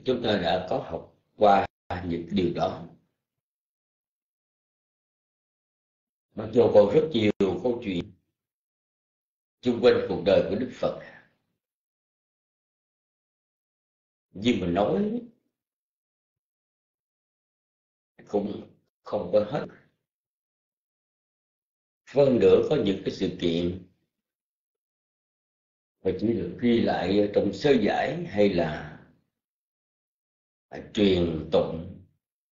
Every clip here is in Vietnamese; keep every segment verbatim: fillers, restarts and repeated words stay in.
chúng ta đã có học qua những điều đó. Mặc dù còn rất nhiều câu chuyện xung quanh cuộc đời của Đức Phật, nhưng mà nói cũng không có hết. Hơn nữa có những cái sự kiện mà chỉ được ghi lại trong sơ giải hay là truyền tụng,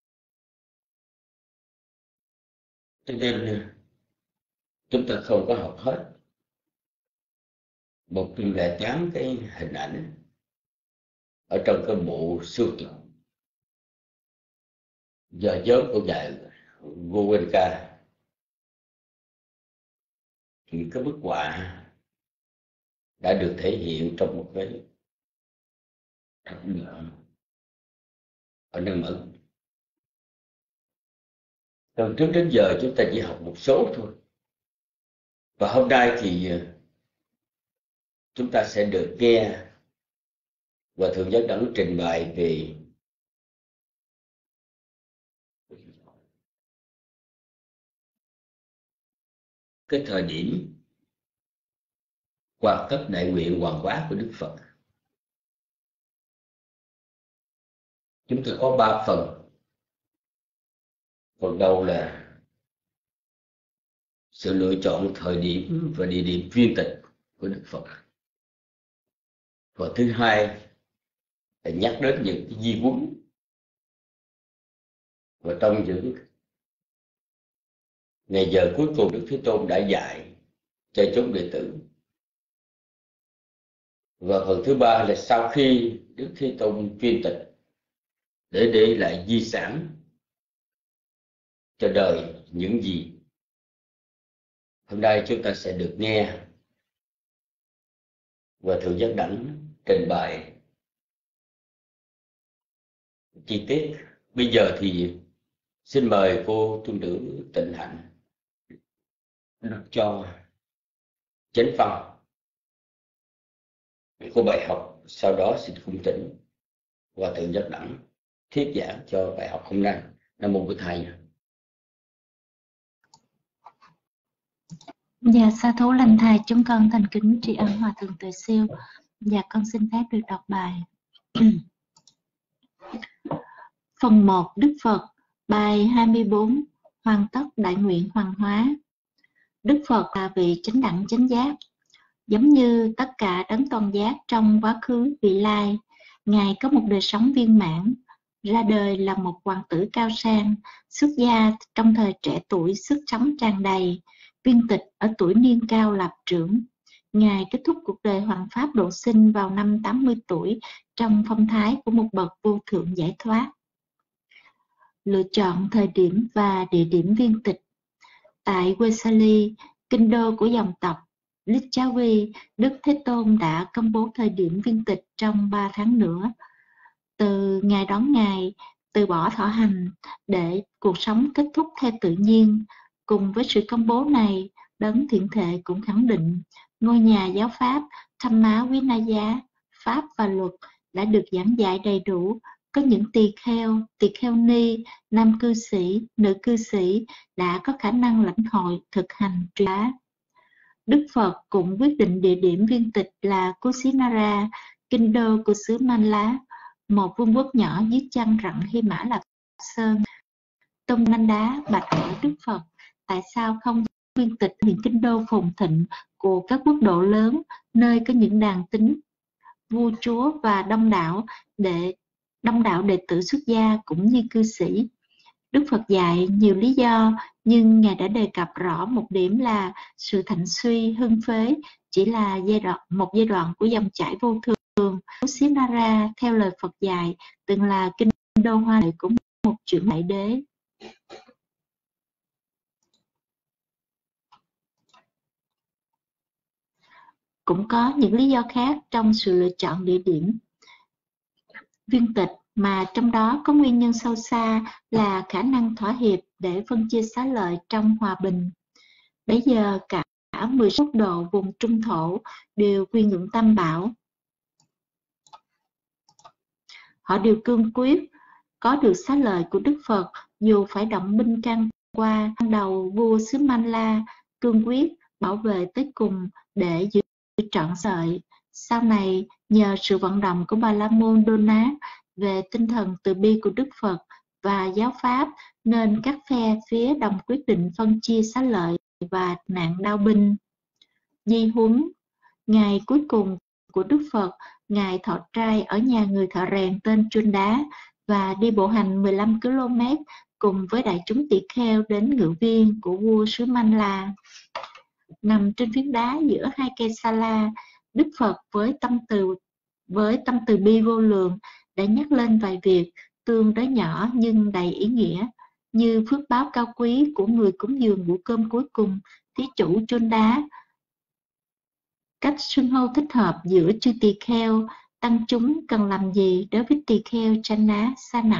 cho nên chúng ta không có học hết một trăm lẻ tám cái hình ảnh ở trong cái bộ sưu tập do nhóm của ngài Goenka. Thì cái bức họa đã được thể hiện trong một cái thập đoạn ở nơi Mẫn. Từ trước đến giờ chúng ta chỉ học một số thôi, và hôm nay thì chúng ta sẽ được nghe và Thượng Giác Đẳng trình bày về cái thời điểm hoàn tất đại nguyện hoàng hóa của Đức Phật. Chúng ta có ba phần. Phần đầu là sự lựa chọn thời điểm và địa điểm viên tịch của Đức Phật. Phần thứ hai là nhắc đến những cái di huấn và trong những ngày giờ cuối cùng Đức Thế Tôn đã dạy cho chúng đệ tử. Và phần thứ ba là sau khi Đức Thế Tôn viên tịch để để lại di sản cho đời những gì. Hôm nay chúng ta sẽ được nghe và Thượng Giác Đẳng trình bày chi tiết. Bây giờ thì xin mời cô tu nữ Tịnh Hạnh đọc cho chánh văn của bài học, sau đó xin cung thỉnh và Thượng Giác Đẳng thuyết giảng cho bài học hôm nay. Nam mô Bổn Thầy. Dạ, sa thú lành thầy, chúng con thành kính tri ân Hòa Thượng Tuệ Siêu. Dạ, con xin phép được đọc bài. Phần một, Đức Phật, bài hai mươi bốn, hoàn tất đại nguyện hoàng hóa. Đức Phật là vị chánh đẳng chánh giác. Giống như tất cả đấng toàn giác trong quá khứ vị lai, Ngài có một đời sống viên mãn, ra đời là một hoàng tử cao sang, xuất gia trong thời trẻ tuổi sức sống tràn đầy, viên tịch ở tuổi niên cao lập trưởng. Ngài kết thúc cuộc đời hoằng pháp độ sinh vào năm tám mươi tuổi trong phong thái của một bậc vô thượng giải thoát. Lựa chọn thời điểm và địa điểm viên tịch. Tại Vesali, kinh đô của dòng tộc Licchavi, Đức Thế Tôn đã công bố thời điểm viên tịch trong ba tháng nữa. Từ ngày đón Ngài từ bỏ thọ hành để cuộc sống kết thúc theo tự nhiên. Cùng với sự công bố này, Đấng Thiện Thệ cũng khẳng định ngôi nhà giáo pháp Dhamma Vinaya, pháp và luật đã được giảng dạy đầy đủ. Có những tỳ kheo, tỳ kheo ni, nam cư sĩ, nữ cư sĩ đã có khả năng lãnh hội thực hành truyền bá. Đức Phật cũng quyết định địa điểm viên tịch là Kusinara, kinh đô của xứ Manla, một vương quốc nhỏ dưới chân rặng Hy Mã Lạp Sơn. Tôn Nanh Đá bạch hỏi Đức Phật, tại sao không viên tịch những kinh đô phồn thịnh của các quốc độ lớn, nơi có những đàn tín, vua chúa và đông đảo để đông đảo đệ tử xuất gia cũng như cư sĩ? Đức Phật dạy nhiều lý do, nhưng Ngài đã đề cập rõ một điểm là sự thạnh suy, hưng phế chỉ là giai đoạn một giai đoạn của dòng chảy vô thường. Kusinara, theo lời Phật dạy, từng là kinh đô hoa lệ của một trưởng đại đế. Cũng có những lý do khác trong sự lựa chọn địa điểm viên tịch, mà trong đó có nguyên nhân sâu xa là khả năng thỏa hiệp để phân chia xá lợi trong hòa bình. Bây giờ cả mười quốc độ vùng trung thổ đều quy ngưỡng Tam Bảo. Họ đều cương quyết có được xá lợi của Đức Phật dù phải động binh can qua. Ban đầu vua xứ Manla cương quyết bảo vệ tới cùng để giữ trọn sợi. Sau này nhờ sự vận động của Bà La Môn Đô Ná về tinh thần từ bi của Đức Phật và giáo pháp nên các phe phía đồng quyết định phân chia xá lợi và nạn đao binh. Di huấn ngày cuối cùng của Đức Phật, Ngài thọ trai ở nhà người thợ rèn tên Chun Đá và đi bộ hành mười lăm ki lô mét cùng với đại chúng tỳ kheo đến ngự viên của vua xứ Manla. Nằm trên phiến đá giữa hai cây sa la, Đức Phật với tâm từ với tâm từ bi vô lượng đã nhắc lên vài việc tương đối nhỏ nhưng đầy ý nghĩa, như phước báo cao quý của người cúng dường bữa cơm cuối cùng, thí chủ Chun Đá, cách xưng hô thích hợp giữa chư tỳ kheo, tăng chúng cần làm gì đối với tỳ kheo Channa Sa Nặc.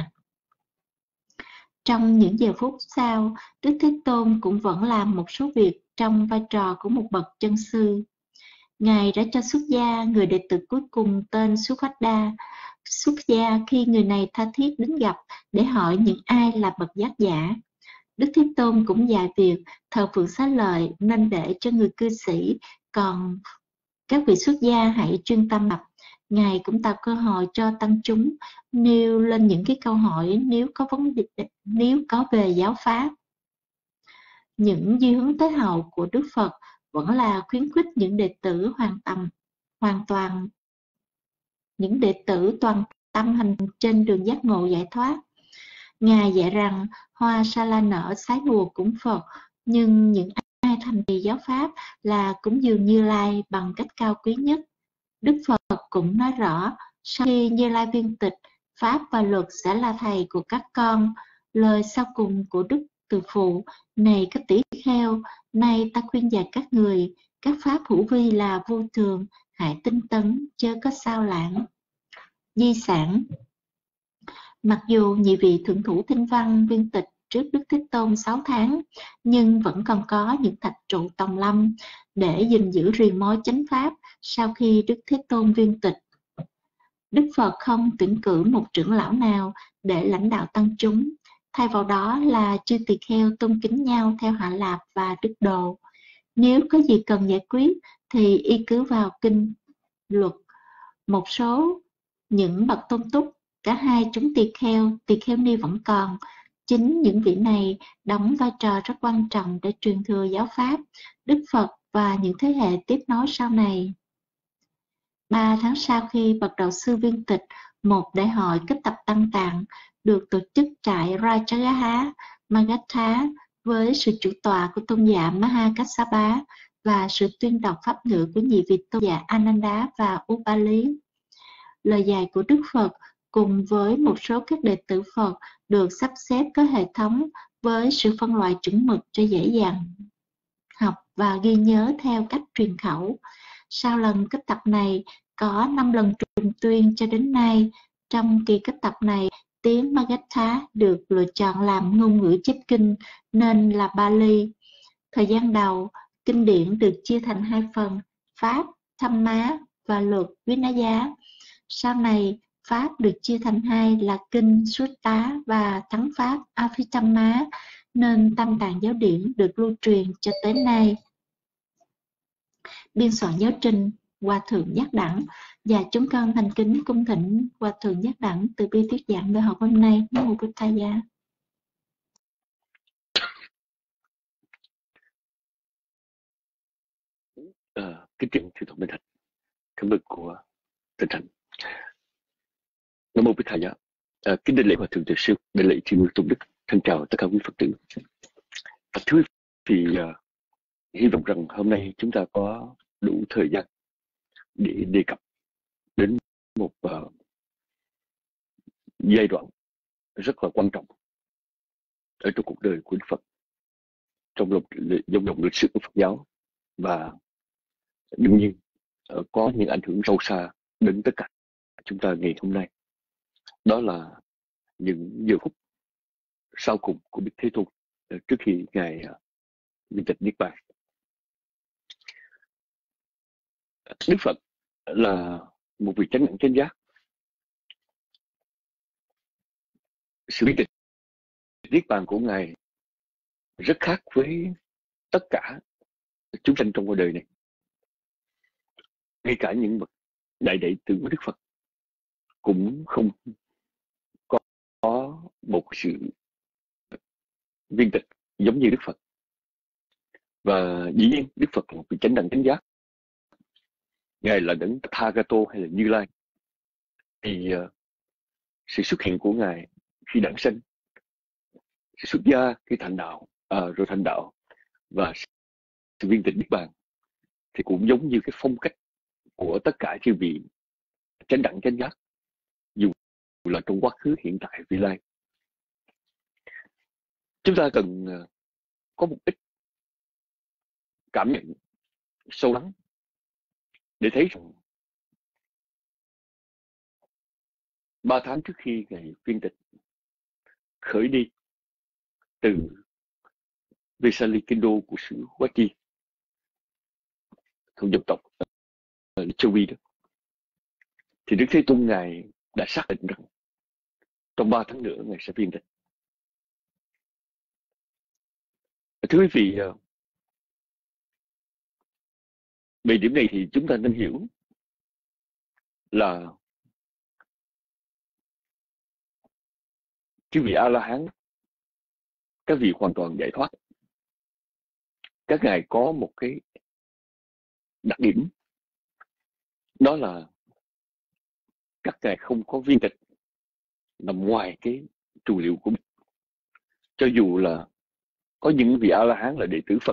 Trong những giờ phút sau, Đức Thế Tôn cũng vẫn làm một số việc trong vai trò của một bậc chân sư. Ngài đã cho xuất gia người đệ tử cuối cùng tên Sukhada xuất gia khi người này tha thiết đến gặp để hỏi những ai là bậc giác giả. Đức Thế Tôn cũng dạy việc thờ phượng xá lợi nên để cho người cư sĩ, còn các vị xuất gia hãy chuyên tâm học. Ngài cũng tạo cơ hội cho tăng chúng nêu lên những cái câu hỏi nếu có vấn đề, nếu có về giáo pháp. Những di hướng tới hậu của Đức Phật vẫn là khuyến khích những đệ tử hoàn tâm, hoàn toàn những đệ tử toàn tâm hành trên đường giác ngộ giải thoát. Ngài dạy rằng hoa sa la nở sái mùa cúng Phật, nhưng những ai thành trì giáo pháp là cúng dường Như Lai bằng cách cao quý nhất. Đức Phật cũng nói rõ, sau khi Như Lai viên tịch, pháp và luật sẽ là thầy của các con. Lời sau cùng của Đức Từ Phụ: này các tỷ kheo, nay ta khuyên dạy các người, các pháp hữu vi là vô thường, hãy tinh tấn, chớ có sao lãng. Di sản. Mặc dù nhị vị thượng thủ Thinh Văn viên tịch trước Đức Thế Tôn sáu tháng, nhưng vẫn còn có những thạch trụ tòng lâm để gìn giữ riêng mối chánh pháp sau khi Đức Thế Tôn viên tịch. Đức Phật không tuyển cử một trưởng lão nào để lãnh đạo tăng chúng, thay vào đó là chư tỳ kheo tôn kính nhau theo Hạ Lạp và Đức Độ. Nếu có gì cần giải quyết thì y cứ vào kinh luật. Một số những bậc tôn túc, cả hai chúng tỳ kheo, tỳ kheo ni vẫn còn. Chính những vị này đóng vai trò rất quan trọng để truyền thừa giáo pháp, Đức Phật và những thế hệ tiếp nối sau này. Ba tháng sau khi bậc đạo sư viên tịch, một đại hội kết tập tăng tạng được tổ chức tại Rajagaha, Magadha với sự chủ tọa của tôn giả Mahakassapa và sự tuyên đọc pháp ngữ của nhị vị tôn giả Ananda và Upali. Lời dạy của Đức Phật cùng với một số các đệ tử Phật được sắp xếp có hệ thống với sự phân loại chuẩn mực cho dễ dàng học và ghi nhớ theo cách truyền khẩu. Sau lần kết tập này, có năm lần trùng tuyên cho đến nay. Trong kỳ kết tập này, tiếng Magadha được lựa chọn làm ngôn ngữ chép kinh nên là Bali. Thời gian đầu, kinh điển được chia thành hai phần, Pháp, Dhamma và luật Vinaya. Sau này, Pháp được chia thành hai là kinh Sutta và Thắng Pháp Abhidhamma, nên Tam Tạng giáo điển được lưu truyền cho tới nay. Biên soạn giáo trình Hòa Thượng Giác Đẳng, và chúng con thành kính cung thỉnh Hòa Thượng Giác Đẳng từ bi thuyết giảng bài học hôm nay. Nam mô Bụt Thầy. À, kính trình thượng tọa Minh Hạnh, cảm ơn của tinh thành. Nam mô Bụt Thầy. À, kính đại lễ Hòa Thượng Từ Sư, đại lễ Chư Tôn Đức, thân chào tất cả quý Phật tử. À, thưa quý vị, à, hy vọng rằng hôm nay chúng ta có đủ thời gian để đề cập đến một uh, giai đoạn rất là quan trọng ở trong cuộc đời của Đức Phật, trong lòng dòng dòng lịch sử của Phật giáo, và đương nhiên uh, có những ảnh hưởng sâu xa đến tất cả chúng ta ngày hôm nay. Đó là những giờ phút sau cùng của Đức Thế Tôn uh, trước khi Ngài uh, viên tịch Niết Bàn. Đức Phật là một vị chánh đẳng chánh giác, sự viên tịch niết bàn của Ngài rất khác với tất cả chúng sanh trong cuộc đời này. Ngay cả những bậc đại đệ tử của Đức Phật cũng không có, có một sự viên tịch giống như Đức Phật. Và dĩ nhiên Đức Phật là một vị chánh đẳng chánh giác. Ngài là đấng Tathagata hay là Như Lai. Thì uh, sự xuất hiện của Ngài khi đản sanh, sự xuất gia khi thành đạo, à, rồi thành đạo và sự viên tịch niết bàn thì cũng giống như cái phong cách của tất cả chư vị chánh đẳng chánh giác, dù là trong quá khứ, hiện tại, vị lai. Chúng ta cần uh, có một ít cảm nhận sâu lắng để thấy rằng ba tháng trước khi Ngài viên tịch khởi đi từ Vesali Kendo của xứ Hoa Chi thuộc dân tộc ở châu Phi đó, thì Đức Thế Tôn Ngài đã xác định rằng trong ba tháng nữa Ngài sẽ viên tịch. Thưa quý vị, về điểm này thì chúng ta nên hiểu là chư vị A-la-hán, các vị hoàn toàn giải thoát, các ngài có một cái đặc điểm, đó là các ngài không có viên tịch nằm ngoài cái trù liệu của mình. Cho dù là có những vị A-la-hán là đệ tử Phật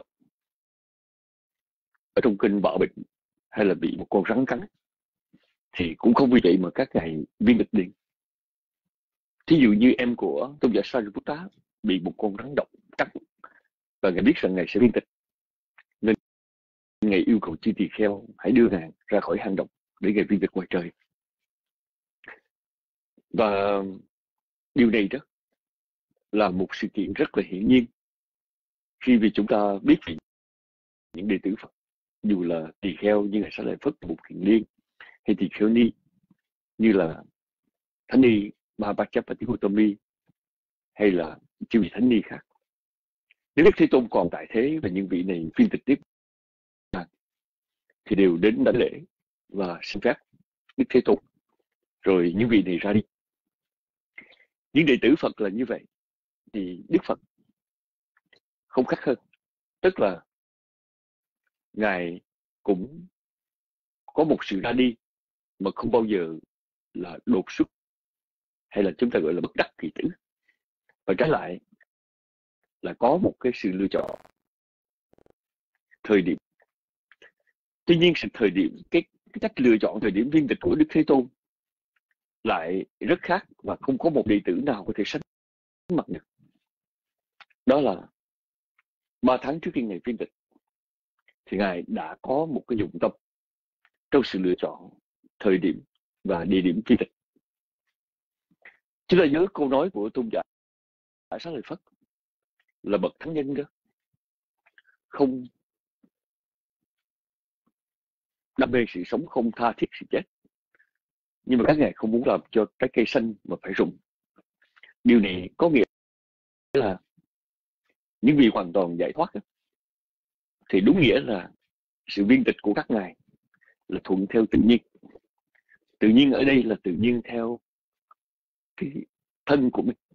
ở trong kinh bạo bệnh hay là bị một con rắn cắn, thì cũng không vì vậy mà các ngài viên tịch liền. Thí dụ như em của tôn giả Sariputta bị một con rắn độc cắn và ngài biết rằng ngài sẽ viên tịch, nên ngài yêu cầu chư tỳ kheo hãy đưa ngài ra khỏi hang động để ngài viên tịch ngoài trời. Và điều này đó là một sự kiện rất là hiển nhiên khi vì chúng ta biết về những đệ tử Phật, dù là tỳ kheo như ngài Xá Lợi Phất, Bụt Kiền Liên, hay tỳ kheo ni như là Thánh ni Mahapajapati Gautami, hay là chư vị thánh ni khác. Nếu Đức Thế Tôn còn tại thế và những vị này viên tịch tiếp thì đều đến đảnh lễ và xin phép Đức Thế Tôn, rồi những vị này ra đi. Những đệ tử Phật là như vậy thì Đức Phật không khác hơn, tức là ngài cũng có một sự ra đi mà không bao giờ là đột xuất hay là chúng ta gọi là bất đắc kỳ tử, và trái lại là có một cái sự lựa chọn thời điểm. Tuy nhiên sự thời điểm cái, cái cách lựa chọn thời điểm viên tịch của Đức Thế Tôn lại rất khác và không có một đệ tử nào có thể sánh mặt được. Đó là ba tháng trước khi ngài viên tịch thì ngài đã có một cái dụng tâm trong sự lựa chọn thời điểm và địa điểm viên tịch. Chúng ta nhớ câu nói của tôn giả Xá Lợi Phất là bậc thánh nhân đó, không đam mê sự sống, không tha thiết sự chết, nhưng mà các ngài không muốn làm cho trái cây xanh mà phải rụng. Điều này có nghĩa là những vị hoàn toàn giải thoát đó, thì đúng nghĩa là sự viên tịch của các ngài là thuận theo tự nhiên. Tự nhiên ở đây là tự nhiên theo cái thân của mình,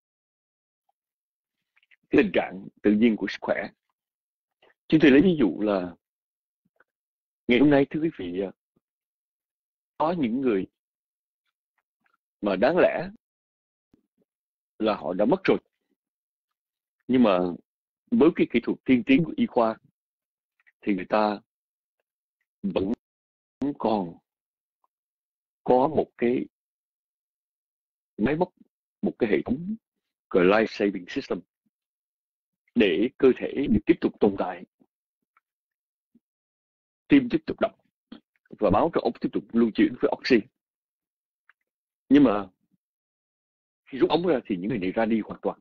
cái tình trạng tự nhiên của sức khỏe. Chúng tôi lấy ví dụ là ngày hôm nay, thưa quý vị, có những người mà đáng lẽ là họ đã mất rồi, nhưng mà với cái kỹ thuật tiên tiến của y khoa thì người ta vẫn còn có một cái máy móc, một cái hệ thống gọi life saving system để cơ thể được tiếp tục tồn tại, tim tiếp tục đập và máu trong óc tiếp tục lưu chuyển với oxy. Nhưng mà khi rút ống ra thì những người này ra đi hoàn toàn.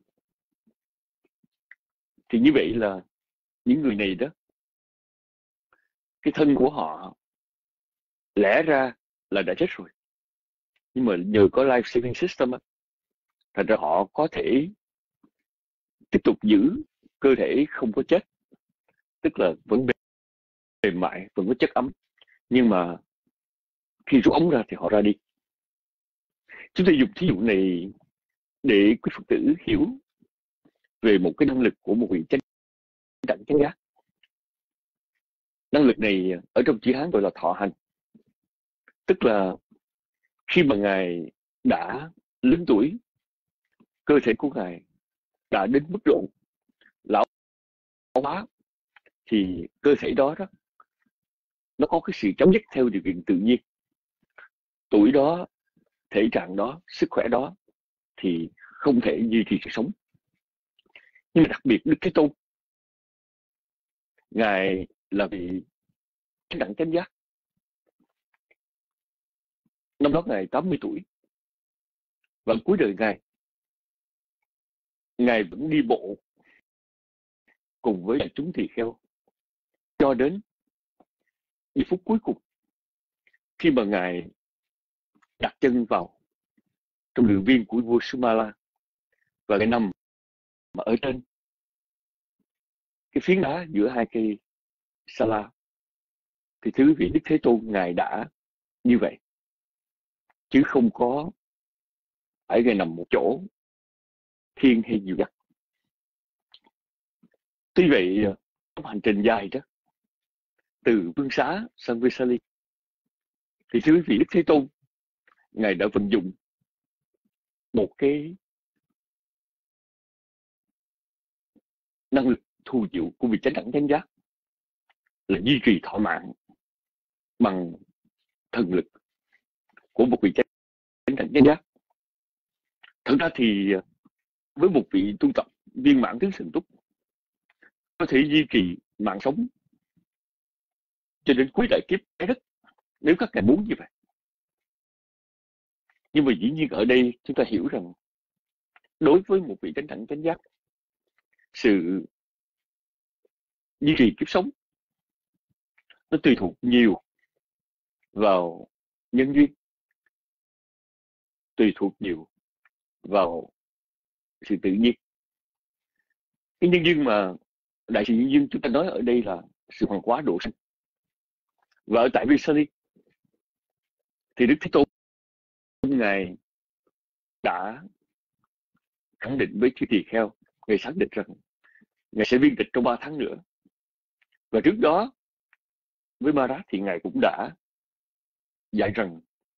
Thì như vậy là những người này đó, cái thân của họ lẽ ra là đã chết rồi, nhưng mà nhờ có life saving system thành ra họ có thể tiếp tục giữ cơ thể không có chết, tức là vẫn mềm mại, vẫn có chất ấm, nhưng mà khi rút ống ra thì họ ra đi. Chúng ta dùng thí dụ này để quý Phật tử hiểu về một cái năng lực của một vị chánh đẳng chánh giác. Năng lực này ở trong chữ Hán gọi là thọ hành, tức là khi mà Ngài đã lớn tuổi, cơ thể của Ngài đã đến mức độ lão hóa, thì cơ thể đó, đó nó có cái sự chấm dứt theo điều kiện tự nhiên. Tuổi đó, thể trạng đó, sức khỏe đó thì không thể duy trì sự sống. Nhưng mà đặc biệt Đức Thế Tôn, Ngài là vị chánh đẳng chánh giác. Năm đó Ngài tám mươi tuổi, và cuối đời Ngài, Ngài vẫn đi bộ cùng với đại chúng tỳ kheo cho đến giây phút cuối cùng, khi mà Ngài đặt chân vào trong đường viên của vua Sumala và Ngài nằm mà ở trên cái phiến đá giữa hai cây Sala, thì thứ vị Đức Thế Tôn Ngài đã như vậy, chứ không có phải Ngài nằm một chỗ thiên hay dịu dắt. Tuy vậy, trong hành trình dài đó, từ Vương Xá sang Vesali, thì thưa quý vị, Đức Thế Tôn Ngài đã vận dụng một cái năng lực thù diệu của vị chánh đẳng chánh giác, là duy trì thọ mạng bằng thần lực của một vị chánh đẳng chánh giác. Thật ra thì với một vị tu tập viên mãn tướng sừng túc, có thể duy trì mạng sống cho đến cuối đại kiếp trái đất, nếu các ngài muốn như vậy. Nhưng mà dĩ nhiên ở đây chúng ta hiểu rằng, đối với một vị chánh đẳng chánh giác, sự duy trì kiếp sống nó tùy thuộc nhiều vào nhân duyên, tùy thuộc nhiều vào sự tự nhiên. Cái nhân duyên mà đại sự nhân duyên chúng ta nói ở đây là sự hoàn hóa độ sinh. Và ở tại Vesali thì Đức Thế Tôn Ngài đã khẳng định với chư tỳ kheo, Ngài xác định rằng Ngài sẽ viên tịch trong ba tháng nữa. Và trước đó với Marat thì Ngài cũng đã dạy rằng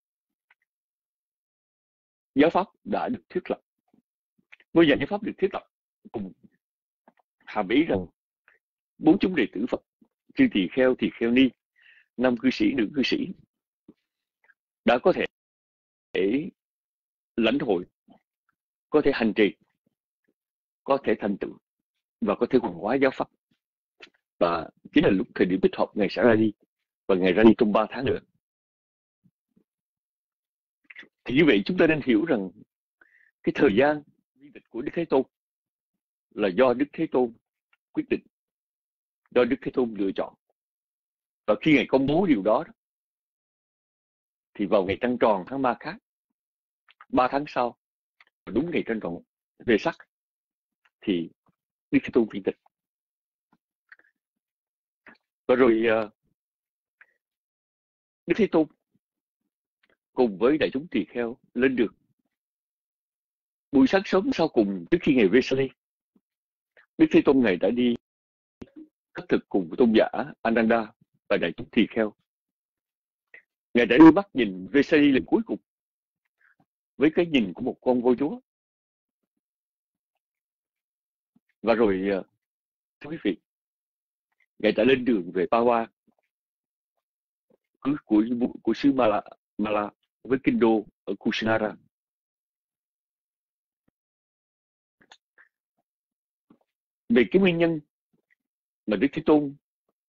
giáo pháp đã được thiết lập. Ngôi nhà giáo pháp được thiết lập cùng hàm ý rằng bốn chúng đệ tử Phật, chư tỳ kheo, tỳ kheo ni, nam cư sĩ, nữ cư sĩ đã có thể để lãnh hội, có thể hành trì, có thể thành tựu và có thể hoàn hóa giáo pháp. Và chính là lúc thời điểm thích hợp Ngài sẽ ra đi, và Ngài ra đi trong ba tháng nữa. Thì như vậy chúng ta nên hiểu rằng cái thời gian viên tịch của Đức Thế Tôn là do Đức Thế Tôn quyết định, do Đức Thế Tôn lựa chọn. Và khi Ngài công bố điều đó, thì vào ngày trăng tròn tháng Ma Khát, ba tháng sau, đúng ngày trăng tròn về sắc, thì Đức Thế Tôn viên tịch. Và rồi Đức Thế Tôn cùng với đại chúng tỳ kheo lên đường. Buổi sáng sớm sau cùng trước khi Ngài Vesali, Đức Thế Tôn Ngài đã đi khất thực cùng tôn giả Ananda và đại chúng tỳ kheo. Ngài đã đưa mắt nhìn Vesali lần cuối cùng với cái nhìn của một con voi chúa. Và rồi, thưa quý vị, Ngài đã lên đường về Pawa của, của, của xứ Mala, Mala với kinh đô ở Kusinara. Về cái nguyên nhân mà Đức Thế Tôn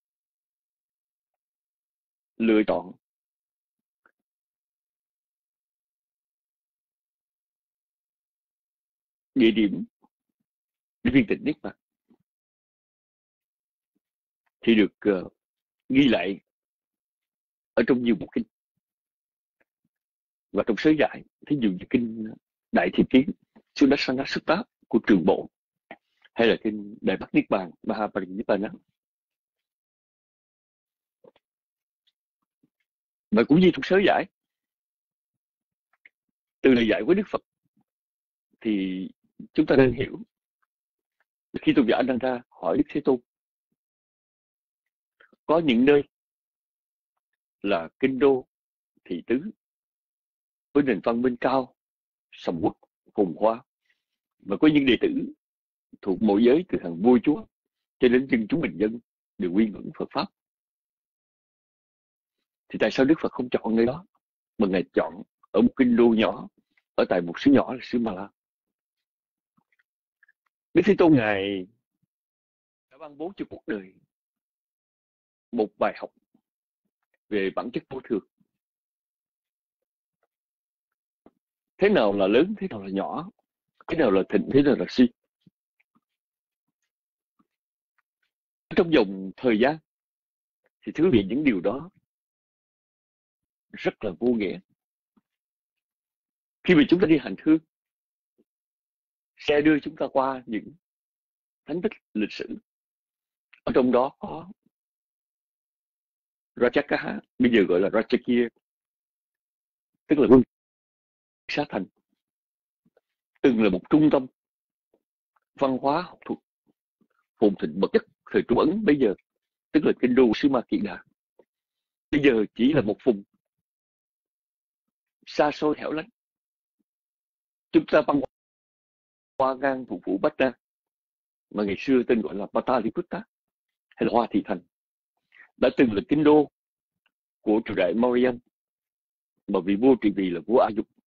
lựa chọn địa điểm để viên tịch Niết Bàn thì được uh, ghi lại ở trong nhiều bộ kinh. Và trong sớ giải, thí dụ như kinh Đại Thiện Kiến Sudarsana Sutta của Trường Bộ, hay là kinh Đại Bắc Niết Bàn Mahaparinibbana. Và cũng như trong sớ giải, từ lời dạy của Đức Phật thì chúng ta nên hiểu, khi tôn giả Ananda hỏi Đức Thế Tôn, có những nơi là kinh đô thị tứ với nền văn minh cao, sầm uất, phồn hoa, và có những đệ tử thuộc mọi giới, từ hàng vua chúa cho đến dân chúng bình dân đều quy ngưỡng Phật pháp. Thì tại sao Đức Phật không chọn nơi đó, mà Ngài chọn ở một kinh đô nhỏ, ở tại một xứ nhỏ là xứ Ma La? Đức Thế Tôn Ngài đã ban bố cho cuộc đời một bài học về bản chất vô thường. Thế nào là lớn, thế nào là nhỏ, thế nào là thịnh, thế nào là suy. Trong vòng thời gian thì thưa quý vị, những điều đó rất là vô nghĩa. Khi mà chúng ta đi hành hương, xe đưa chúng ta qua những thánh tích lịch sử, ở trong đó có Rajagaha, bây giờ gọi là Rajagir, tức là vương xá thành, từng là một trung tâm văn hóa học thuật phồn thịnh bậc nhất thời Trung Ấn bây giờ, tức là kinh đô xứ Ma Kiệt Đà. Bây giờ chỉ là một vùng xa xôi hẻo lánh. Chúng ta băng qua ngang thủ phủ Bát Na, mà ngày xưa tên gọi là Pataliputta hay là Hoa Thị Thành, đã từng là kinh đô của triều đại Mauryan, mà vị vua trị vì là vua A Dục.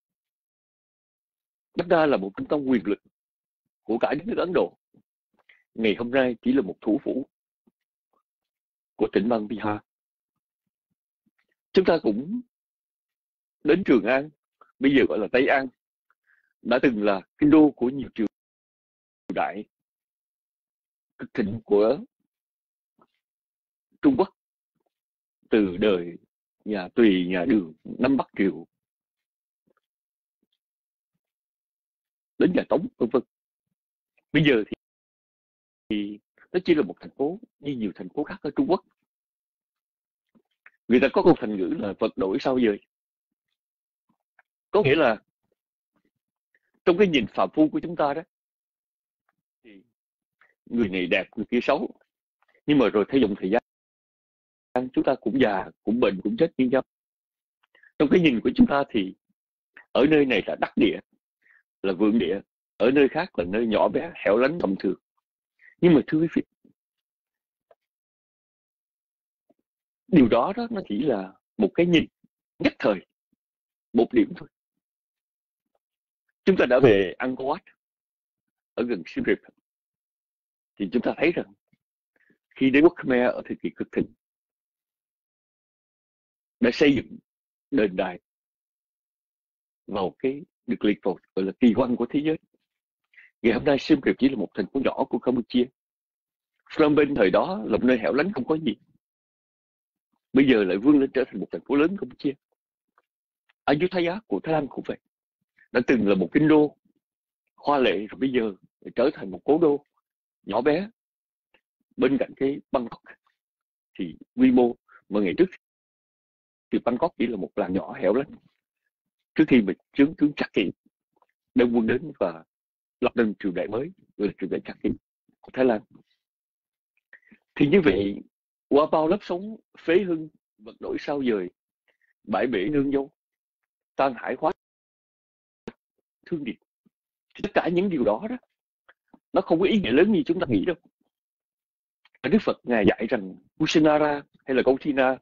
Bát Na là một trung tâm quyền lực của cả đất nước Ấn Độ, ngày hôm nay chỉ là một thủ phủ của tỉnh bang Bihar. Chúng ta cũng đến Trường An, bây giờ gọi là Tây An, đã từng là kinh đô của nhiều triều đại cực thịnh của Trung Quốc, từ đời nhà Tùy, nhà Đường, Nam Bắc Triều đến nhà Tống, vân vân. Bây giờ thì, thì nó chỉ là một thành phố như nhiều thành phố khác ở Trung Quốc. Người ta có câu thành ngữ là Phật đổi sao dời, có nghĩa là trong cái nhìn phàm phu của chúng ta đó, thì người này đẹp, người kia xấu, nhưng mà rồi theo dòng thời gian chúng ta cũng già, cũng bệnh, cũng chết như nhau. Trong cái nhìn của chúng ta thì ở nơi này là đắc địa, là vượng địa, ở nơi khác là nơi nhỏ bé, hẻo lánh, tầm thường. Nhưng mà thưa quý vị, điều đó, đó nó chỉ là một cái nhìn nhất thời, một điểm thôi. Chúng ta đã về Angkor Wat ở gần Siem Reap, thì chúng ta thấy rằng khi đế quốc Khmer ở thời kỳ cực thịnh đã xây dựng đền đài vào cái được liệt vào gọi là kỳ quan của thế giới. Ngày hôm nay Siem Reap chỉ là một thành phố nhỏ của Campuchia. Phnom Penh thời đó là một nơi hẻo lánh không có gì, bây giờ lại vươn lên trở thành một thành phố lớn Campuchia. Ayutthaya của Thái Lan cũng vậy, đã từng là một kinh đô hoa lệ, rồi bây giờ trở thành một cố đô nhỏ bé bên cạnh cái Bangkok. Thì quy mô mà ngày trước thì Bangkok chỉ là một làng nhỏ hẻo lánh, trước khi mà tướng tướng Chak Kiệm đem quân đến và lập nên triều đại mới, gọi là triều đại Chak Kiệm của Thái Lan. Thì như vậy, qua bao lớp sống phế hưng, vật đổi sao dời, bãi bể nương dâu, tan hải hóa thương điệp, tất cả những điều đó đó nó không có ý nghĩa lớn như chúng ta nghĩ đâu. Đức Phật Ngài dạy rằng Kusinara hay là Kauthina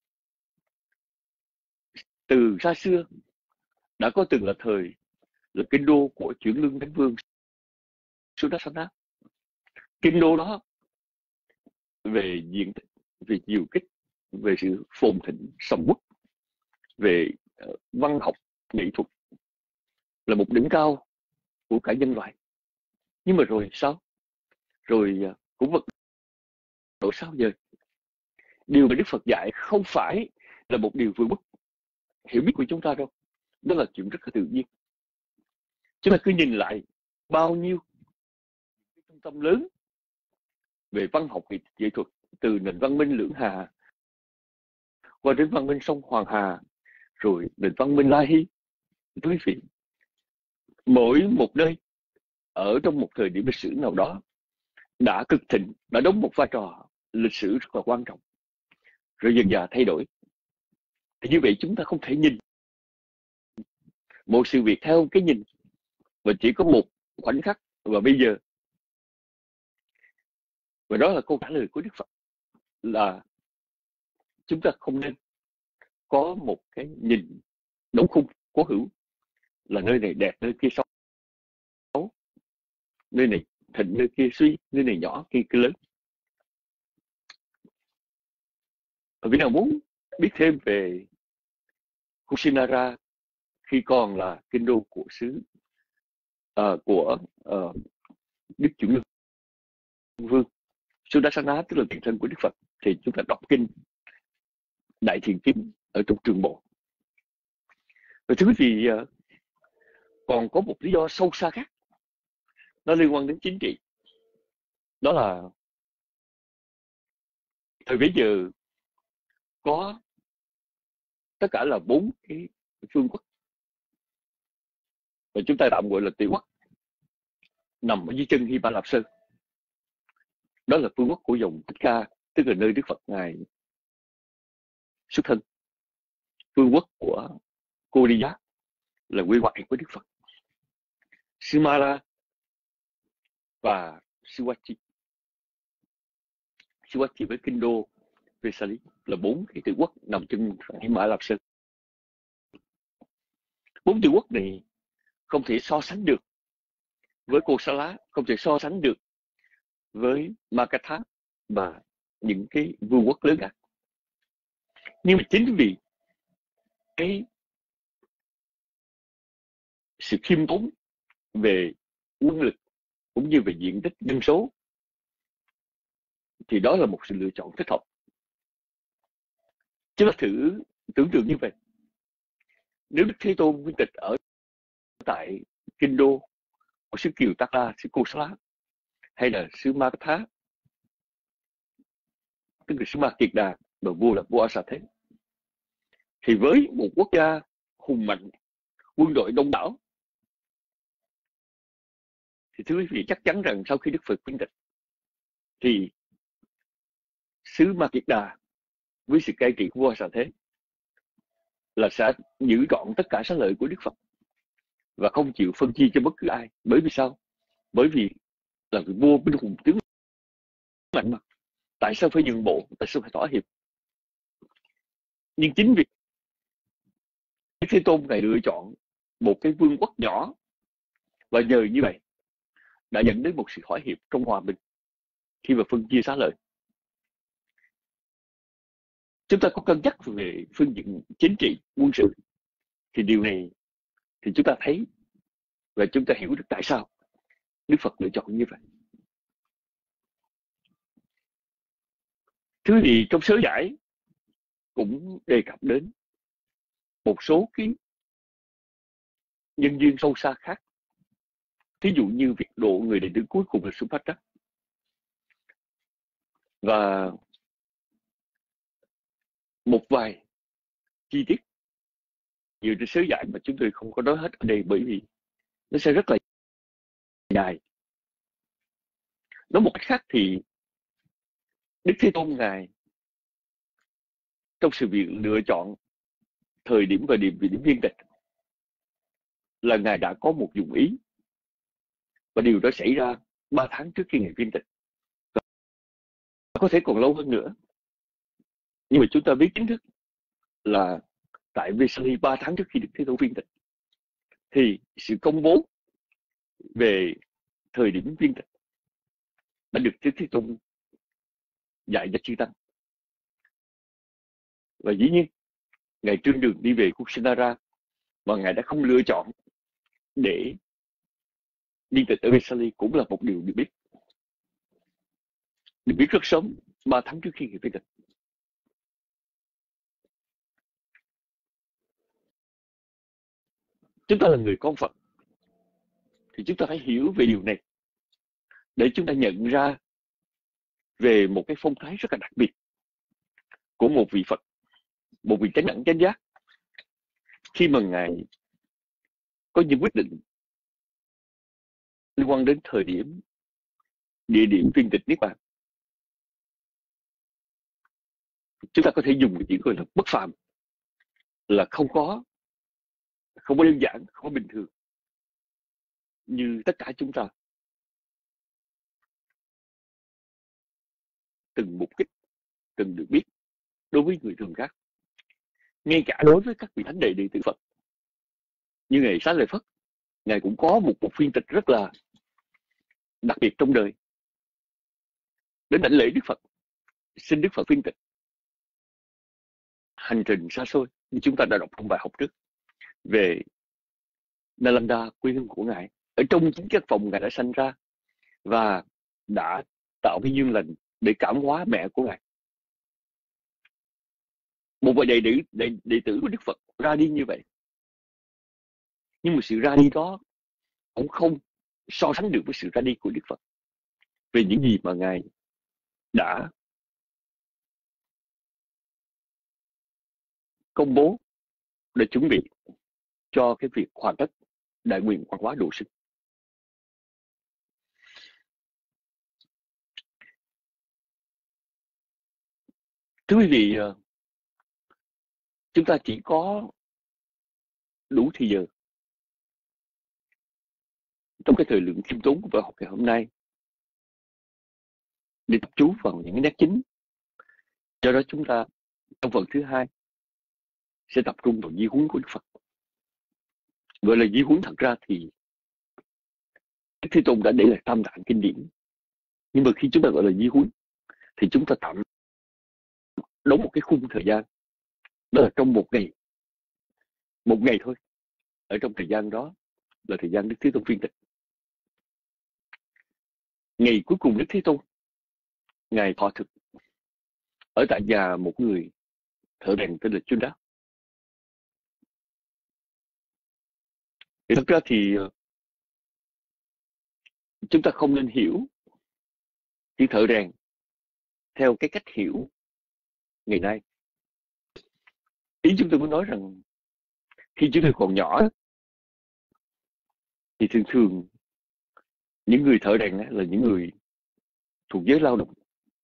từ xa xưa đã có từng là thời là kinh đô của chuyển lương thánh vương Sudarsana. Kinh đô đó về diện tích, về chiều kích, về sự phồn thịnh sầm uất, về uh, văn học nghệ thuật là một đỉnh cao của cả nhân loại. Nhưng mà rồi sao? Rồi uh, cũng vật đổi sao giờ? Điều mà Đức Phật dạy không phải là một điều vượt mức hiểu biết của chúng ta đâu. Đó là chuyện rất là tự nhiên. Chúng ta cứ nhìn lại bao nhiêu trung tâm lớn về văn học nghệ thuật, từ nền văn minh Lưỡng Hà qua đến văn minh sông Hoàng Hà, rồi nền văn minh La Hy. Quý vị, mỗi một nơi ở trong một thời điểm lịch sử nào đó đã cực thịnh, đã đóng một vai trò lịch sử rất là quan trọng, rồi dần dà thay đổi. Thì như vậy chúng ta không thể nhìn một sự việc theo cái nhìn và chỉ có một khoảnh khắc và bây giờ. Và đó là câu trả lời của Đức Phật, là chúng ta không nên có một cái nhìn đóng khung cố hữu, là nơi này đẹp, nơi kia xấu, nơi này thịnh, nơi kia suy, nơi này nhỏ, kia kia lớn. Và vị nào muốn biết thêm về Kusinara khi còn là kinh đô của xứ uh, của uh, Đức Chủ Nhân Vương Sudarsana, tức là tiền thân của Đức Phật, thì chúng ta đọc kinh Đại Thiền Kinh ở trong Trường Bộ. Và thưa quý vị, uh, còn có một lý do sâu xa khác, nó liên quan đến chính trị. Đó là thời bấy giờ có tất cả là bốn cái vương quốc, và chúng ta tạm gọi là tiểu quốc, nằm ở dưới chân Hy Ba Lạp Sơn. Đó là vương quốc của dòng Thích Ca, tức là nơi Đức Phật ngài xuất thân. Vương quốc của Cô Đi Giác là quê ngoại của Đức Phật. Sumala và Suwachi. Suwachi với kinh đô Vesali là bốn cái tiểu quốc nằm trên Hy Mã Lạp Sơn. Bốn tiểu quốc này không thể so sánh được với Kosala, không thể so sánh được với Magadha và những cái vương quốc lớn khác. Nhưng mà chính vì cái sự khiêm tốn về quân lực cũng như về diện tích dân số, thì đó là một sự lựa chọn thích hợp. Chúng ta thử tưởng tượng như vậy. Nếu Đức Thế Tôn nguyên tịch ở tại kinh đô của xứ Kiều Tắc La, xứ Kosala, hay là xứ Magadha, tức là xứ Ma Kiệt Đà, và vua là vua A Sa Thế, thì với một quốc gia hùng mạnh, quân đội đông đảo, thì thưa quý vị, chắc chắn rằng sau khi Đức Phật nguyên tịch thì xứ Ma Kiệt Đà với sự cai trị của vua A Sa Thế là sẽ giữ trọn tất cả xá lợi của Đức Phật và không chịu phân chia cho bất cứ ai. Bởi vì sao? Bởi vì là vị vua binh hùng tướng mạnh mà. Tại sao phải nhượng bộ? Tại sao phải thỏa hiệp? Nhưng chính vì Đức Thế Tôn này lựa chọn một cái vương quốc nhỏ, và nhờ như vậy đã dẫn đến một sự thỏa hiệp trong hòa bình khi mà phân chia xá lợi. Chúng ta có cân nhắc về phương diện chính trị, quân sự, thì điều này thì chúng ta thấy và chúng ta hiểu được tại sao Đức Phật lựa chọn như vậy. Thứ gì trong sớ giải cũng đề cập đến một số cái nhân duyên sâu xa khác. Thí dụ như việc độ người đệ tử cuối cùng là Subhadra. Và một vài chi tiết dựa trên sớ giải mà chúng tôi không có nói hết ở đây, bởi vì nó sẽ rất là dài. Nói một cách khác thì Đức Thế Tôn ngài trong sự việc lựa chọn thời điểm và điểm vị điểm viên tịch là ngài đã có một dụng ý, và điều đó xảy ra ba tháng trước khi ngài viên tịch, có thể còn lâu hơn nữa. Nhưng mà chúng ta biết chính thức là tại Vesali ba tháng trước khi Đức Thế Tôn viên tịch, thì sự công bố về thời điểm viên tịch đã được Đức Thế Tôn dạy cho chư tăng. Và dĩ nhiên ngài trên đường đi về Kusinara mà ngài đã không lựa chọn để viên tịch ở Vesali cũng là một điều được biết, được biết rất sớm, ba tháng trước khi ngài viên tịch. Chúng ta là người con Phật, thì chúng ta phải hiểu về điều này để chúng ta nhận ra về một cái phong thái rất là đặc biệt của một vị Phật, một vị chánh đẳng chánh giác, khi mà Ngài có những quyết định liên quan đến thời điểm, địa điểm viên tịch niết bàn. Chúng ta có thể dùng cái chữ gọi là bất phàm, là không có không có đơn giản, không có bình thường như tất cả chúng ta từng mục kích, từng được biết đối với người thường khác. Ngay cả đối với các vị thánh đệ đệ tử Phật như Ngài Xá Lợi Phất, Ngài cũng có một một phiên tịch rất là đặc biệt trong đời. Đến đảnh lễ Đức Phật, xin Đức Phật phiên tịch. Hành trình xa xôi như chúng ta đã đọc trong bài học trước về Nalanda, quê hương của Ngài. Ở trong chính các phòng Ngài đã sanh ra và đã tạo cái duyên lành để cảm hóa mẹ của Ngài. Một vị đệ tử, đệ, đệ tử của Đức Phật ra đi như vậy. Nhưng mà sự ra đi đó cũng không so sánh được với sự ra đi của Đức Phật về những gì mà Ngài đã công bố để chuẩn bị cho cái việc hoàn tất đại nguyện văn hóa độ sinh. Thưa quý vị, chúng ta chỉ có đủ thì giờ trong cái thời lượng khiêm tốn của bài học ngày hôm nay để tập trung vào những cái nét chính. Do đó chúng ta trong phần thứ hai sẽ tập trung vào di huấn của Đức Phật. Gọi là di huấn, thật ra thì Đức Thế Tôn đã để lại tam tạng kinh điển, nhưng mà khi chúng ta gọi là di huấn thì chúng ta tạm đóng một cái khung thời gian, đó là trong một ngày, một ngày thôi. Ở trong thời gian đó là thời gian Đức Thế Tôn phiên tịch. Ngày cuối cùng Đức Thế Tôn Ngài thọ thực ở tại nhà một người thợ rèn tên là Chunda. Thì thật ra thì chúng ta không nên hiểu chữ thợ rèn theo cái cách hiểu ngày nay. Ý chúng tôi muốn nói rằng khi chúng tôi còn nhỏ thì thường thường những người thợ rèn là những người thuộc giới lao động.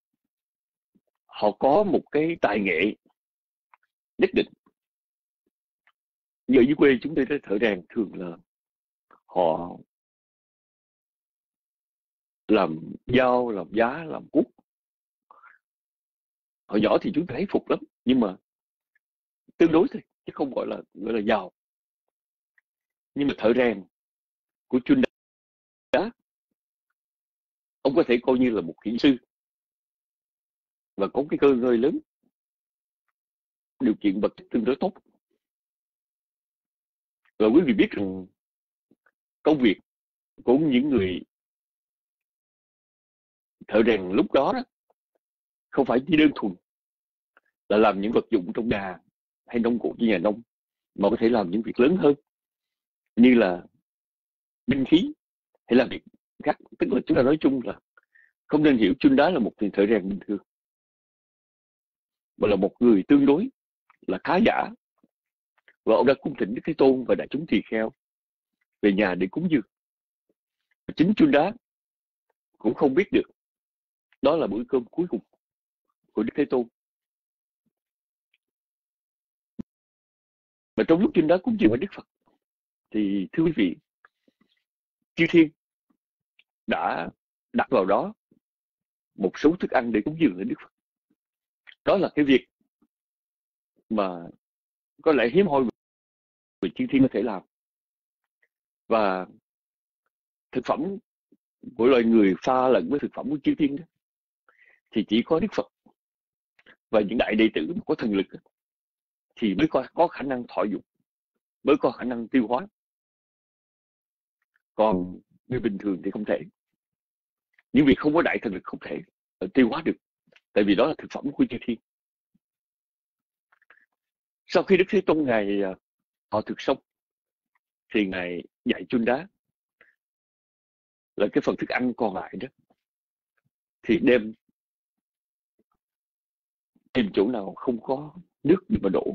Họ có một cái tài nghệ nhất định. Như ở dưới quê chúng tôi thấy thợ rèn thường là họ làm dao, làm giá, làm cuốc. Họ giỏi thì chúng ta thấy phục lắm, nhưng mà tương đối thôi, chứ không gọi là gọi là giàu. Nhưng mà thợ rèn của Chunda, ông có thể coi như là một kỹ sư và có cái cơ ngơi lớn, điều kiện vật chất tương đối tốt. Và quý vị biết rằng công việc của những người thợ rèn lúc đó, đó không phải chỉ đơn thuần là làm những vật dụng trong nhà hay nông cụ như nhà nông, mà có thể làm những việc lớn hơn như là binh khí hay là việc khác. Tức là chúng ta nói chung là không nên hiểu Chunda là một người thợ rèn bình thường, mà là một người tương đối là khá giả. Và ông đã cung thỉnh Đức Thế Tôn và đại chúng tỳ kheo về nhà để cúng dường. Chính Chunda cũng không biết được đó là bữa cơm cuối cùng của Đức Thế Tôn. Mà trong lúc Chunda cúng dường với Đức Phật thì thưa quý vị, chư thiên đã đặt vào đó một số thức ăn để cúng dường lên Đức Phật. Đó là cái việc mà có lẽ hiếm hoi vì chư thiên có thể làm. Và thực phẩm của loài người pha lẫn với thực phẩm của chư thiên đó, thì chỉ có Đức Phật và những đại đệ tử có thần lực thì mới có, có khả năng thọ dụng, mới có khả năng tiêu hóa. Còn người bình thường thì không thể. Những việc không có đại thần lực không thể tiêu hóa được, tại vì đó là thực phẩm của chư thiên. Sau khi Đức Thế Tôn Ngài thọ thực xong thì Ngài dạy Chunda là cái phần thức ăn còn lại đó thì đem tìm chỗ nào không có nước để mà đổ.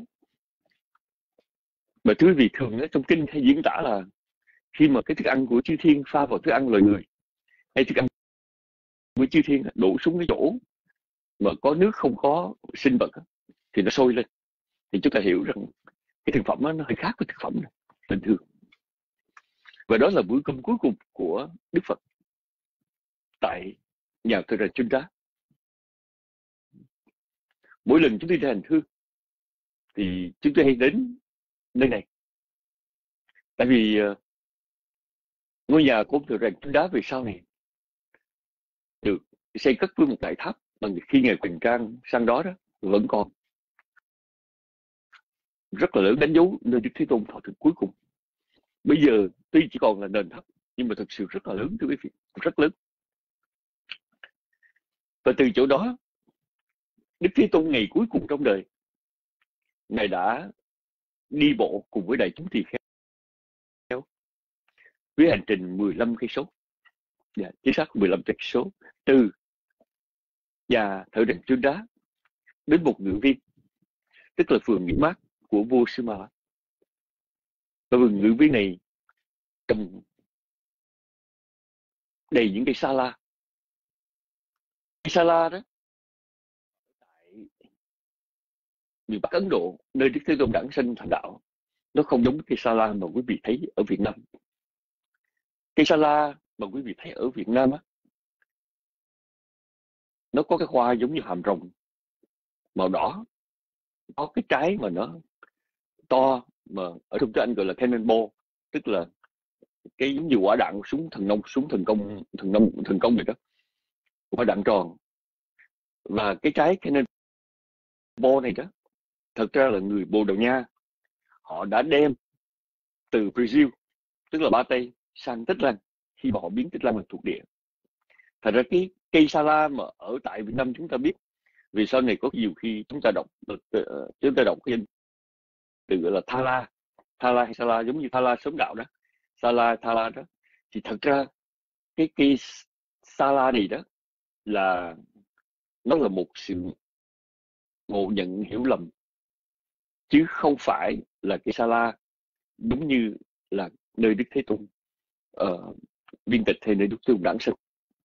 Mà thưa quý vị, thường đó, trong kinh hay diễn tả là khi mà cái thức ăn của chư thiên pha vào thức ăn loài người, hay thức ăn của chư thiên đổ xuống cái chỗ mà có nước không có sinh vật thì nó sôi lên, thì chúng ta hiểu rằng cái thực phẩm đó, nó hơi khác với thực phẩm này, bình thường. Và đó là bữa cơm cuối cùng của Đức Phật tại nhà thờ Ràng Chundra. Mỗi lần chúng tôi đi hành hương thì chúng tôi hay đến nơi này, tại vì uh, ngôi nhà của thờ Ràng Chundra về sau này được xây cất với một đại tháp mà khi ngài Quỳnh Trang sang đó đó vẫn còn rất là lớn, đánh dấu nơi Đức Thế Tôn thọ thực cuối cùng. Bây giờ tuy chỉ còn là nền thấp nhưng mà thực sự rất là lớn, thưa quý vị, rất lớn. Và từ chỗ đó, Đức Thế Tôn ngày cuối cùng trong đời, ngài đã đi bộ cùng với đại chúng tỳ kheo với hành trình mười lăm cây số, dạ, chính xác mười lăm cây số, từ nhà thờ Ràng Chundra đến một ngự viên, tức là phường nghỉ mát của vua Sumala. Và vườn ngự viên này trồng đầy những cây sa la. Cây sa la đó tại miền Bắc Ấn Độ, nơi Đức Thế Tôn đản sinh thành đạo, nó không giống cây sa la mà quý vị thấy ở Việt Nam. Cây sa la mà quý vị thấy ở Việt Nam á, nó có cái hoa giống như hàm rồng màu đỏ, có cái trái mà nó to, mà ở trong tiếng Anh gọi là cannonball, tức là cái giống như quả đạn súng thần nông, súng thần công, thần nông, thần công vậy đó, quả đạn tròn. Và cái trái cannonball này đó, thật ra là người Bồ Đào Nha họ đã đem từ Brazil, tức là Ba Tây, sang Tích Lan khi mà họ biến Tích Lan thành thuộc địa. Thật ra cái cây sa la mà ở tại Việt Nam chúng ta biết, vì sau này có nhiều khi chúng ta đọc chúng ta đọc cái từ gọi là tha la, tha la hay sa la, giống như tha la sớm đạo đó, sa la, tha la đó, thì thật ra cái cây sa la này đó là nó là một sự ngộ nhận hiểu lầm, chứ không phải là cây sa la đúng như là nơi Đức Thế Tôn uh, viên tịch hay nơi Đức Thế Tôn đản sinh.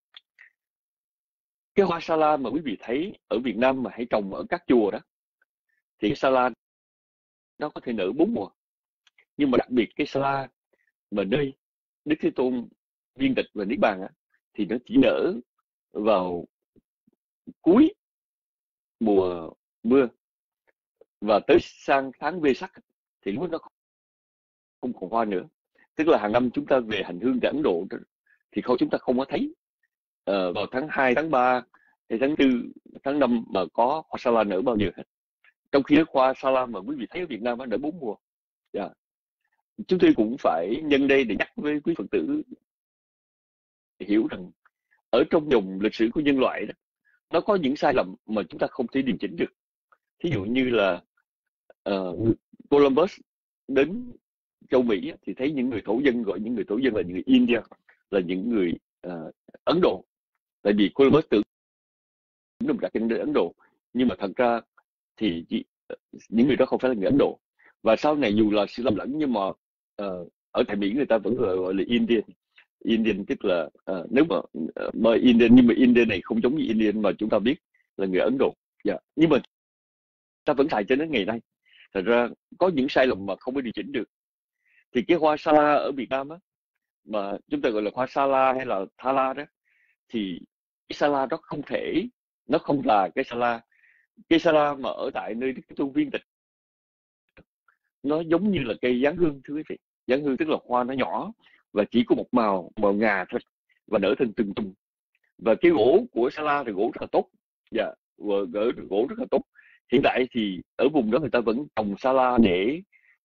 Cái hoa sa la mà quý vị thấy ở Việt Nam mà hãy trồng ở các chùa đó, thì cái sa la nó có thể nở bốn mùa, nhưng mà đặc biệt cái sa la mà nơi Đức Thế Tôn viên tịch và niết bàn á, thì nó chỉ nở vào cuối mùa mưa, và tới sang tháng Vê Sắc thì lúc nó không còn hoa nữa. Tức là hàng năm chúng ta về hành hương tại Ấn Độ thì không, chúng ta không có thấy uh, vào tháng hai, tháng ba hay tháng tư, tháng năm mà có hoa sa la nở bao nhiêu hết. Trong khi hoa sa la mà quý vị thấy ở Việt Nam nó nở bốn mùa. Yeah. Chúng tôi cũng phải nhân đây để nhắc với quý Phật tử hiểu rằng ở trong dòng lịch sử của nhân loại đó, nó có những sai lầm mà chúng ta không thể điều chỉnh được. Thí dụ như là uh, Columbus đến châu Mỹ thì thấy những người thổ dân, gọi những người thổ dân là những người India, là những người uh, Ấn Độ. Tại vì Columbus tưởng nó đặt chân đến Ấn Độ, nhưng mà thật ra thì chỉ, uh, những người đó không phải là người Ấn Độ. Và sau này dù là sự lầm lẫn, nhưng mà uh, ở tại Mỹ người ta vẫn gọi, gọi là Indian. Indian tức là uh, nếu mà uh, mà Indian, nhưng mà Indian này không giống như Indian mà chúng ta biết là người Ấn Độ. Yeah. Nhưng mà ta vẫn xài cho đến ngày nay. Thật ra có những sai lầm mà không có điều chỉnh được. Thì cái hoa sa la ở Việt Nam á, mà chúng ta gọi là hoa sa la hay là tha la đó, thì cái sa la đó không thể, nó không là cái sa la. Cái sa la mà ở tại nơi Đức Thế Tôn viên tịch, nó giống như là cây giáng hương, thưa quý vị. Giáng hương tức là hoa nó nhỏ và chỉ có một màu, màu ngà thôi, và nở thành từng tùng. Và cái gỗ của sa la thì gỗ rất là tốt, dạ, và gỗ, gỗ rất là tốt. Hiện tại thì ở vùng đó người ta vẫn trồng sa la để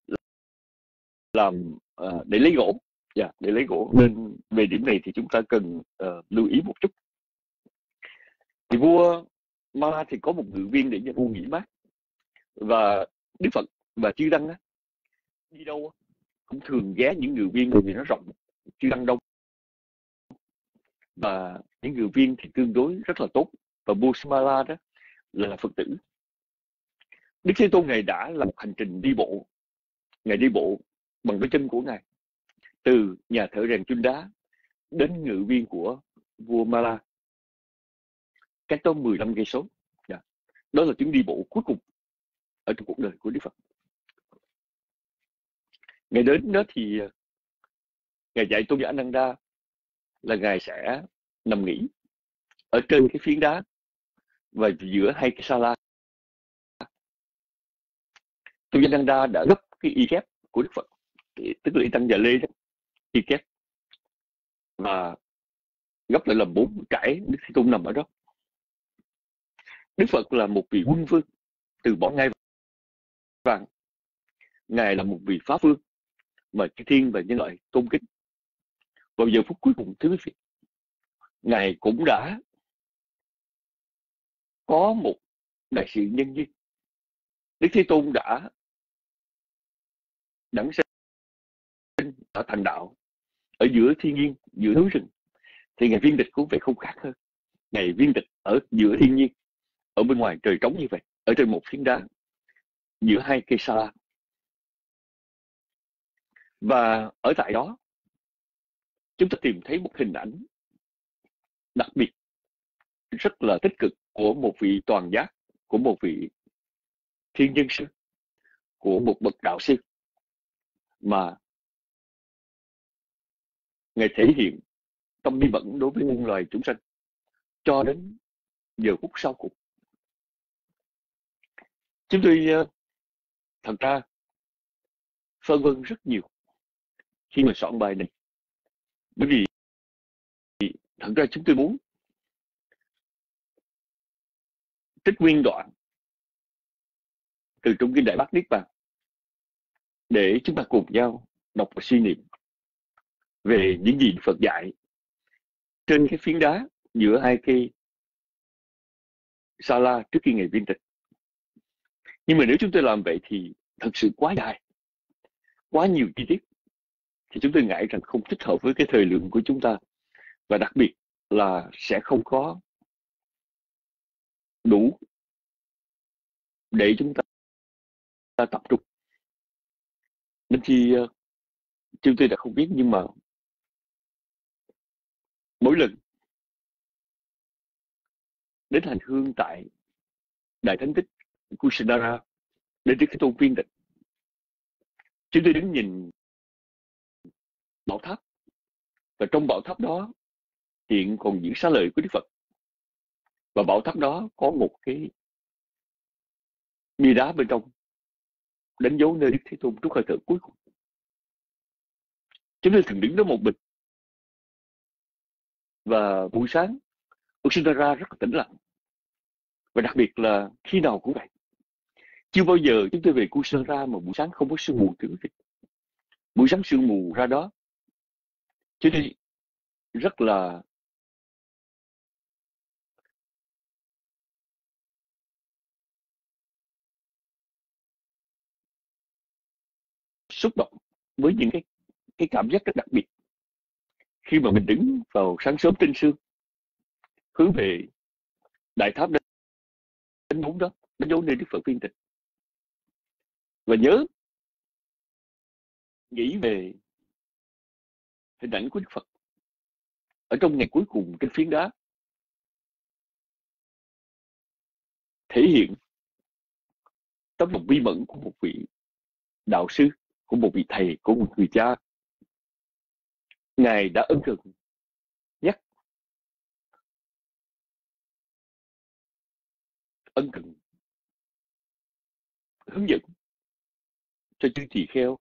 làm uh, để lấy gỗ, dạ, để lấy gỗ. Nên về điểm này thì chúng ta cần uh, lưu ý một chút. Thì vua Ma thì có một ngự viên để cho vua nghỉ mát, và Đức Phật và Chư Tăng á, đi đâu cũng thường ghé những ngự viên vì nó rộng. Chư Tăng đông và những người viên thì tương đối rất là tốt, và Busamala đó là Phật tử. Đức Thế Tôn Ngài đã làm một hành trình đi bộ, Ngài đi bộ bằng cái chân của Ngài từ nhà thợ rèn chun đá đến ngự viên của vua Mala, cách đó mười lăm cây số. Yeah. Đó là chuyến đi bộ cuối cùng ở trong cuộc đời của Đức Phật. Ngài đến đó thì Ngài dạy Tôn giả Ananda là Ngài sẽ nằm nghỉ ở trên cái phiến đá và giữa hai cái sa la. Tôn giả Ananda đã gấp cái y kép của Đức Phật, tức là y tăng già lê đó, y kép, và gấp lại làm bốn trải. Đức Thế Tôn nằm ở đó. Đức Phật là một vị quân vương từ bỏ ngai vàng. Ngài là một vị phá vương mà chư thiên và nhân loại tôn kính. Vào giờ phút cuối cùng, thưa quý vị, Ngài cũng đã có một đại sự nhân duyên. Đức Thế Tôn đã đản sinh ở thành đạo ở giữa thiên nhiên, giữa núi rừng, thì Ngài viên tịch cũng vậy không khác hơn. Ngài viên tịch ở giữa thiên nhiên, ở bên ngoài trời trống như vậy, ở trên một phiến đá giữa hai cây sa la. Và ở tại đó chúng ta tìm thấy một hình ảnh đặc biệt rất là tích cực của một vị toàn giác, của một vị thiên nhân sư, của một bậc đạo sư mà Ngài thể hiện tâm bi mẫn đối với muôn loài chúng sanh cho đến giờ phút sau cùng. Chúng tôi thật ra phân vân rất nhiều khi mà soạn bài này, bởi vì thật ra chúng tôi muốn trích nguyên đoạn từ trong kinh Đại Bát Niết Bàn để chúng ta cùng nhau đọc và suy niệm về những gì Phật dạy trên cái phiến đá giữa hai cây sa la trước khi Ngài viên tịch. Nhưng mà nếu chúng tôi làm vậy thì thật sự quá dài, quá nhiều chi tiết, thì chúng tôi ngại rằng không thích hợp với cái thời lượng của chúng ta, và đặc biệt là sẽ không có đủ để chúng ta, ta tập trung. Nên khi uh, chúng tôi đã không biết, nhưng mà mỗi lần đến hành hương tại Đại Thánh Tích Kushanara đến trước cái tôn viên tịch, chúng tôi đứng nhìn bảo tháp, và trong bảo tháp đó hiện còn những xá lợi của Đức Phật, và bảo tháp đó có một cái bia đá bên trong đánh dấu nơi Đức Thế Tôn trút hơi thở cuối cùng. Chúng tôi thường đứng đó một mình, và buổi sáng Kushanara rất là tĩnh lặng, và đặc biệt là khi nào cũng vậy. Chưa bao giờ chúng tôi về Kushanara mà buổi sáng không có sương mù, thưa quý vị. Buổi sáng sương mù ra đó, chúng tôi rất là xúc động với những cái cái cảm giác rất đặc biệt khi mà mình đứng vào sáng sớm tinh sương, hướng về đại tháp đánh dấu đó, đánh dấu nơi Đức Phật viên tịch, và nhớ nghĩ về hình ảnh của Đức Phật ở trong ngày cuối cùng trên phiến đá, thể hiện tấm lòng bi mẫn của một vị đạo sư, của một vị thầy, của một người cha. Ngài đã ân cần nhắc, ân cần hướng dẫn cho chư tỳ kheo,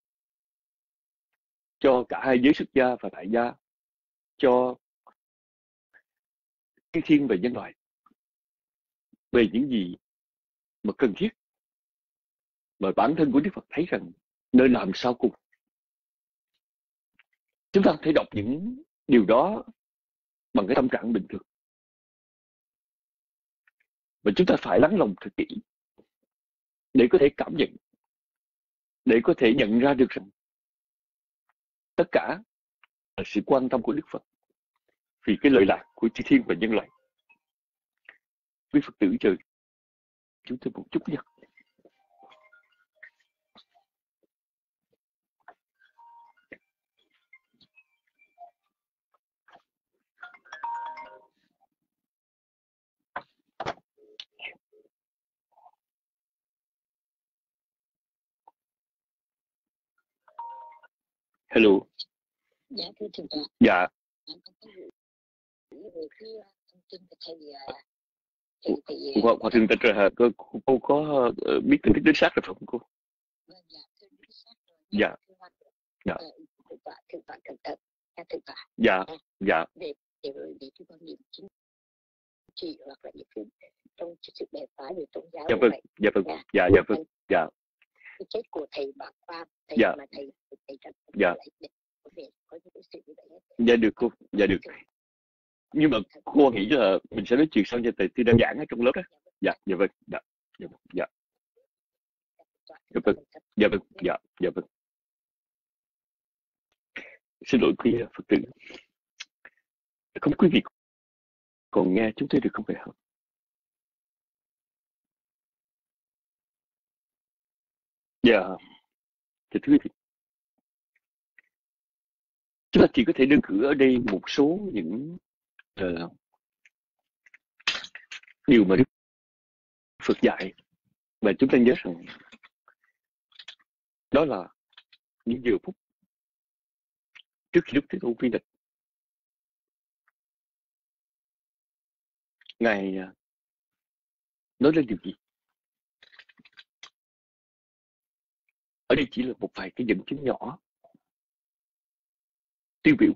cho cả hai giới xuất gia và tại gia, cho chư thiên và nhân loại về những gì mà cần thiết, mà bản thân của Đức Phật thấy rằng nơi làm sao cùng. Chúng ta có thể đọc những điều đó bằng cái tâm trạng bình thường, và chúng ta phải lắng lòng thật kỹ để có thể cảm nhận, để có thể nhận ra được rằng tất cả là sự quan tâm của Đức Phật vì cái lợi lạc của chư thiên và nhân loại. Quý Phật tử chờ chúng tôi một chút nhé. Hello. Dạ thưa thượng tọa. Dạ. Hòa, hòa thượng tịch rồi hả? Cô, cô có uh, biết tin tức đến xác rồi phải không cô? Dạ. Dạ. Dạ. Dạ. Để để để cho con niệm chính trị hoặc là những cái trong sự bè phái về tôn giáo. Dạ vâng. Dạ vâng. Dạ dạ vâng. Dạ. Cái chết của thầy Bạc Quang, thầy dạ. mà thầy thầy trật. Dạ. Có những cái sự như vậy. Dạ được cô. Dạ được. Nhưng mà cô nghĩ là mình sẽ nói chuyện sau cho thầy Tư đang giảng ở trong lớp đó. Dạ. Dạ vâng. Dạ. Dạ vâng. Dạ. Dạ vâng. Dạ vâng. Dạ. Dạ vâng. Xin lỗi quý Phật tử. Không quý vị còn nghe chúng tôi được không phải không? Dạ. Thưa quý vị, chúng ta chỉ có thể đơn cử ở đây một số những uh, điều mà Đức Phật dạy và chúng ta nhớ rằng đó là những giờ phút trước khi Đức Thế Tôn viên tịch. Ngài nói lên điều gì? Ở đây chỉ là một vài cái dẫn chứng nhỏ tiêu biểu.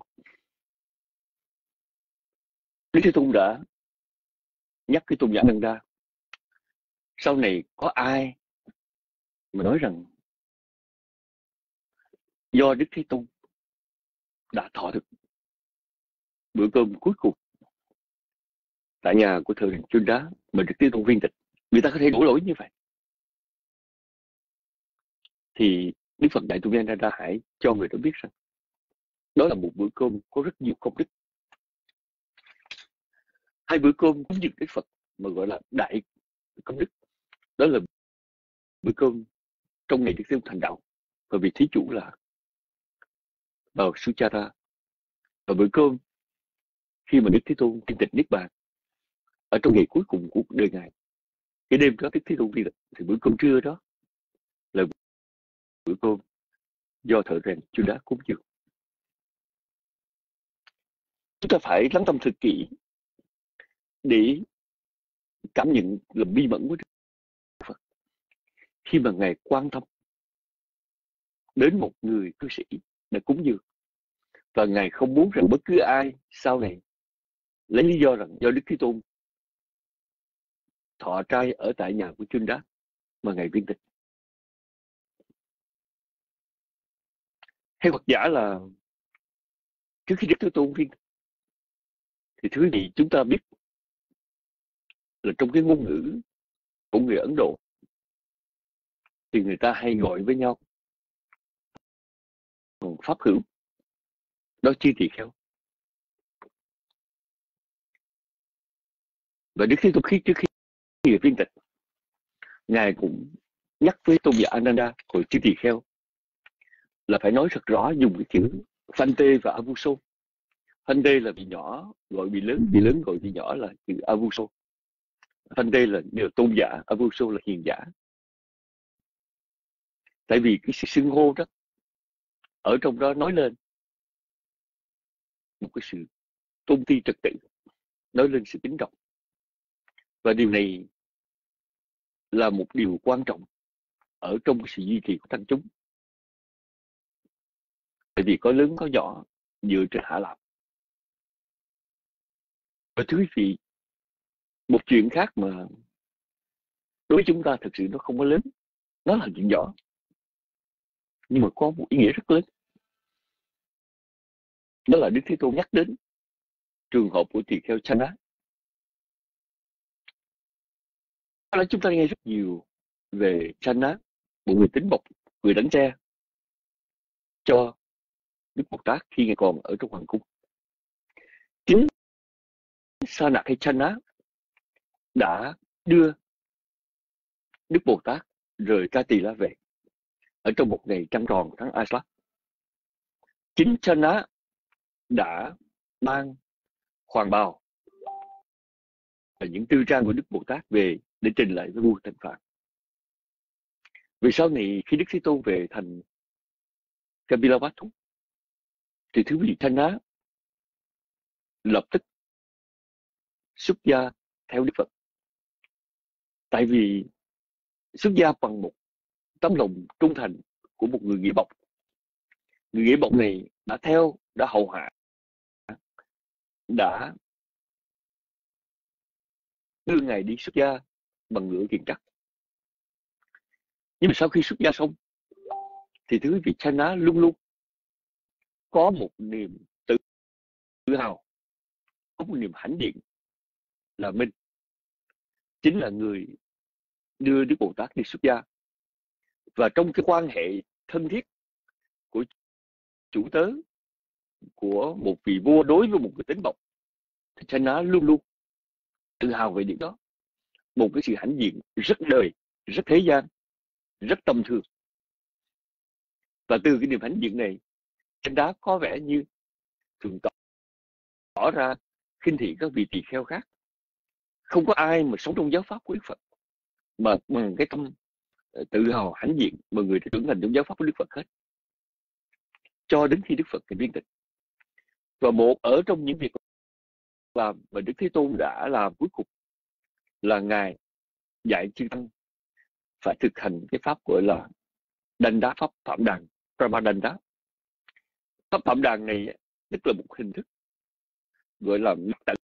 Đức Thế Tôn đã nhắc cái tôn giả Nanda. Sau này có ai mà nói rằng do Đức Thế Tôn đã thọ thực bữa cơm cuối cùng tại nhà của Thượng Chuyên Đá mà Đức Thế Tôn viên tịch, người ta có thể đổ lỗi như vậy, thì Đức Phật Đại Tôn Nhân Ra hãy cho người đó biết rằng đó là một bữa cơm có rất nhiều công đức. Hai bữa cơm cúng dường Đức Phật mà gọi là đại công đức, đó là bữa cơm trong ngày Đức Thế Tôn thành đạo và vị thí chủ là vào Suchara, và bữa cơm khi mà Đức Thế Tôn viên tịch niết bàn ở trong ngày cuối cùng của cuộc đời ngài. Cái đêm đó Đức Thế Tôn viên tịch thì bữa cơm trưa đó là bữa cơm do Thợ Rèn Chuyên Đá cúng dường. Chúng ta phải lắng tâm thật kỹ để cảm nhận lòng bi mẫn của Đức Phật khi mà ngài quan tâm đến một người cư sĩ đã cúng dường, và ngài không muốn rằng bất cứ ai sau này lấy lý do rằng do Đức Thế Tôn thọ trai ở tại nhà của Chuyên Đá mà ngài viên tịch. Hay hoặc giả là trước khi Đức Thế Tôn viên tịch thì thứ gì chúng ta biết là trong cái ngôn ngữ của người Ấn Độ thì người ta hay gọi với nhau pháp hữu, đó chi tỳ kheo. Và Đức Thế Tôn khi trước khi viên tịch, ngài cũng nhắc với tôn giả Ananda của chi tỳ kheo là phải nói thật rõ, dùng cái chữ Phanh Tê và Avuso. Phanh Tê là vị nhỏ gọi vị lớn, vị lớn gọi vị nhỏ là chữ Avuso. Phanh Tê là điều tôn giả, Avuso là hiền giả. Tại vì cái sự xưng hô đó ở trong đó nói lên một cái sự tôn ti trật tự, nói lên sự kính trọng, và điều này là một điều quan trọng ở trong sự duy trì của tăng chúng. Tại vì có lớn có nhỏ dựa trên hạ lạc. Và thưa quý vị, một chuyện khác mà đối với chúng ta thực sự nó không có lớn, nó là chuyện nhỏ nhưng mà có một ý nghĩa rất lớn. Đó là Đức Thế Tôn nhắc đến trường hợp của tỳ kheo Chana. Đó là chúng ta nghe rất nhiều về Chana, một người tính bộc, người đánh xe cho Đức Bồ Tát khi ngài còn ở trong hoàng cung. Chính Sa Nạc hay Channa đã đưa Đức Bồ Tát rời Ca Tỳ La về ở trong một ngày trăng tròn tháng Aslat. Chính Channa đã mang hoàng bào và những tư trang của Đức Bồ Tát về để trình lại với vua Tần Phạn. Vì sau này khi Đức Thế Tôn về thành Kapilavatthu thì thứ vị Channa lập tức xuất gia theo Đức Phật. Tại vì xuất gia bằng một tấm lòng trung thành của một người nghĩa bọc. Người nghĩa bọc này đã theo, đã hầu hạ, đã đưa Ngài đi xuất gia bằng ngựa kiền trắc. Nhưng mà sau khi xuất gia xong thì thứ vị Channa luôn luôn có một niềm tự hào, có một niềm hãnh diện là mình chính là người đưa Đức Bồ Tát đi xuất gia. Và trong cái quan hệ thân thiết của chủ tớ của một vị vua đối với một người tín bọc thì Channa luôn luôn tự hào về điểm đó. Một cái sự hãnh diện rất đời, rất thế gian, rất tầm thường. Và từ cái niềm hãnh diện này, Channa có vẻ như thường tỏ, tỏ ra khinh thị các vị tỳ kheo khác. Không có ai mà sống trong giáo pháp của Đức Phật mà bằng cái tâm tự hào hãnh diện mà người đã trưởng thành trong giáo pháp của Đức Phật hết. Cho đến khi Đức Phật thành viên tịch. Và một ở trong những việc làm mà Đức Thế Tôn đã làm cuối cùng là Ngài dạy chư tăng phải thực hành cái pháp gọi là đành đá pháp phạm đàn, Pramadanda. Pháp phạm đàn này tức là một hình thức gọi là mặc tận,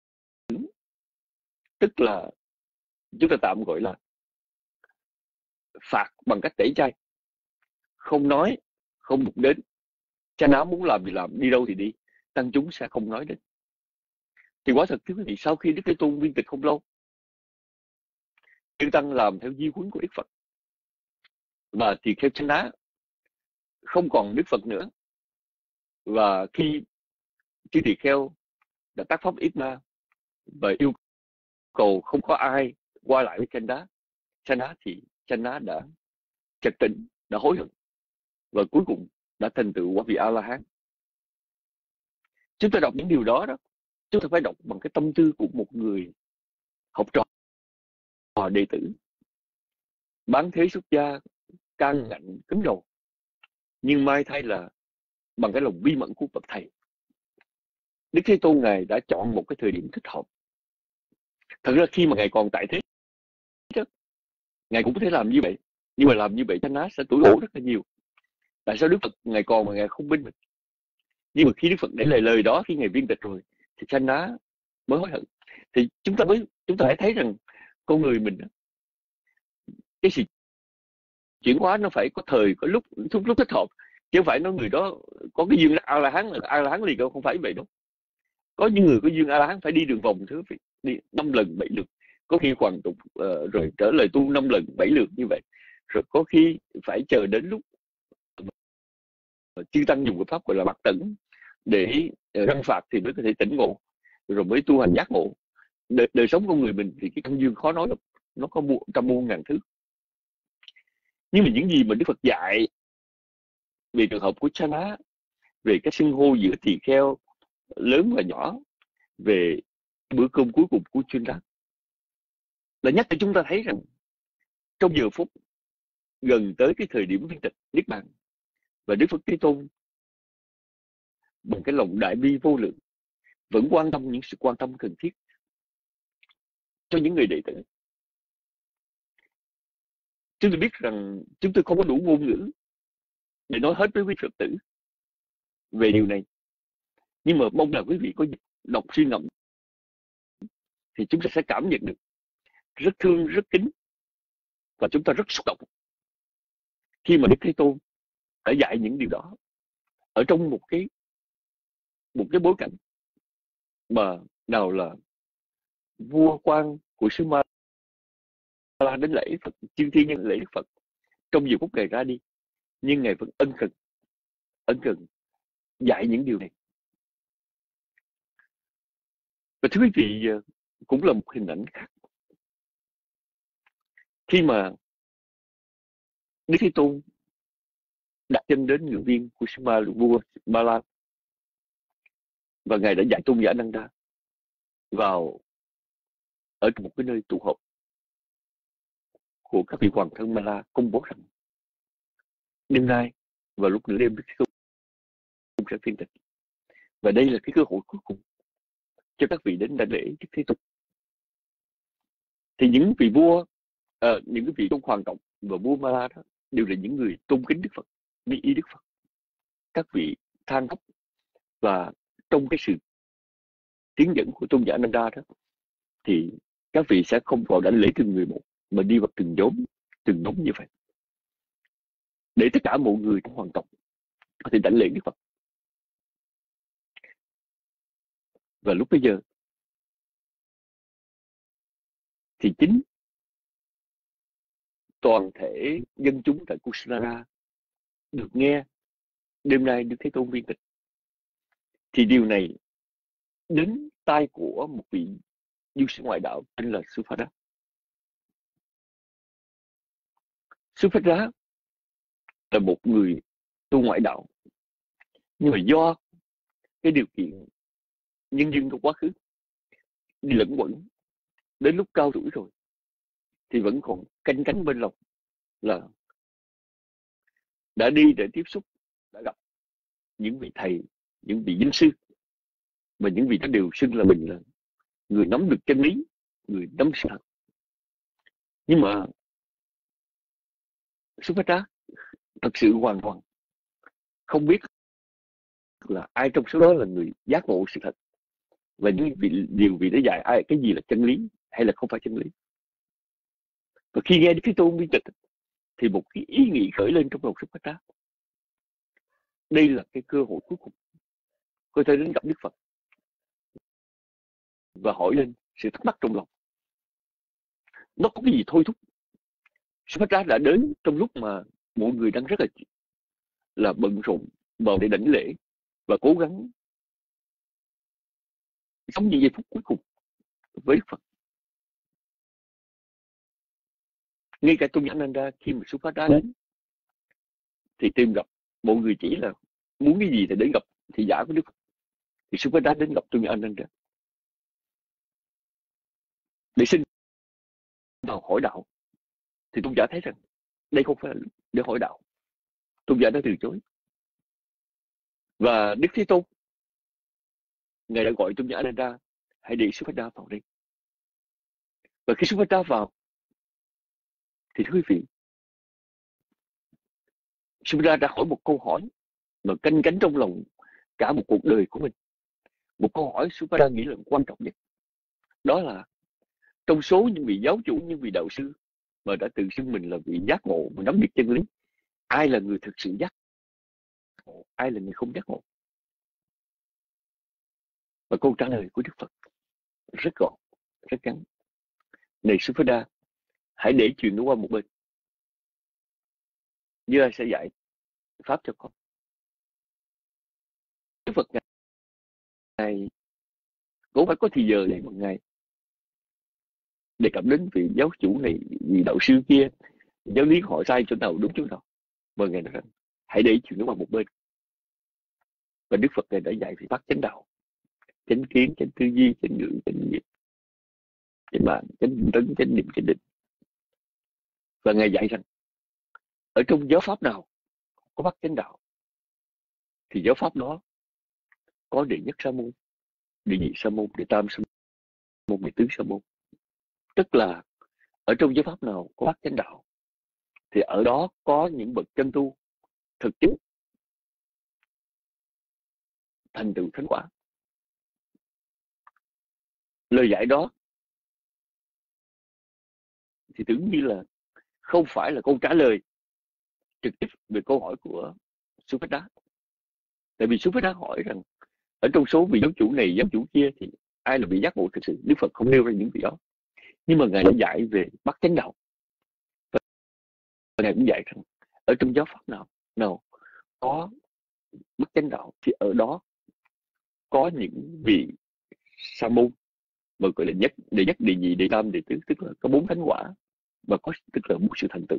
tức là chúng ta tạm gọi là phạt bằng cách tẩy chay, không nói, không đụng đến. Channa muốn làm gì làm, đi đâu thì đi, tăng chúng sẽ không nói đến. Thì quả thật thưa quý vị, sau khi Đức Thế Tôn viên tịch không lâu, chư tăng làm theo di huấn của Đức Phật và tỳ kheo Channa không còn Đức Phật nữa. Và khi chư tỳ kheo đã tác pháp ít ma và yêu cầu không có ai qua lại với Channa, Channa thì Channa đã chợt tỉnh, đã hối hận và cuối cùng đã thành tựu quả vị A La Hán. Chúng ta đọc những điều đó đó, chúng ta phải đọc bằng cái tâm tư của một người học trò, đệ tử, bán thế xuất gia, can ngạnh cứng đầu, nhưng may thay là bằng cái lòng bi mẫn của bậc thầy, Đức Thế Tôn Ngài đã chọn một cái thời điểm thích hợp. Thật ra khi mà Ngài còn tại thế, Ngài cũng có thể làm như vậy, nhưng mà làm như vậy Channa sẽ tủi hổ rất là nhiều. Tại sao Đức Phật Ngài còn mà Ngài không bên mình? Nhưng mà khi Đức Phật để lời lời đó, khi Ngài viên tịch rồi, thì Channa mới hối hận. Thì chúng ta mới chúng ta hãy thấy rằng con người mình, cái sự chuyển hóa nó phải có thời, có lúc, lúc, lúc thích hợp, chứ không phải nói người đó có cái duyên A La Hán là A La Hán liền, không phải vậy đâu. Có những người có duyên A La Hán phải đi đường vòng thứ đi năm lần bảy lượt, có khi hoàn tục uh, rồi trở lời tu năm lần bảy lượt như vậy, rồi có khi phải chờ đến lúc chư tăng dùng cái pháp gọi là bạc tẩn để uh, răng phạt thì mới có thể tỉnh ngộ, rồi mới tu hành giác ngộ. Đời, đời sống con người mình thì cái căn duyên khó nói lắm, nó có trăm muôn ngàn thứ. Nhưng mà những gì mà Đức Phật dạy về trường hợp của Channa, về cái xưng hô giữa tỳ kheo lớn và nhỏ, về bữa cơm cuối cùng của chuyên đắc, là nhắc cho chúng ta thấy rằng trong giờ phút gần tới cái thời điểm viên tịch niết bàn, và Đức Phật Thế Tôn bằng cái lòng đại bi vô lượng vẫn quan tâm những sự quan tâm cần thiết cho những người đệ tử. Chúng tôi biết rằng chúng tôi không có đủ ngôn ngữ để nói hết với quý Phật tử về điều này, nhưng mà mong là quý vị có đọc suy ngẫm thì chúng ta sẽ cảm nhận được rất thương, rất kính, và chúng ta rất xúc động khi mà Đức Thế Tôn đã dạy những điều đó ở trong một cái một cái bối cảnh mà nào là vua quan của xứ Ma La đến lễ Phật, chư thiên nhân lễ Đức Phật trong giờ phút Ngài ra đi, nhưng Ngài vẫn ân cần ân cần dạy những điều này. Và thưa quý vị, cũng là một hình ảnh khác. Khi mà Đức Thế Tôn đặt chân đến ngự viên của Ma, vua Ba La, và Ngài đã dạy tôn giả Ananda vào ở một cái nơi tụ họp của các vị hoàng thân Ma La, công bố rằng đêm nay và lúc nửa đêm Đức Thế Tôn sẽ phiên tịch, và đây là cái cơ hội cuối cùng cho các vị đến đại lễ Đức Thế Tôn. Thì những vị vua, à, những cái vị tôn hoàng tộc và vua Ma La đó đều là những người tôn kính Đức Phật, biết ý Đức Phật. Các vị than khóc, và trong cái sự tiến dẫn của tôn giả Ananda đó, thì các vị sẽ không vào đảnh lễ từng người một, mà đi vào từng nhóm, từng nhóm như vậy, để tất cả mọi người trong hoàng tộc có thể đảnh lễ Đức Phật. Và lúc bây giờ thì chính toàn thể dân chúng tại Kushanara được nghe đêm nay Đức Thế Tôn viên tịch. Thì điều này đến tai của một vị du sĩ ngoại đạo tên là Suphada. Suphada là một người tu ngoại đạo, nhưng mà do cái điều kiện nhân duyên trong quá khứ đi lẫn quẩn, đến lúc cao tuổi rồi thì vẫn còn canh cánh bên lòng là đã đi để tiếp xúc, đã gặp những vị thầy, những vị danh sư, và những vị đó đều xưng là mình là người nắm được chân lý, người nắm sự thật. Nhưng mà Suphada thật sự hoàn toàn không biết là ai trong số đó là người giác ngộ sự thật, và những vị, điều vị đã dạy ai cái gì là chân lý hay là không phải chân lý. Và khi nghe Đức Thế Tôn viên tịch thì một cái ý nghĩ khởi lên trong lòng Suphada. Đây là cái cơ hội cuối cùng có thể đến gặp Đức Phật và hỏi lên sự thắc mắc trong lòng. Nó có cái gì thôi thúc Suphada đã đến trong lúc mà mọi người đang rất là là bận rộn vào để đảnh lễ và cố gắng sống những giây phút cuối cùng với Đức Phật. Ngay cả tôn giả Ananda khi mà Suphada đến thì tìm gặp mọi người chỉ là muốn cái gì thì đến gặp thị giả của Đức Phật. Thì Suphada đến gặp tôn giả Ananda để xin vào hỏi đạo. Thì tôn giả thấy rằng đây không phải là để hỏi đạo. Tôn giả đã từ chối. Và Đức Thế Tôn, Ngài đã gọi tôn giả Ananda hãy để Suphada vào đây. Và khi Suphada vào thì thưa quý vị, Suphada đã hỏi một câu hỏi mà canh cánh trong lòng cả một cuộc đời của mình. Một câu hỏi Suphada nghĩ là quan trọng nhất. Đó là trong số những vị giáo chủ, những vị đạo sư mà đã tự xưng mình là vị giác ngộ, mà nắm được chân lý, ai là người thực sự giác ngộ, ai là người không giác ngộ? Và câu trả lời của Đức Phật rất gọn, rất ngắn. Này Suphada, hãy để chuyện đó qua một bên. Như ai sẽ dạy pháp cho con. Đức Phật Ngài cũng phải có thì giờ để một ngày đề cập đến vị giáo chủ này, vị đạo sư kia, giáo lý họ sai chỗ nào đúng chỗ nào. Và Ngài nói rằng hãy để chuyện đó qua một bên. Và Đức Phật Ngài đã dạy về pháp chánh đạo, chánh kiến, chánh tư duy, chánh ngữ, chánh nghiệp, chánh mạng, chánh tấn, chánh niệm, chánh định. Và Ngài dạy rằng ở trong giáo pháp nào có pháp chánh đạo thì giáo pháp đó có đệ nhất sa môn, đệ nhị sa môn, đệ tam sa môn, đệ tứ sa môn. Tức là ở trong giáo pháp nào có pháp chánh đạo thì ở đó có những bậc chân tu thực chứng thành tựu thánh quả. Lời dạy đó thì tưởng như là không phải là câu trả lời trực tiếp về câu hỏi của Suphada. Tại vì Suphada hỏi rằng ở trong số vị giáo chủ này, giáo chủ kia thì ai là vị giác ngộ thực sự? Đức Phật không nêu ra những vị đó. Nhưng mà Ngài đã dạy về bát chánh đạo. Và Ngài cũng dạy rằng ở trong giáo pháp nào nào có bát chánh đạo thì ở đó có những vị sa môn, mà gọi là nhất đệ nhất, đệ nhị, đệ tam, đệ tứ, tức là có bốn thánh quả, và có tức là một sự thành tựu.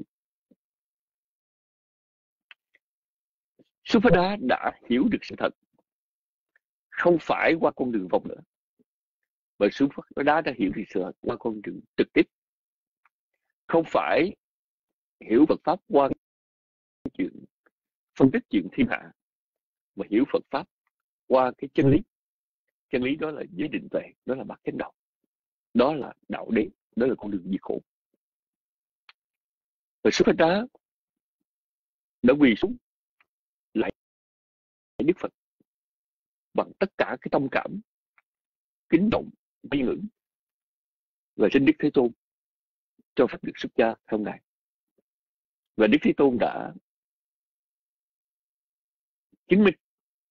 Supada đã hiểu được sự thật, không phải qua con đường vòng nữa, mà Supada đã hiểu được sự thật qua con đường trực tiếp, không phải hiểu Phật pháp qua chuyện phân tích chuyện thiên hạ, mà hiểu Phật pháp qua cái chân lý. Chân lý đó là giới định tuệ, đó là bát chánh đạo, đó là đạo đế, đó là con đường diệt khổ. Và Supada đã quỳ xuống lại Đức Phật bằng tất cả cái tâm cảm kính trọng, quy ngưỡng, và xin Đức Thế Tôn cho phép được xuất gia theo Ngài. Và Đức Thế Tôn đã chứng minh.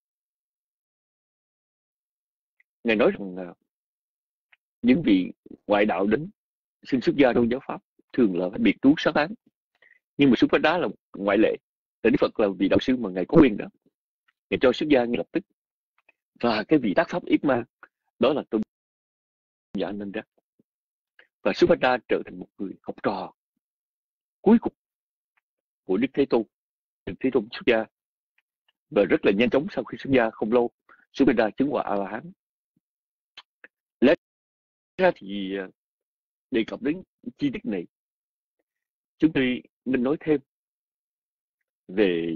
Ngài nói rằng uh, những vị ngoại đạo đến xin xuất gia trong giáo pháp thường là phải biệt trú sát án, nhưng mà Supada là ngoại lệ. Tại Đức Phật là vị đạo sư mà Ngài có quyền đó, Ngài cho xuất gia ngay lập tức. Và cái vị tác pháp yết ma đó là tôn giả Ananda. Và Supada trở thành một người học trò cuối cùng của Đức Thế Tôn. Đức Thế Tôn xuất gia, và rất là nhanh chóng sau khi xuất gia không lâu, Supada chứng quả A La Hán. Lẽ ra thì đề cập đến chi tiết này, chúng tôi nên nói thêm về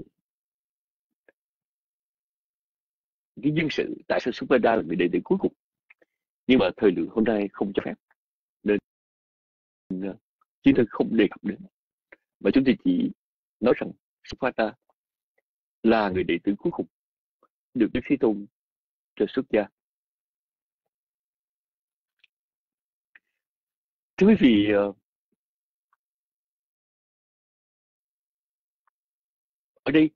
cái nhân sự tại sao Supada là người đệ tử cuối cùng, nhưng mà thời lượng hôm nay không cho phép nên chúng tôi không đề cập đến, mà chúng tôi chỉ nói rằng Supada là người đệ tử cuối cùng được Đức Thế Tôn cho xuất gia. Thưa quý vị, ở đây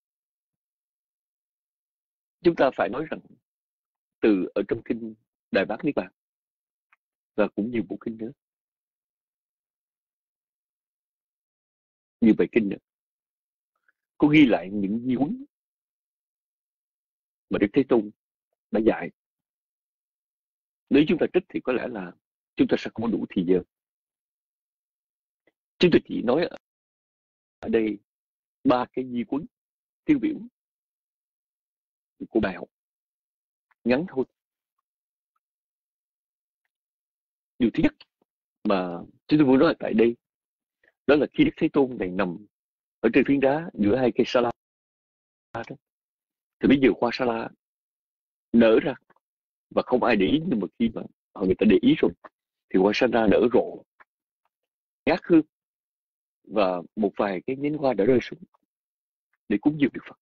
chúng ta phải nói rằng từ ở trong kinh Đại Bát Niết Bàn và cũng nhiều bộ kinh nữa, nhiều bài kinh nữa, có ghi lại những di huấn mà Đức Thế Tôn đã dạy. Nếu chúng ta trích thì có lẽ là chúng ta sẽ không có đủ thời giờ. Chúng tôi chỉ nói ở đây ba cái di huấn tiêu biểu của bài học ngắn thôi. Điều thứ nhất mà chúng tôi muốn nói tại đây đó là khi Đức Thế Tôn này nằm ở trên phiến đá giữa hai cây sa la đó, thì bây giờ hoa sa la nở ra và không ai để ý, nhưng mà khi mà họ người ta để ý rồi thì hoa sa la nở rộ ngát hương, và một vài cái nhánh hoa đã rơi xuống để cúng dường Đức Phật.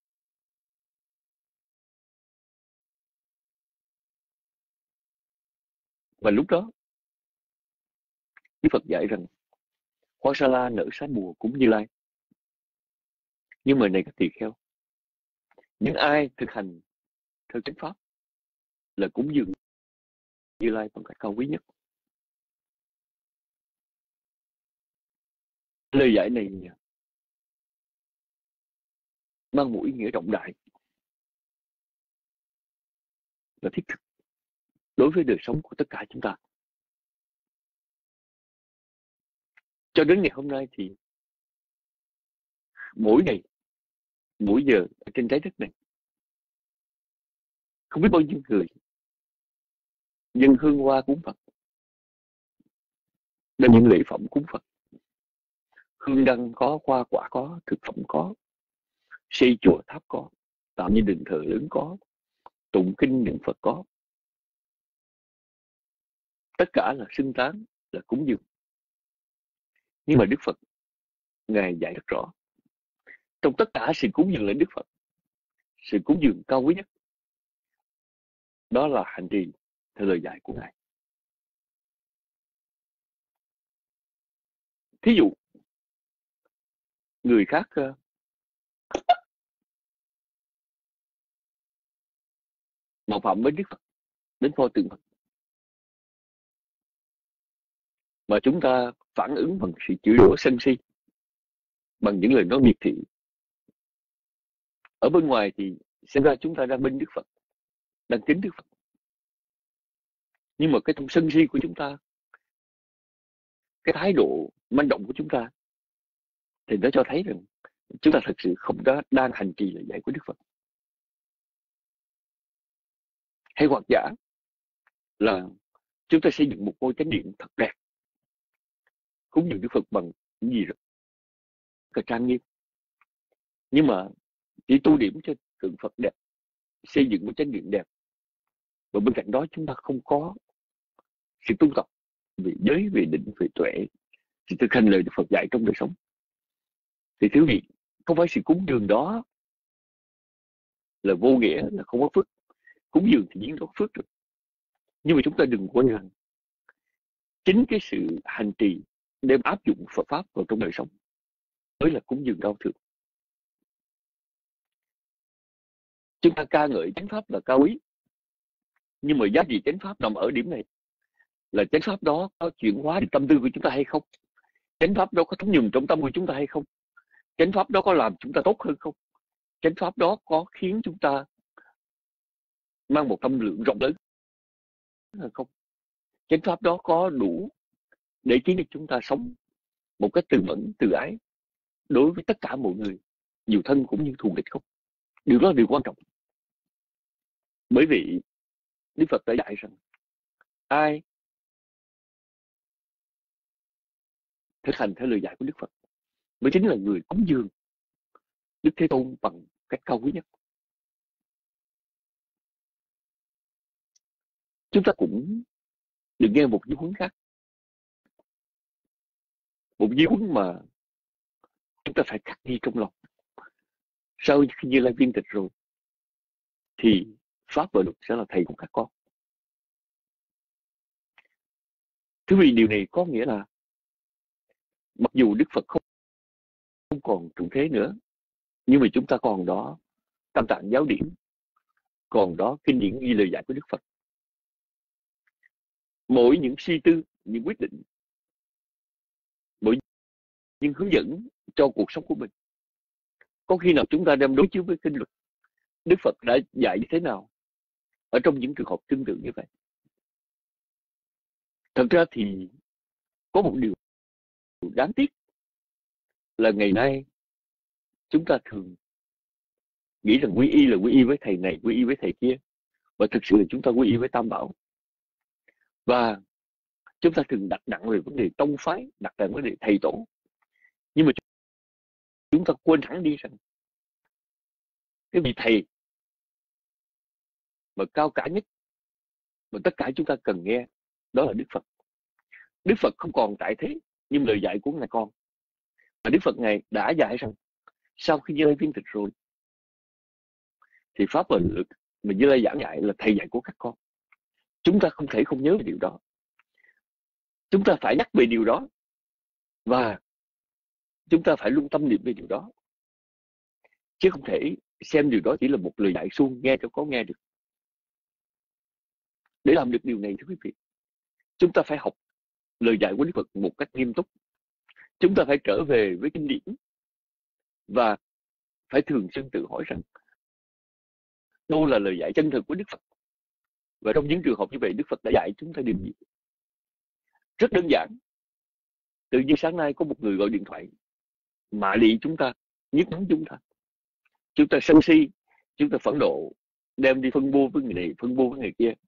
Và lúc đó Đức Phật dạy rằng hoa sa la nở sát mùa cúng Như Lai, nhưng mà này các tỳ kheo, những ai thực hành theo chánh pháp là cúng dường Như Lai bằng cách cao quý nhất. Lời dạy này mang một ý nghĩa trọng đại và thiết thực đối với đời sống của tất cả chúng ta. Cho đến ngày hôm nay thì mỗi ngày, mỗi giờ ở trên trái đất này, không biết bao nhiêu người dâng hương hoa cúng Phật, đem những lễ phẩm cúng Phật, hương đăng có, hoa quả có, thực phẩm có, xây chùa tháp có, tạo như đền thờ lớn có, tụng kinh niệm Phật có. Tất cả là xưng tán, là cúng dường. Nhưng mà Đức Phật, Ngài dạy rất rõ, trong tất cả sự cúng dường lên Đức Phật, sự cúng dường cao quý nhất đó là hành trì theo lời dạy của Ngài. Thí dụ, người khác uh, mạo phạm với Đức Phật, đến pho tượng Phật, mà chúng ta phản ứng bằng sự chửi rủa sân si, bằng những lời nói miệt thị. Ở bên ngoài thì xem ra chúng ta đang bên Đức Phật, đang kính Đức Phật. Nhưng mà cái tâm sân si của chúng ta, cái thái độ manh động của chúng ta, thì nó cho thấy rằng chúng ta thật sự không đã đang hành trì lời dạy của Đức Phật. Hay hoặc giả là chúng ta xây dựng một ngôi chánh điện thật đẹp, cúng dường Đức Phật bằng những gì rất là trang nghiêm, nhưng mà chỉ tu điểm cho tượng Phật đẹp, xây dựng một chánh điện đẹp, và bên cạnh đó chúng ta không có sự tu tập về giới, về định, về tuệ, sự thực hành lời Đức Phật dạy trong đời sống, thì quý vị, không phải sự cúng dường đó là vô nghĩa, là không có phước. Cúng dường thì diễn có phước được, nhưng mà chúng ta đừng quên rằng chính cái sự hành trì đem áp dụng Phật pháp vào trong đời sống mới là cúng dường cao thượng. Chúng ta ca ngợi chánh pháp là cao quý, nhưng mà giá trị chánh pháp nằm ở điểm này, là chánh pháp đó có chuyển hóa được tâm tư của chúng ta hay không, chánh pháp đó có thấm nhuần trong tâm của chúng ta hay không, chánh pháp đó có làm chúng ta tốt hơn không, chánh pháp đó có khiến chúng ta mang một tâm lượng rộng lớn hơn không, chánh pháp đó có đủ để khiến chúng ta sống một cách từ mẫn, từ ái đối với tất cả mọi người, nhiều thân cũng như thù địch không. Điều đó là điều quan trọng. Bởi vì Đức Phật đã dạy rằng ai thực hành theo lời dạy của Đức Phật mới chính là người cúng dường Đức Thế Tôn bằng cách cao quý nhất. Chúng ta cũng được nghe một giáo huấn khác, một giáo huấn mà chúng ta phải khắc ghi trong lòng. Sau khi Như Lai viên tịch rồi thì Pháp và Luật sẽ là thầy của các con. Thứ vì điều này có nghĩa là mặc dù Đức Phật không, không còn trụ thế nữa, nhưng mà chúng ta còn đó Tam Tạng giáo điển, còn đó kinh điển ghi lời dạy của Đức Phật. Mỗi những suy tư, những quyết định, mỗi những hướng dẫn cho cuộc sống của mình, có khi nào chúng ta đem đối chiếu với kinh luật Đức Phật đã dạy như thế nào ở trong những trường hợp tương tự như vậy? Thật ra thì có một điều đáng tiếc là ngày nay chúng ta thường nghĩ rằng quy y là quy y với thầy này, quy y với thầy kia, và thực sự là chúng ta quy y với Tam Bảo. Và chúng ta thường đặt nặng về vấn đề tông phái, đặt nặng vấn đề thầy tổ, nhưng mà chúng ta quên hẳn đi rằng cái vị thầy mà cao cả nhất mà tất cả chúng ta cần nghe đó là Đức Phật. Đức Phật không còn tại thế, nhưng lời dạy của Ngài còn. Và Đức Phật Ngài đã dạy rằng sau khi Như Lai viên tịch rồi thì Pháp và Luật mà Như Lai giảng dạy là thầy dạy của các con. Chúng ta không thể không nhớ về điều đó. Chúng ta phải nhắc về điều đó, và chúng ta phải luôn tâm niệm về điều đó, chứ không thể xem điều đó chỉ là một lời dạy suông nghe cho có nghe được. Để làm được điều này, thưa quý vị, chúng ta phải học lời dạy của Đức Phật một cách nghiêm túc. Chúng ta phải trở về với kinh điển và phải thường xuyên tự hỏi rằng đâu là lời dạy chân thực của Đức Phật. Và trong những trường hợp như vậy, Đức Phật đã dạy chúng ta điều gì? Rất đơn giản. Tự nhiên sáng nay có một người gọi điện thoại mạ lị chúng ta, nhức nhối chúng ta, chúng ta sân si, chúng ta phẫn nộ, đem đi phân bua với người này, phân bua với người kia,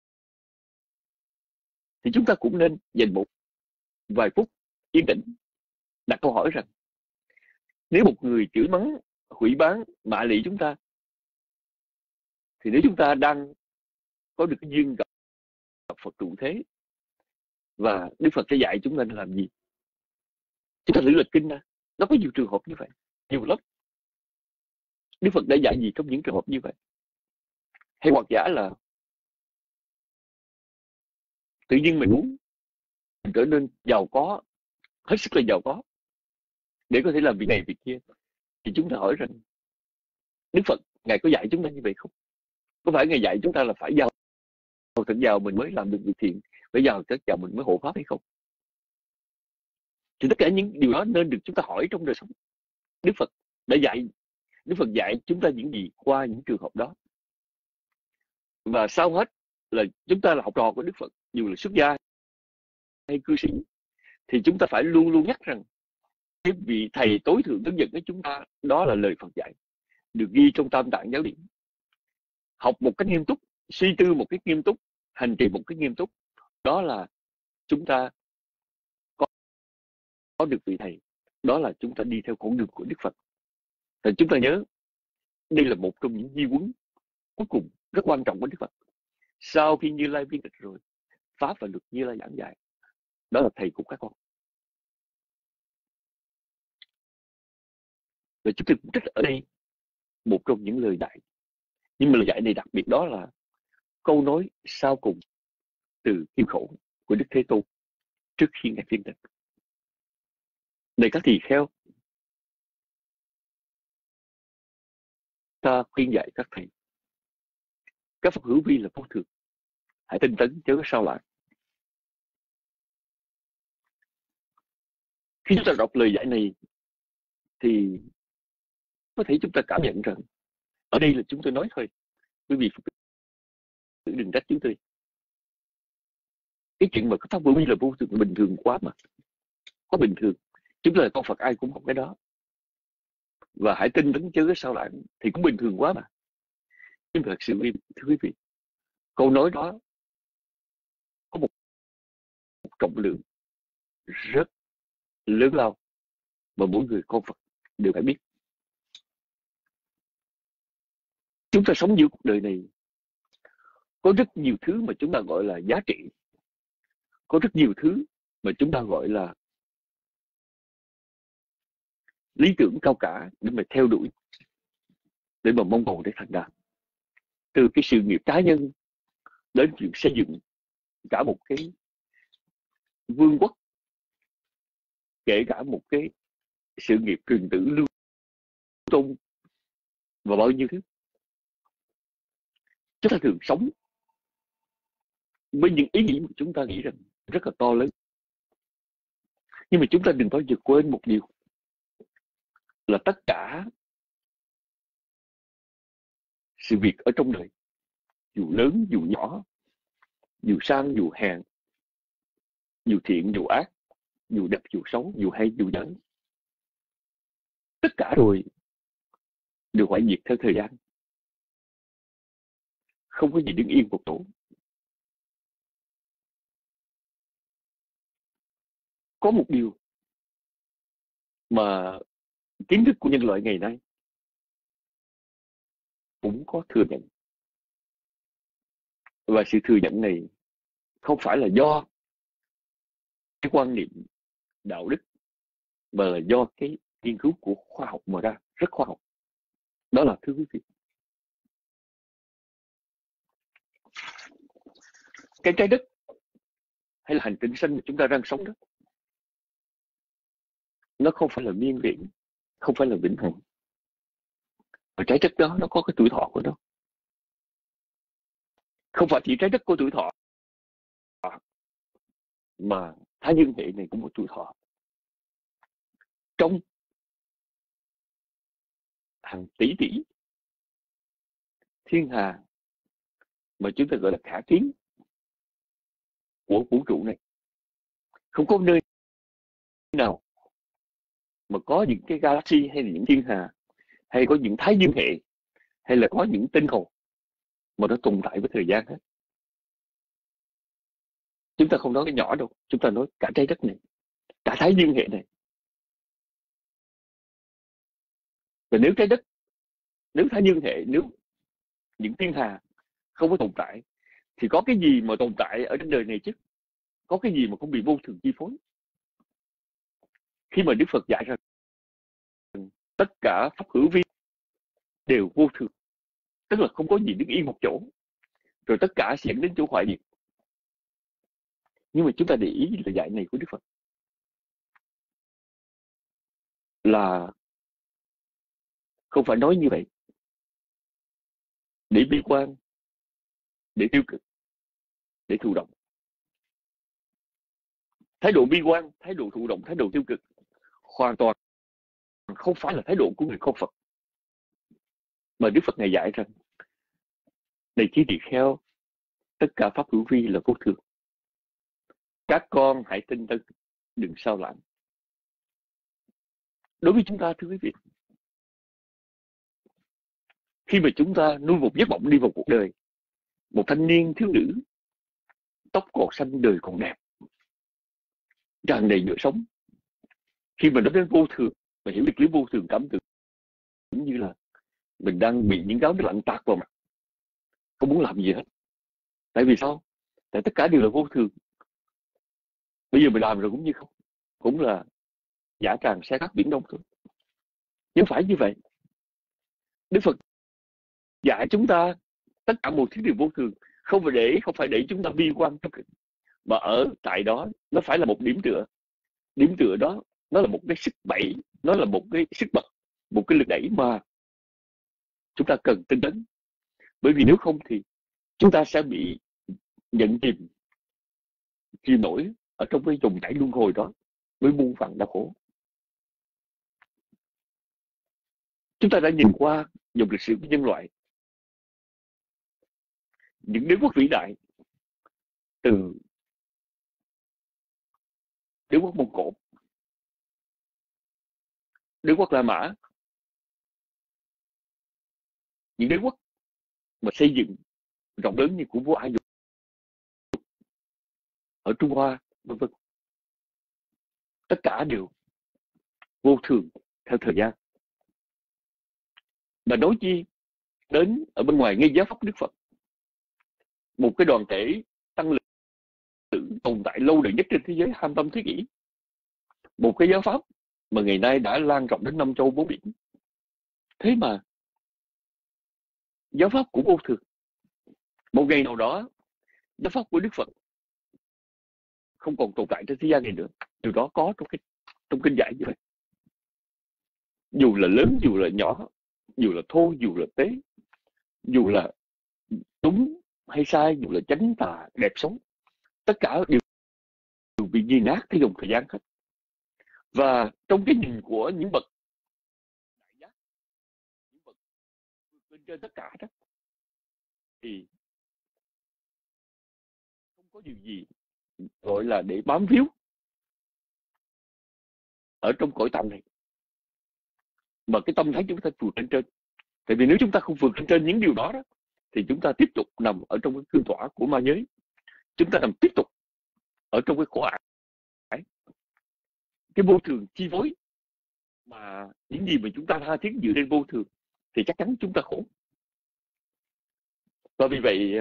thì chúng ta cũng nên dành một vài phút yên tĩnh, đặt câu hỏi rằng nếu một người chửi mắng, hủy bán, mạ lị chúng ta, thì nếu chúng ta đang có được cái duyên gặp, gặp Phật trụ thế, và Đức Phật sẽ dạy chúng ta nên làm gì? Chúng ta thử lật kinh ra, nó có nhiều trường hợp như vậy, nhiều lắm. Đức Phật đã dạy gì trong những trường hợp như vậy? Hay hoặc giả là tự nhiên mình muốn trở nên giàu có, hết sức là giàu có, để có thể làm việc này việc kia, thì chúng ta hỏi rằng Đức Phật Ngài có dạy chúng ta như vậy không? Có phải Ngài dạy chúng ta là phải giàu thật giàu mình mới làm được việc thiện, phải giàu thật giàu mình mới hộ pháp hay không? Thì tất cả những điều đó nên được chúng ta hỏi trong đời sống. Đức Phật đã dạy, Đức Phật dạy chúng ta những gì qua những trường hợp đó. Và sau hết là chúng ta là học trò của Đức Phật, dù là xuất gia hay cư sĩ, thì chúng ta phải luôn luôn nhắc rằng cái vị thầy tối thượng hướng dẫn của chúng ta đó là lời Phật dạy, được ghi trong Tam Tạng giáo điển. Học một cách nghiêm túc, suy tư một cách nghiêm túc, hành trì một cách nghiêm túc, đó là chúng ta có, có được vị thầy, đó là chúng ta đi theo con đường của Đức Phật. Thì chúng ta nhớ, đây là một trong những di huấn cuối cùng rất quan trọng của Đức Phật. Sau khi Như Lai viên tịch rồi, Pháp và luật Như Lai giảng dạy, đó là thầy của các con. Và chúng tôi cũng trích ở đây một trong những lời dạy. Nhưng mà lời dạy này đặc biệt đó là câu nói sau cùng từ Kim Khổ của Đức Thế Tôn trước khi Ngài viên tịch. Này các tỳ kheo, ta khuyên dạy các thầy, các Phật hữu vi là vô thường, hãy tinh tấn chớ có sao lại. Khi chúng ta đọc lời dạy này thì có thể chúng ta cảm nhận rằng ở đây là chúng tôi nói thôi, quý vị Phật tử đừng trách chúng tôi. Cái chuyện mà các Pháp hữu vi là vô thường bình thường quá mà. Có bình thường, chúng ta là con Phật ai cũng học cái đó. Và hãy tinh tấn chớ có sao lại thì cũng bình thường quá mà. Nhưng mà thật sự thưa quý vị, câu nói đó có một, một trọng lượng rất lớn lao mà mỗi người con Phật đều phải biết. Chúng ta sống giữa cuộc đời này có rất nhiều thứ mà chúng ta gọi là giá trị, có rất nhiều thứ mà chúng ta gọi là lý tưởng cao cả để mà theo đuổi, để mà mong cầu để thành đạt. Từ cái sự nghiệp cá nhân đến chuyện xây dựng cả một cái vương quốc, kể cả một cái sự nghiệp truyền tử lưu tôn và bao nhiêu thứ. Chúng ta thường sống với những ý nghĩ mà chúng ta nghĩ rằng rất là to lớn. Nhưng mà chúng ta đừng bao giờ quên một điều là tất cả sự việc ở trong đời, dù lớn dù nhỏ, dù sang dù hèn, dù thiện dù ác, dù đẹp dù xấu, dù hay dù dở, tất cả rồi đều hoại diệt theo thời gian. Không có gì đứng yên một chỗ. Có một điều mà kiến thức của nhân loại ngày nay cũng có thừa nhận. Và sự thừa nhận này không phải là do cái quan niệm đạo đức, mà là do cái nghiên cứu của khoa học mà ra, rất khoa học. Đó là, thưa quý vị, cái trái đất hay là hành tinh xanh mà chúng ta đang sống đó, nó không phải là miên viễn, không phải là vĩnh hằng. Và trái đất đó nó có cái tuổi thọ của nó. Không phải chỉ trái đất có tuổi thọ, mà thái dương hệ này cũng có tuổi thọ. Trong hàng tỷ tỷ thiên hà mà chúng ta gọi là khả kiến của vũ trụ này, không có nơi nào mà có những cái galaxy hay là những thiên hà, hay có những thái dương hệ, hay là có những tinh hồ mà nó tồn tại với thời gian hết. Chúng ta không nói cái nhỏ đâu, chúng ta nói cả trái đất này, cả thái dương hệ này. Và nếu trái đất, nếu thái dương hệ, nếu những thiên hà không có tồn tại, thì có cái gì mà tồn tại ở trên đời này chứ? Có cái gì mà không bị vô thường chi phối? Khi mà Đức Phật dạy rằng tất cả pháp hữu vi đều vô thường, tức là không có gì đứng yên một chỗ, rồi tất cả sẽ đến chỗ hoại diệt. Nhưng mà chúng ta để ý là dạy này của Đức Phật là không phải nói như vậy để bi quan, để tiêu cực, để thụ động. Thái độ bi quan, thái độ thụ động, thái độ tiêu cực hoàn toàn không phải là thái độ của người không Phật. Mà Đức Phật Ngài dạy rằng, này chư tỳ kheo, tất cả pháp hữu vi là vô thường. Các con hãy tinh tấn, đừng sao lãng. Đối với chúng ta, thưa quý vị, khi mà chúng ta nuôi một giấc mộng đi vào cuộc đời, một thanh niên thiếu nữ, tóc còn xanh đời còn đẹp, tràn đầy nhựa sống, khi mà nói đến vô thường và hiểu được lý vô thường, cảm tưởng như là mình đang bị những gáo nước lạnh tạt vào mặt, không muốn làm gì hết. Tại vì sao? Tại tất cả đều là vô thường. Bây giờ mình làm rồi cũng như không, cũng là giả tràng xe cát biển đông thôi. Nhưng phải như vậy. Đức Phật dạy chúng ta tất cả một thứ đều vô thường, không phải để không phải để chúng ta bi quan, mà ở tại đó nó phải là một điểm tựa. Điểm tựa đó nó là một cái sức bẩy, nó là một cái sức bật, một cái lực đẩy mà chúng ta cần tinh tấn. Bởi vì nếu không thì chúng ta sẽ bị nhận chìm, chìm nổi ở trong cái dòng chảy luân hồi đó với muôn vàn đau khổ. Chúng ta đã nhìn qua dòng lịch sử của nhân loại, những đế quốc vĩ đại, từ đế quốc Mông Cổ, đế quốc La Mã, những đế quốc mà xây dựng rộng lớn như của vua Ai Cập ở Trung Hoa, vân vân, tất cả đều vô thường theo thời gian. Và nói chi đến ở bên ngoài ngay giáo pháp Đức Phật, một cái đoàn thể tăng lực tử tồn tại lâu đời nhất trên thế giới, ham tâm thiết nghĩ, một cái giáo pháp mà ngày nay đã lan rộng đến năm châu bốn biển. Thế mà giáo pháp cũng vô thường. Một ngày nào đó giáo pháp của Đức Phật không còn tồn tại trên thế gian này nữa. Điều đó có trong cái trong kinh giải như vậy. Dù là lớn, dù là nhỏ, dù là thô, dù là tế, dù là đúng hay sai, dù là chánh tà, đẹp xấu, tất cả đều, đều bị nghiền nát cái dòng thời gian hết. Và trong cái nhìn của những bậc đại giác, những bậc bên trên tất cả đó, thì không có điều gì gọi là để bám víu ở trong cõi tạm này mà cái tâm thái chúng ta vượt lên trên. Tại vì nếu chúng ta không vượt lên trên những điều đó, đó thì chúng ta tiếp tục nằm ở trong cái cương tỏa của ma giới. Chúng ta nằm tiếp tục ở trong cái khổ ải, cái vô thường chi phối. Mà những gì mà chúng ta tha thiết dựa trên vô thường thì chắc chắn chúng ta khổ. Và vì vậy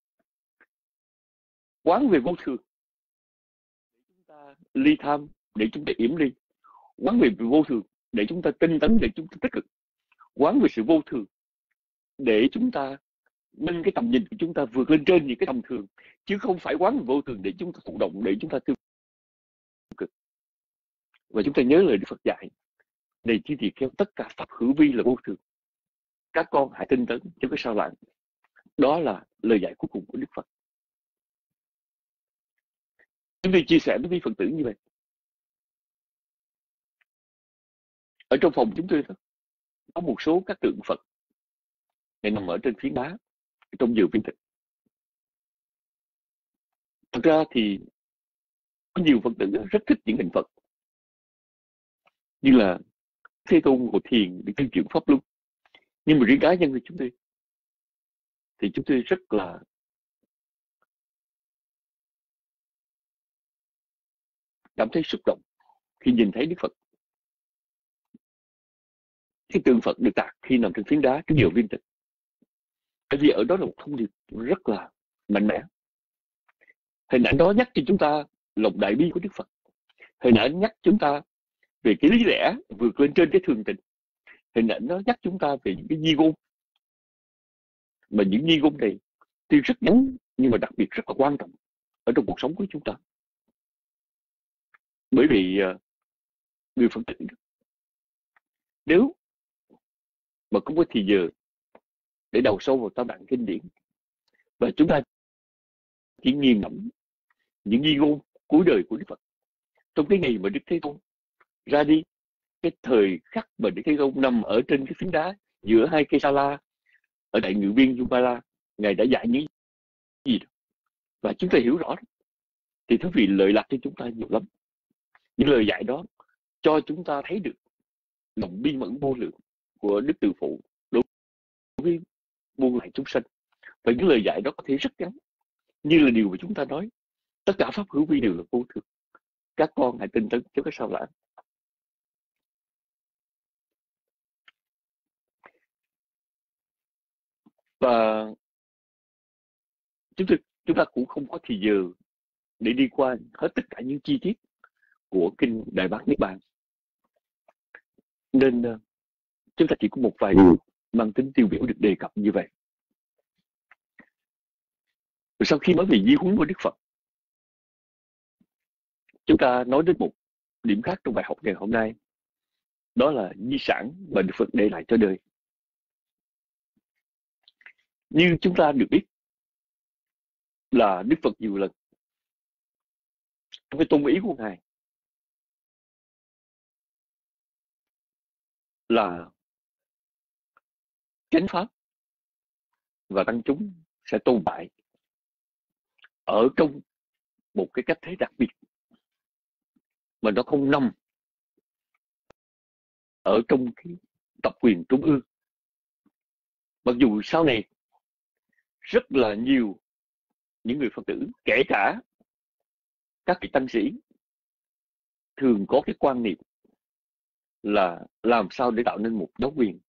quán về vô thường để chúng ta ly tham, để chúng ta yểm ly. Quán về vô thường để chúng ta tinh tấn, để chúng ta tích cực. Quán về sự vô thường để chúng ta nâng cái tầm nhìn của chúng ta vượt lên trên những cái tầm thường, chứ không phải quán về vô thường để chúng ta thụ động, để chúng ta tiêu cực. Và chúng ta nhớ lời Đức Phật dạy, này chi tỳ kheo, tất cả pháp hữu vi là vô thường. Các con hãy tinh tấn chứ có sao lãng. Đó là lời dạy cuối cùng của Đức Phật. Chúng tôi chia sẻ với quý Phật tử như vậy. Ở trong phòng chúng tôi có một số các tượng Phật này nằm ở trên phiến đá trong vườn viên tịch. Thật ra thì có nhiều Phật tử rất thích những hình Phật như là Thế Tôn ngồi thiền để tuyên truyền pháp luân. Nhưng mà riêng cá nhân của chúng tôi thì chúng tôi rất là cảm thấy xúc động khi nhìn thấy Đức Phật. Cái tượng Phật được tạc khi nằm trên phiến đá trong nhiều viên tịch. Bởi vì ở đó là một thông điệp rất là mạnh mẽ. Hình ảnh đó nhắc cho chúng ta lòng đại bi của Đức Phật. Hình ảnh nhắc chúng ta về cái lý lẽ vượt lên trên cái thường tình. Hình ảnh đó nhắc chúng ta về những cái di ngôn. Mà những di ngôn này tuy rất ngắn nhưng mà đặc biệt rất là quan trọng ở trong cuộc sống của chúng ta. Bởi vì người Phật tử nếu mà không có thì giờ để đầu sâu vào tam tạng kinh điển và chúng ta chỉ nghiền ngẫm những di ngôn cuối đời của Đức Phật trong cái ngày mà Đức Thế Tôn ra đi, cái thời khắc mà Đức Thế Tôn nằm ở trên cái phiến đá giữa hai cây sa la ở đại ngự viên Yumala, Ngài đã dạy những gì đó. và chúng ta hiểu rõ thì thưa quý vị, lợi lạc cho chúng ta nhiều lắm. Những lời dạy đó cho chúng ta thấy được lòng bi mẫn vô lượng của Đức Từ Phụ đối với muôn loài chúng sanh. Và những lời dạy đó có thể rất ngắn, như là điều mà chúng ta nói, tất cả pháp hữu vi đều là vô thường, các con hãy tinh tấn cho các sao lãng. Và chúng ta, chúng ta cũng không có thì giờ để đi qua hết tất cả những chi tiết của kinh Đại Bát Niết Bàn, nên uh, chúng ta chỉ có một vài điều mang tính tiêu biểu được đề cập như vậy. Rồi sau khi nói về di huấn của Đức Phật, chúng ta nói đến một điểm khác trong bài học ngày hôm nay, đó là di sản mà Đức Phật để lại cho đời. Như chúng ta được biết là Đức Phật nhiều lần trong cái tôn ý của Ngài là chánh pháp và tăng chúng sẽ tồn tại ở trong một cái cách thế đặc biệt mà nó không nằm ở trong cái tập quyền trung ương. Mặc dù sau này rất là nhiều những người Phật tử, kể cả các vị tăng sĩ, thường có cái quan niệm là làm sao để tạo nên một giáo quyền,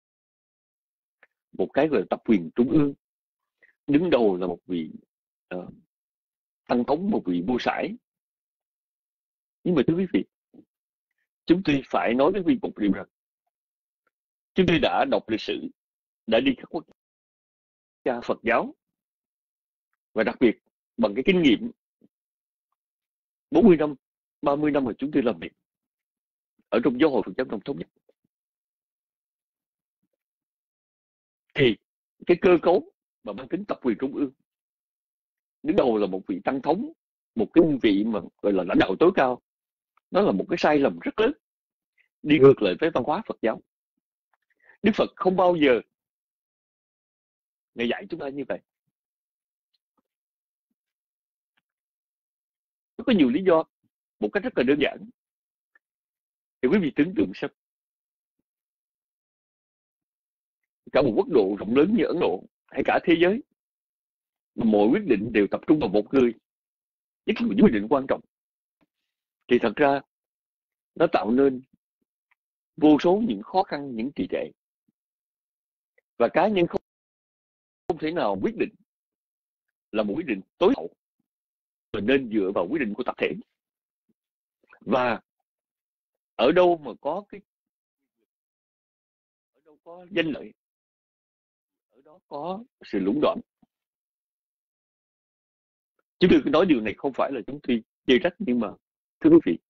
một cái gọi là tập quyền trung ương, đứng đầu là một vị uh, tăng thống, một vị vua sải. Nhưng mà thưa quý vị, chúng tôi phải nói với quý vị một điều rằng chúng tôi đã đọc lịch sử, đã đi các quốc gia Phật giáo, và đặc biệt bằng cái kinh nghiệm bốn mươi năm, ba mươi năm mà chúng tôi làm việc ở trong giáo hội Phật giáo Đồng Thống Nhất, thì cái cơ cấu mà mang tính tập quyền trung ương, đứng đầu là một vị tăng thống, một cái vị mà gọi là lãnh đạo tối cao, nó là một cái sai lầm rất lớn, đi ngược lại với văn hóa Phật giáo. Đức Phật không bao giờ Ngài dạy chúng ta như vậy. Có nhiều lý do, một cách rất là đơn giản. Thì quý vị tưởng tượng xem, cả một quốc độ rộng lớn như Ấn Độ hay cả thế giới, mà mọi quyết định đều tập trung vào một người, nhất là những quyết định quan trọng, thì thật ra nó tạo nên vô số những khó khăn, những trì trệ, và cá nhân không, không thể nào quyết định là một quyết định tối hậu, mà nên dựa vào quyết định của tập thể. Và ở đâu mà có cái ở đâu có danh lợi, ở đó có sự lũng đoạn. Chúng tôi nói điều này không phải là chúng tôi chê trách, nhưng mà thưa quý vị,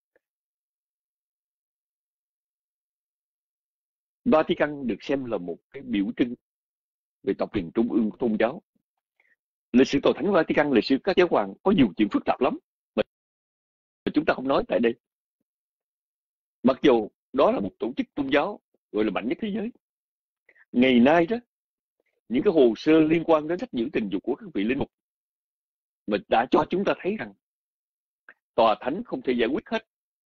Vatican được xem là một cái biểu trưng về tập quyền trung ương của tôn giáo. Lịch sử Tòa Thánh Vatican, lịch sử các giáo hoàng có nhiều chuyện phức tạp lắm mà chúng ta không nói tại đây. Mặc dù đó là một tổ chức tôn giáo gọi là mạnh nhất thế giới, ngày nay đó, những cái hồ sơ liên quan đến trách nhiệm tình dục của các vị linh mục mà đã cho chúng ta thấy rằng Tòa Thánh không thể giải quyết hết,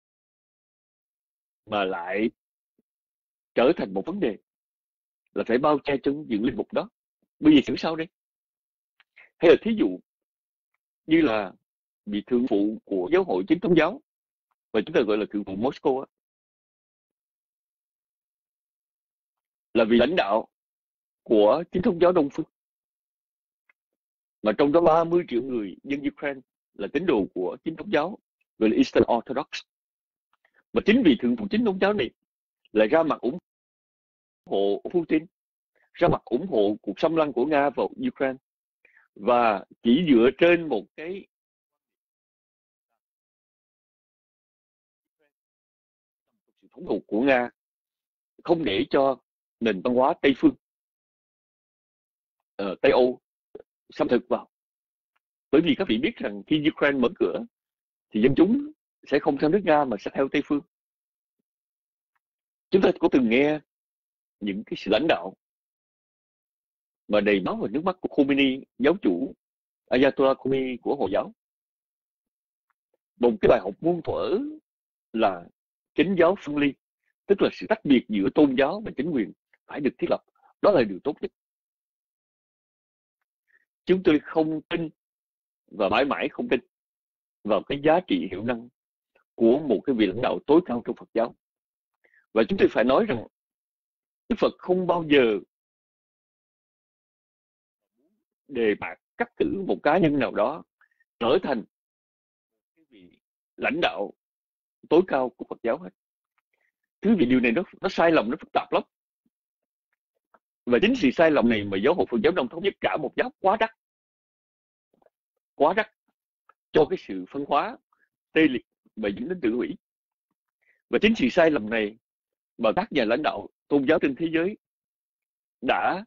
mà lại trở thành một vấn đề là phải bao che cho những linh mục đó. Bây giờ xử sao đây? Hay là thí dụ như là vị thượng phụ của giáo hội chính thống giáo, và chúng ta gọi là thượng phụ Moscow, là vị lãnh đạo của chính thống giáo Đông phương, mà trong đó ba mươi triệu người dân Ukraine là tín đồ của chính thống giáo gọi là Eastern Orthodox. Mà chính vì thượng phụ chính thống giáo này lại ra mặt ủng hộ Putin, ra mặt ủng hộ cuộc xâm lăng của Nga vào Ukraine, và chỉ dựa trên một cái sự thống ngục của Nga, không để cho nền văn hóa Tây phương, uh, Tây Âu xâm thực vào. Bởi vì các vị biết rằng khi Ukraine mở cửa thì dân chúng sẽ không theo nước Nga mà sẽ theo Tây phương. Chúng ta có từng nghe những cái sự lãnh đạo mà đầy máu và nước mắt của Khomeini, giáo chủ Ayatollah Khomeini của Hồi giáo. Một cái bài học muôn thuở là chánh giáo phân ly, tức là sự tách biệt giữa tôn giáo và chính quyền phải được thiết lập. Đó là điều tốt nhất. Chúng tôi không tin và mãi mãi không tin vào cái giá trị hiệu năng của một cái vị lãnh đạo tối cao trong Phật giáo. Và chúng tôi phải nói rằng Đức Phật không bao giờ đề bạt cắt cử một cá nhân nào đó trở thành cái vị lãnh đạo tối cao của Phật giáo hết. Thứ vì điều này nó, nó sai lầm, nó phức tạp lắm. Và chính sự sai lầm này mà giáo hội Phật giáo Đông Thống Nhất trả một giá quá đắt, quá đắt cho cái sự phân hóa, tê liệt và dẫn đến tự hủy. Và chính sự sai lầm này mà các nhà lãnh đạo tôn giáo trên thế giới đã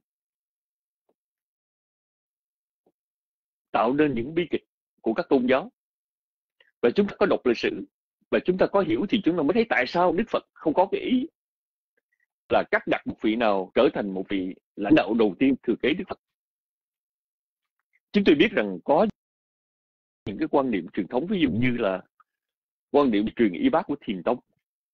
tạo nên những bi kịch của các tôn giáo. Và chúng ta có đọc lịch sử và chúng ta có hiểu thì chúng ta mới thấy tại sao Đức Phật không có cái ý là cắt đặt một vị nào trở thành một vị lãnh đạo đầu tiên thừa kế Đức Phật. Chúng tôi biết rằng có những cái quan niệm truyền thống, ví dụ như là quan niệm truyền y bác của Thiền Tông,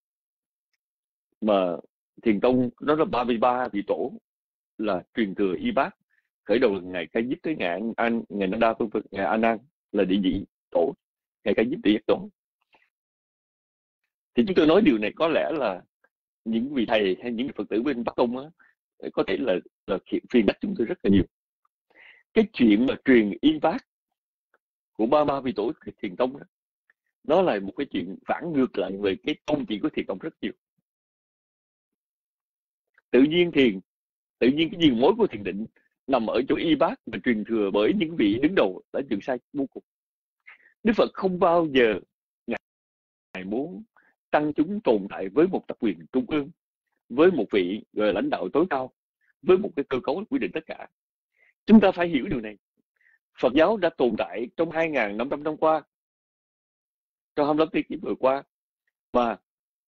mà Thiền Tông nó là ba mươi ba vị tổ là truyền thừa y bác, khởi đầu là ngày Ca Diếp tới ngày An, ngày Nanda, ngày A Nan là địa vị tổ, ngày Ca Diếp địa vị tổ. Thì chúng tôi nói điều này có lẽ là những vị thầy hay những Phật tử bên Bắc Tông á, có thể là, là phiền trách chúng tôi rất là nhiều. Cái chuyện mà truyền y bác của ba ba vị tổ Thiền Tông đó, nó là một cái chuyện phản ngược lại về cái tôn chỉ của Thiền Tông rất nhiều. Tự nhiên thiền, tự nhiên cái diền mối của thiền định nằm ở chỗ y bác và truyền thừa bởi những vị đứng đầu đã dựng sai vô cùng. Đức Phật không bao giờ ngài, ngài muốn tăng chúng tồn tại với một tập quyền trung ương, với một vị gọi là lãnh đạo tối cao, với một cái cơ cấu quy định tất cả. Chúng ta phải hiểu điều này. Phật giáo đã tồn tại trong hai nghìn năm trăm năm qua, trong hai mươi lăm thế kỷ vừa qua, và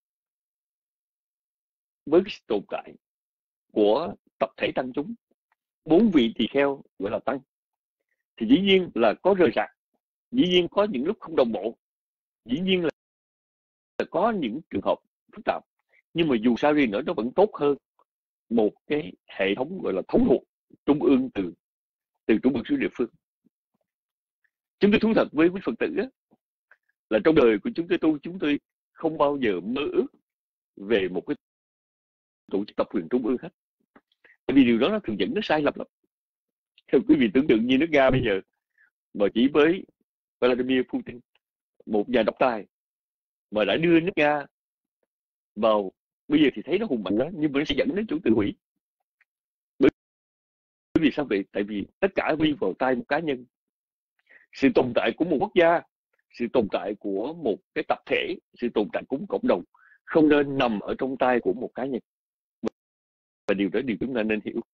với cái tồn tại của tập thể tăng chúng, bốn vị tỳ kheo gọi là tăng, thì dĩ nhiên là có rời rạc, dĩ nhiên có những lúc không đồng bộ, dĩ nhiên là có những trường hợp phức tạp, nhưng mà dù sao đi nữa nó vẫn tốt hơn một cái hệ thống gọi là thống thuộc trung ương từ từ trung ương xuống địa phương. Chúng tôi thú thật với quý Phật tử á, là trong đời của chúng tôi tu, chúng tôi không bao giờ mơ ước về một cái tổ chức tập quyền trung ương hết, bởi vì điều đó nó thường dẫn đến sai lầm lắm. Theo quý vị tưởng tượng như nước Nga bây giờ mà chỉ với Vladimir Putin, một nhà độc tài, mà đã đưa nước Nga vào, bây giờ thì thấy nó hùng mạnh đó, nhưng mà nó sẽ dẫn đến chỗ tự hủy. Bởi vì sao vậy? Tại vì tất cả quy vào tay một cá nhân. Sự tồn tại của một quốc gia, sự tồn tại của một cái tập thể, sự tồn tại của một cộng đồng không nên nằm ở trong tay của một cá nhân. Và điều đó điều chúng ta nên hiểu.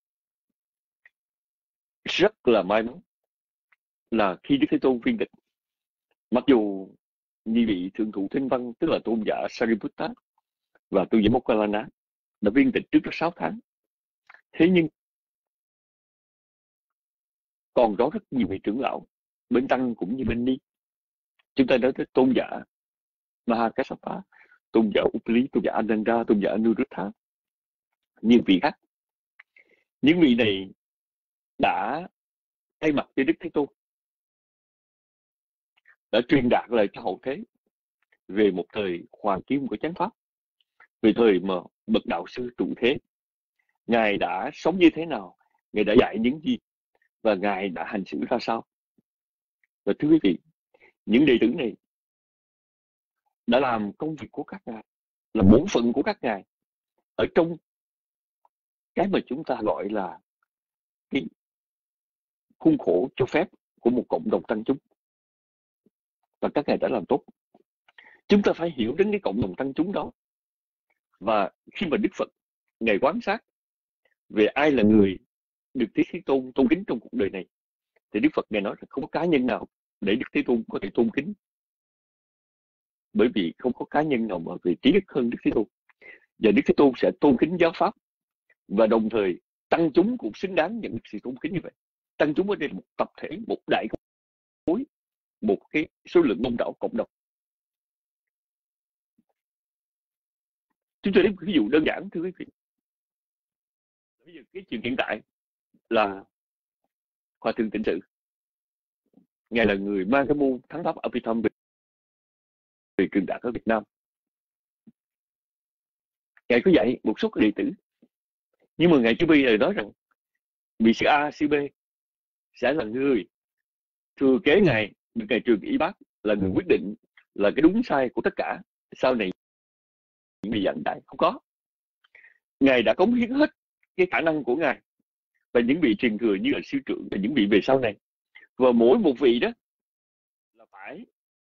Rất là may mắn là khi Đức Thế Tôn viên tịch, mặc dù nhị vị thượng thụ Thinh Văn, tức là tôn giả Sariputta và tôn giả Moggallana đã viên tịch trước đó sáu tháng, thế nhưng còn có rất nhiều vị trưởng lão bên tăng cũng như bên ni. Chúng ta nói tới tôn giả Mahakassapa, tôn giả Upali, tôn giả Ananda, tôn giả Anuruddha, nhiều vị khác. Những vị này đã thay mặt cho Đức Thế Tôn, đã truyền đạt lời cho hậu thế về một thời hoàng kim của chánh pháp, về thời mà bậc đạo sư trụ thế, ngài đã sống như thế nào, ngài đã dạy những gì và ngài đã hành xử ra sao. Và thưa quý vị, những đệ tử này đã làm công việc của các ngài, là bổn phận của các ngài ở trong cái mà chúng ta gọi là cái khuôn khổ cho phép của một cộng đồng tăng chúng, và các ngài đã làm tốt. Chúng ta phải hiểu đến cái cộng đồng tăng chúng đó. Và khi mà Đức Phật ngài quan sát về ai là người được Đức Thế Tôn tôn kính trong cuộc đời này, thì Đức Phật ngài nói là không có cá nhân nào để Đức Thế Tôn có thể tôn kính, bởi vì không có cá nhân nào mà về trí đức hơn Đức Thế Tôn. Và Đức Thế Tôn sẽ tôn kính giáo pháp, và đồng thời tăng chúng cũng xứng đáng nhận được sự tôn kính như vậy. Tăng chúng ở đây là một tập thể, một đại một cái số lượng đông đảo cộng đồng. Chúng tôi lấy một ví dụ đơn giản thưa quý vị. Bây giờ cái chuyện hiện tại là Hòa thượng Tịnh Sự, ngài là người mang cái môn thắng pháp Abhidhamma về, về truyền đạt ở Việt Nam. Ngài có dạy một số đệ tử, nhưng mà ngài chưa bây giờ nói rằng vị sư A, sư B sẽ là người thừa kế ngài, được ngài truyền y bác, là người quyết định là cái đúng sai của tất cả sau này bị giảng dạy. Không có. Ngài đã cống hiến hết cái khả năng của ngài và những vị truyền thừa như là sư trưởng và những vị về sau này, và mỗi một vị đó là phải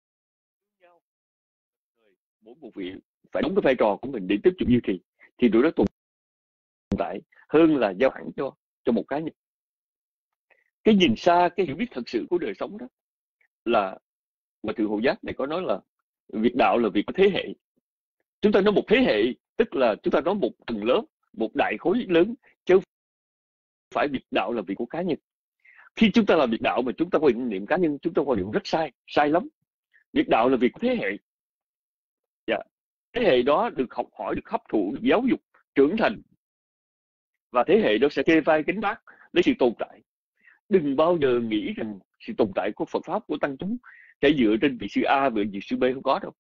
mỗi một vị phải đóng cái vai trò của mình để tiếp tục duy trì, thì điều đó tồn tại hơn là giao hẳn cho cho một cá nhân. Cái nhìn xa, cái hiểu biết thật sự của đời sống đó là mà Thượng Hộ Giác này có nói là việc đạo là việc của thế hệ. Chúng ta nói một thế hệ tức là chúng ta nói một tầng lớp, một đại khối lớn, chứ không phải việc đạo là việc của cá nhân. Khi chúng ta làm việc đạo mà chúng ta quan niệm cá nhân, chúng ta quan niệm rất sai, sai lắm. Việc đạo là việc của thế hệ. Dạ. Thế hệ đó được học hỏi, được hấp thụ, được giáo dục, trưởng thành, và thế hệ đó sẽ kê vai gánh vác lấy sự tồn tại. Đừng bao giờ nghĩ rằng sự tồn tại của Phật pháp, của tăng chúng sẽ dựa trên vị sư A, vị sư B, không có đâu.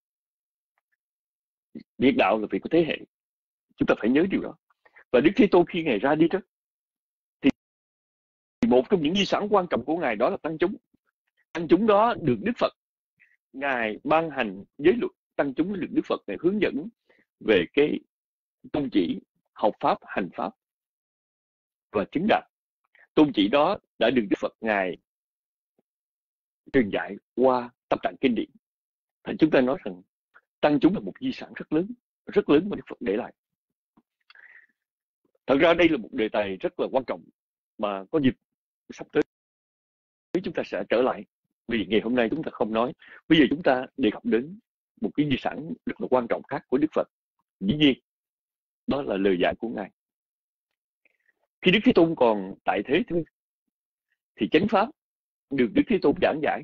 Việc đạo là việc của thế hệ, chúng ta phải nhớ điều đó. Và Đức Thế Tôn khi ngài ra đi đó, thì một trong những di sản quan trọng của ngài đó là tăng chúng. Tăng chúng đó được Đức Phật ngài ban hành giới luật. Tăng chúng được Đức Phật ngài hướng dẫn về cái tôn chỉ học pháp, hành pháp và chứng đạt. Tôn chỉ đó đã được Đức Phật ngài truyền dạy qua Tam Tạng Kinh Điển. Thành chúng ta nói rằng tăng chúng là một di sản rất lớn, rất lớn mà Đức Phật để lại. Thật ra đây là một đề tài rất là quan trọng mà có dịp sắp tới chúng ta sẽ trở lại. Vì ngày hôm nay chúng ta không nói, bây giờ chúng ta đề cập đến một cái di sản rất là quan trọng khác của Đức Phật. Dĩ nhiên, đó là lời dạy của ngài. Khi Đức Thế Tôn còn tại thế thôi, thì chánh pháp được Đức Thế Tôn giảng giải,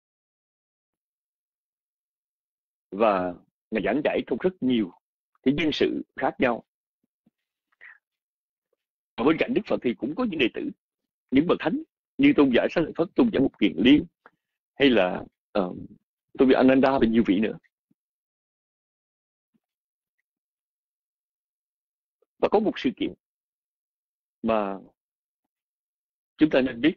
và ngài giảng giải trong rất nhiều cái nhân sự khác nhau. Và bên cạnh Đức Phật thì cũng có những đệ tử, những bậc thánh như Tôn giả Xá Lợi Phất, Tôn giả Mục Kiền Liên, hay là uh, Tôn giả Ananda và nhiều vị nữa. Và có một sự kiện mà chúng ta nên biết,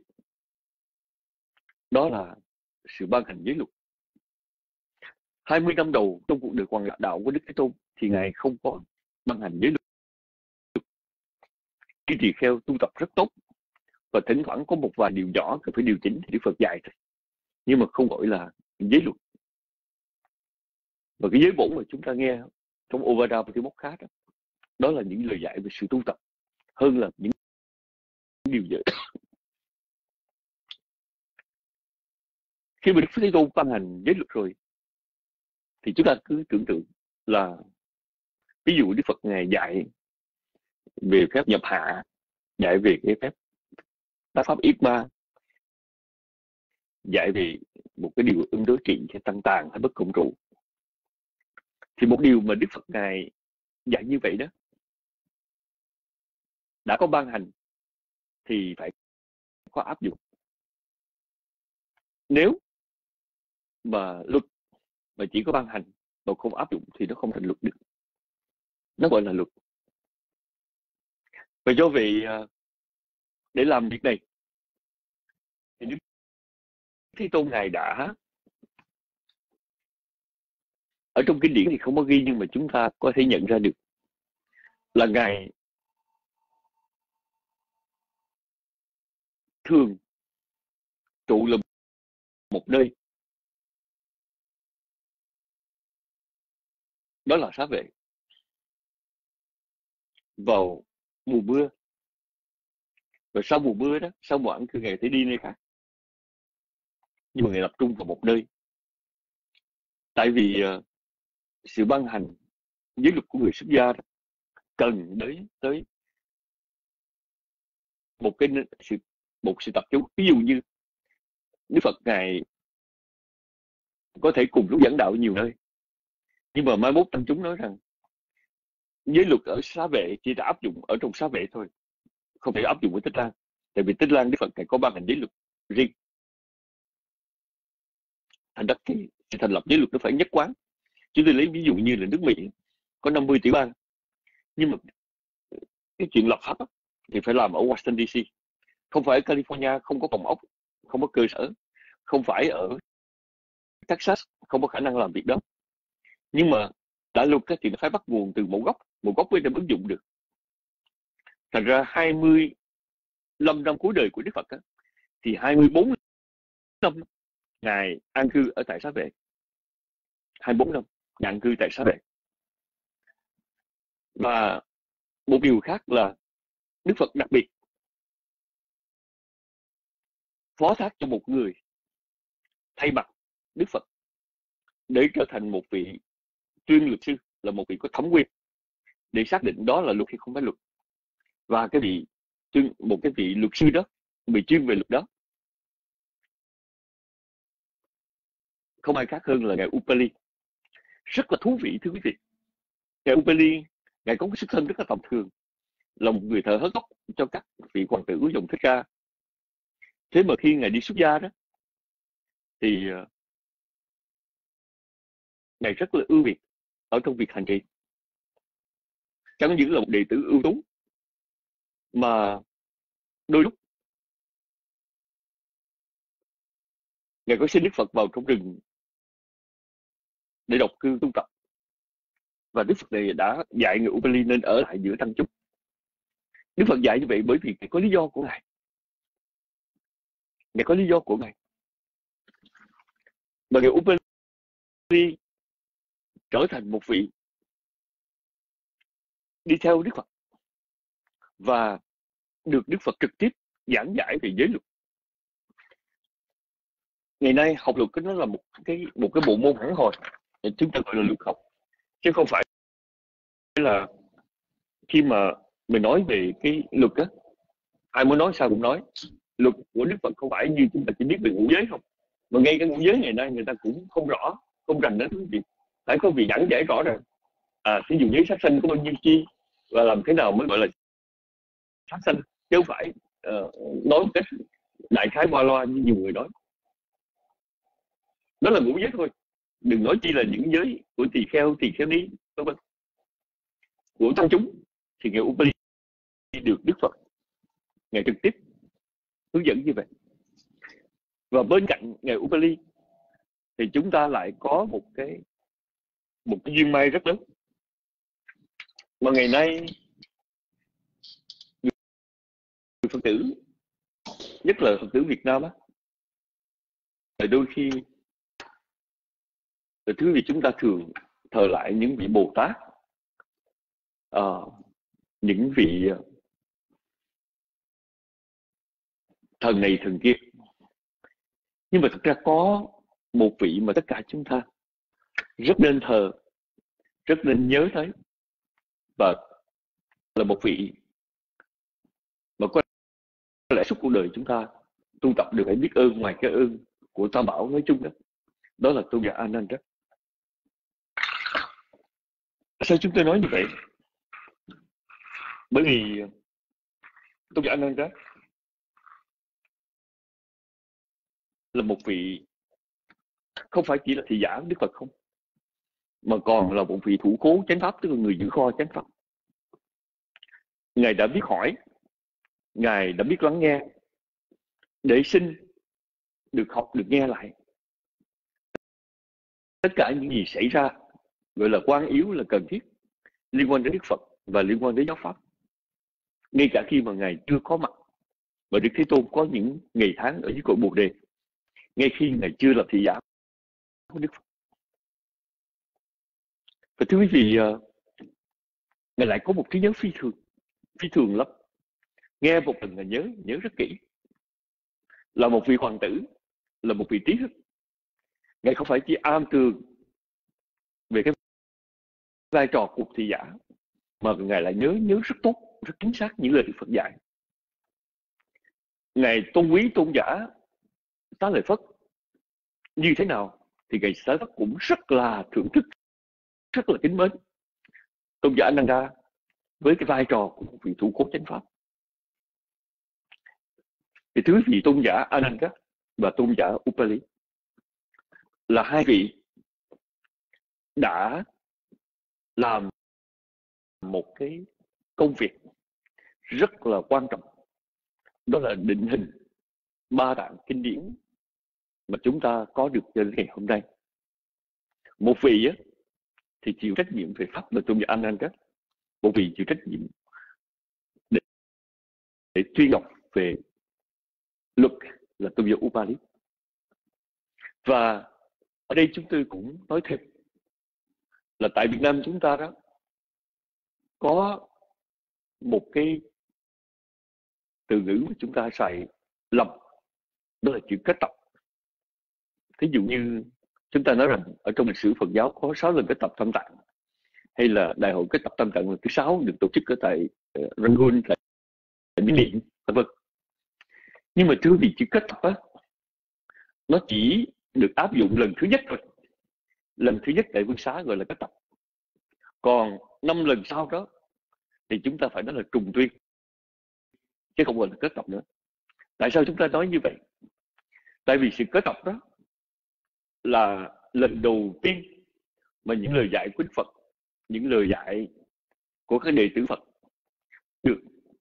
đó là sự ban hành giới luật. hai mươi năm đầu trong cuộc đời hoàng đạo của Đức Thế Tôn thì ngài không có ban hành giới luật. Cái tỳ kheo tu tập rất tốt, và thỉnh thoảng có một vài điều nhỏ cần phải điều chỉnh thì Đức Phật dạy thôi, nhưng mà không gọi là giới luật. Và cái giới bổn mà chúng ta nghe trong Ovada và Timokha đó, đó là những lời dạy về sự tu tập hơn là những điều giới. Khi mà Đức Thế Tôn ban hành giới luật rồi thì chúng ta cứ tưởng tượng là ví dụ Đức Phật ngài dạy về phép nhập hạ, dạy về cái phép tác pháp yết ma, dạy về một cái điều ứng đối trị hay tăng tàn hay bất cộng trụ, thì một điều mà Đức Phật ngài dạy như vậy đó đã có ban hành thì phải có áp dụng. Nếu mà luật mà chỉ có ban hành mà không áp dụng thì nó không thành luật được, nó gọi là luật. Và do vậy để làm việc này thì Đức Thế Tôn ngài đã, ở trong kinh điển thì không có ghi, nhưng mà chúng ta có thể nhận ra được là ngài thường trụ lùm một nơi, đó là Xá Vệ, vào mùa mưa. Và sau mùa mưa đó, sau mùa ẩn cư, ngài thể đi nơi khác, nhưng mà ngài tập trung vào một nơi. Tại vì uh, sự ban hành giới luật của người xuất gia đó, cần đến tới một cái sự một sự tập trung. Ví dụ như Đức Phật ngài có thể cùng lúc giảng đạo ở nhiều nơi. Nhưng mà mai mốt tăng chúng nói rằng giới luật ở Xá Vệ chỉ đã áp dụng ở trong Xá Vệ thôi, không thể áp dụng với Tích Lan. Tại vì Tích Lan Đức Phật Ngài có ban hành giới luật riêng. Thành ra thì thành lập giới luật nó phải nhất quán. Chúng tôi lấy ví dụ như là nước Mỹ có năm mươi tiểu bang, nhưng mà cái chuyện lập pháp thì phải làm ở Washington đê xê, không phải ở California, không có phòng ốc, không có cơ sở, không phải ở Texas, không có khả năng làm việc đó. Nhưng mà đã luật thì nó phải bắt nguồn từ một gốc, một gốc mới đem ứng dụng được. Thành ra hai mươi lăm năm cuối đời của Đức Phật á, thì hai mươi bốn năm Ngài an cư ở tại Xá Vệ. hai mươi bốn năm Ngài an cư tại Xá Vệ. Và một điều khác là Đức Phật đặc biệt phó thác cho một người thay mặt Đức Phật để trở thành một vị chuyên luật sư, là một vị có thẩm quyền để xác định đó là luật hay không phải luật. Và cái vị một cái vị luật sư đó, bị chuyên về luật đó, không ai khác hơn là ngài Upali. Rất là thú vị thưa quý vị. Ngài Upali, ngài có cái xuất thân rất là tầm thường, là một người thợ hớt tóc cho các vị hoàng tử của dòng Thích Ca. Thế mà khi ngài đi xuất gia đó, thì uh, ngài rất là ưu việt ở trong việc hành trì. Chẳng những là một đệ tử ưu tú, mà đôi lúc ngài có xin Đức Phật vào trong rừng để độc cư tu tập. Và Đức Phật này đã dạy người Upali nên ở lại giữa tăng chúng. Đức Phật dạy như vậy bởi vì ngài có lý do của ngài. Ngài có lý do của ngài. Và người Upali trở thành một vị đi theo Đức Phật và được Đức Phật trực tiếp giảng giải về giới luật. Ngày nay học luật nó là một cái một cái bộ môn hẳn hoi, chúng ta gọi là luật học, chứ không phải là khi mà mình nói về cái luật á, ai muốn nói sao cũng nói. Luật của Đức Phật không phải như chúng ta chỉ biết về ngũ giới không, mà ngay cả ngũ giới ngày nay người ta cũng không rõ, không rành đến cái việc phải có vị giảng giải rõ ràng. À, ví dụ giới sát sanh có bao nhiêu chi và làm thế nào mới gọi là sát sanh, chứ không phải uh, nói một cách đại khái qua loa như nhiều người nói. Đó là ngũ giới thôi, đừng nói chi là những giới của tỳ kheo, tỳ kheo ni, vân vân. Của tăng chúng thì ngài Upali được Đức Phật ngài trực tiếp hướng dẫn như vậy. Và bên cạnh ngài Upali thì chúng ta lại có một cái một cái duyên may rất lớn mà ngày nay người Phật tử, nhất là Phật tử Việt Nam á, thì đôi khi là thứ vì chúng ta thường thờ lại những vị Bồ Tát, à, những vị thần này thần kia. Nhưng mà thực ra có một vị mà tất cả chúng ta rất nên thờ, rất nên nhớ tới, và là một vị mà có lẽ suốt cuộc đời chúng ta tu tập được phải biết ơn ngoài cái ơn của Tam Bảo nói chung đó. Đó là tôn giả A Nan đó. Sao chúng tôi nói như vậy? Bởi vì tôn giả A Nan đó là một vị không phải chỉ là thị giả Đức Phật không, mà còn là một vị thủ cố chánh pháp, tức là người giữ kho chánh pháp. Ngài đã biết hỏi, Ngài đã biết lắng nghe để xin được học, được nghe lại. Tất cả những gì xảy ra gọi là quan yếu, là cần thiết, liên quan đến Đức Phật và liên quan đến giáo pháp. Ngay cả khi mà Ngài chưa có mặt, và Đức Thế Tôn có những ngày tháng ở dưới cội Bồ Đề, ngay khi Ngài chưa là thị giả của Đức Phật. Và thưa quý vị, Ngài lại có một trí nhớ phi thường, phi thường lắm. Nghe một lần là nhớ, nhớ rất kỹ. Là một vị hoàng tử, là một vị trí thức, Ngài không phải chỉ am tường về cái vai trò của thị giả, mà Ngài lại nhớ, nhớ rất tốt, rất chính xác những lời Đức Phật dạy. Ngài tôn quý tôn giả Xá Lợi Phất như thế nào thì Ngài Sariputta cũng rất là thưởng thức, rất là kính mến tôn giả Ananda với cái vai trò của một vị thủ cốt chánh pháp. Thì thứ vị tôn giả Ananda và tôn giả Upali là hai vị đã làm một cái công việc rất là quan trọng, đó là định hình ba tạng kinh điển mà chúng ta có được cho đến ngày hôm nay. Một vị á, thì chịu trách nhiệm về pháp là tôn giả Ananda, một vị chịu trách nhiệm để, để tuyên đọc về luật là tôn giả Upali. Và ở đây chúng tôi cũng nói thêm là tại Việt Nam chúng ta đó có một cái từ ngữ mà chúng ta xài lầm, đó là chữ kết tập. Thí dụ như chúng ta nói rằng ở trong lịch sử Phật giáo có sáu lần kết tập Tam Tạng, hay là đại hội kết tập Tam Tạng lần thứ sáu được tổ chức ở tại uh, Rangoon, tại Miến Điện, vân vân. Nhưng mà thưa vị chữ kết tập á, nó chỉ được áp dụng lần thứ nhất thôi. Lần thứ nhất tại Vương Xá gọi là kết tập. Còn năm lần sau đó thì chúng ta phải nói là trùng tuyên, chứ không gọi là kết tập nữa. Tại sao chúng ta nói như vậy? Tại vì sự kết tập đó là lần đầu tiên mà những lời dạy của Đức Phật, những lời dạy của các đệ tử Phật được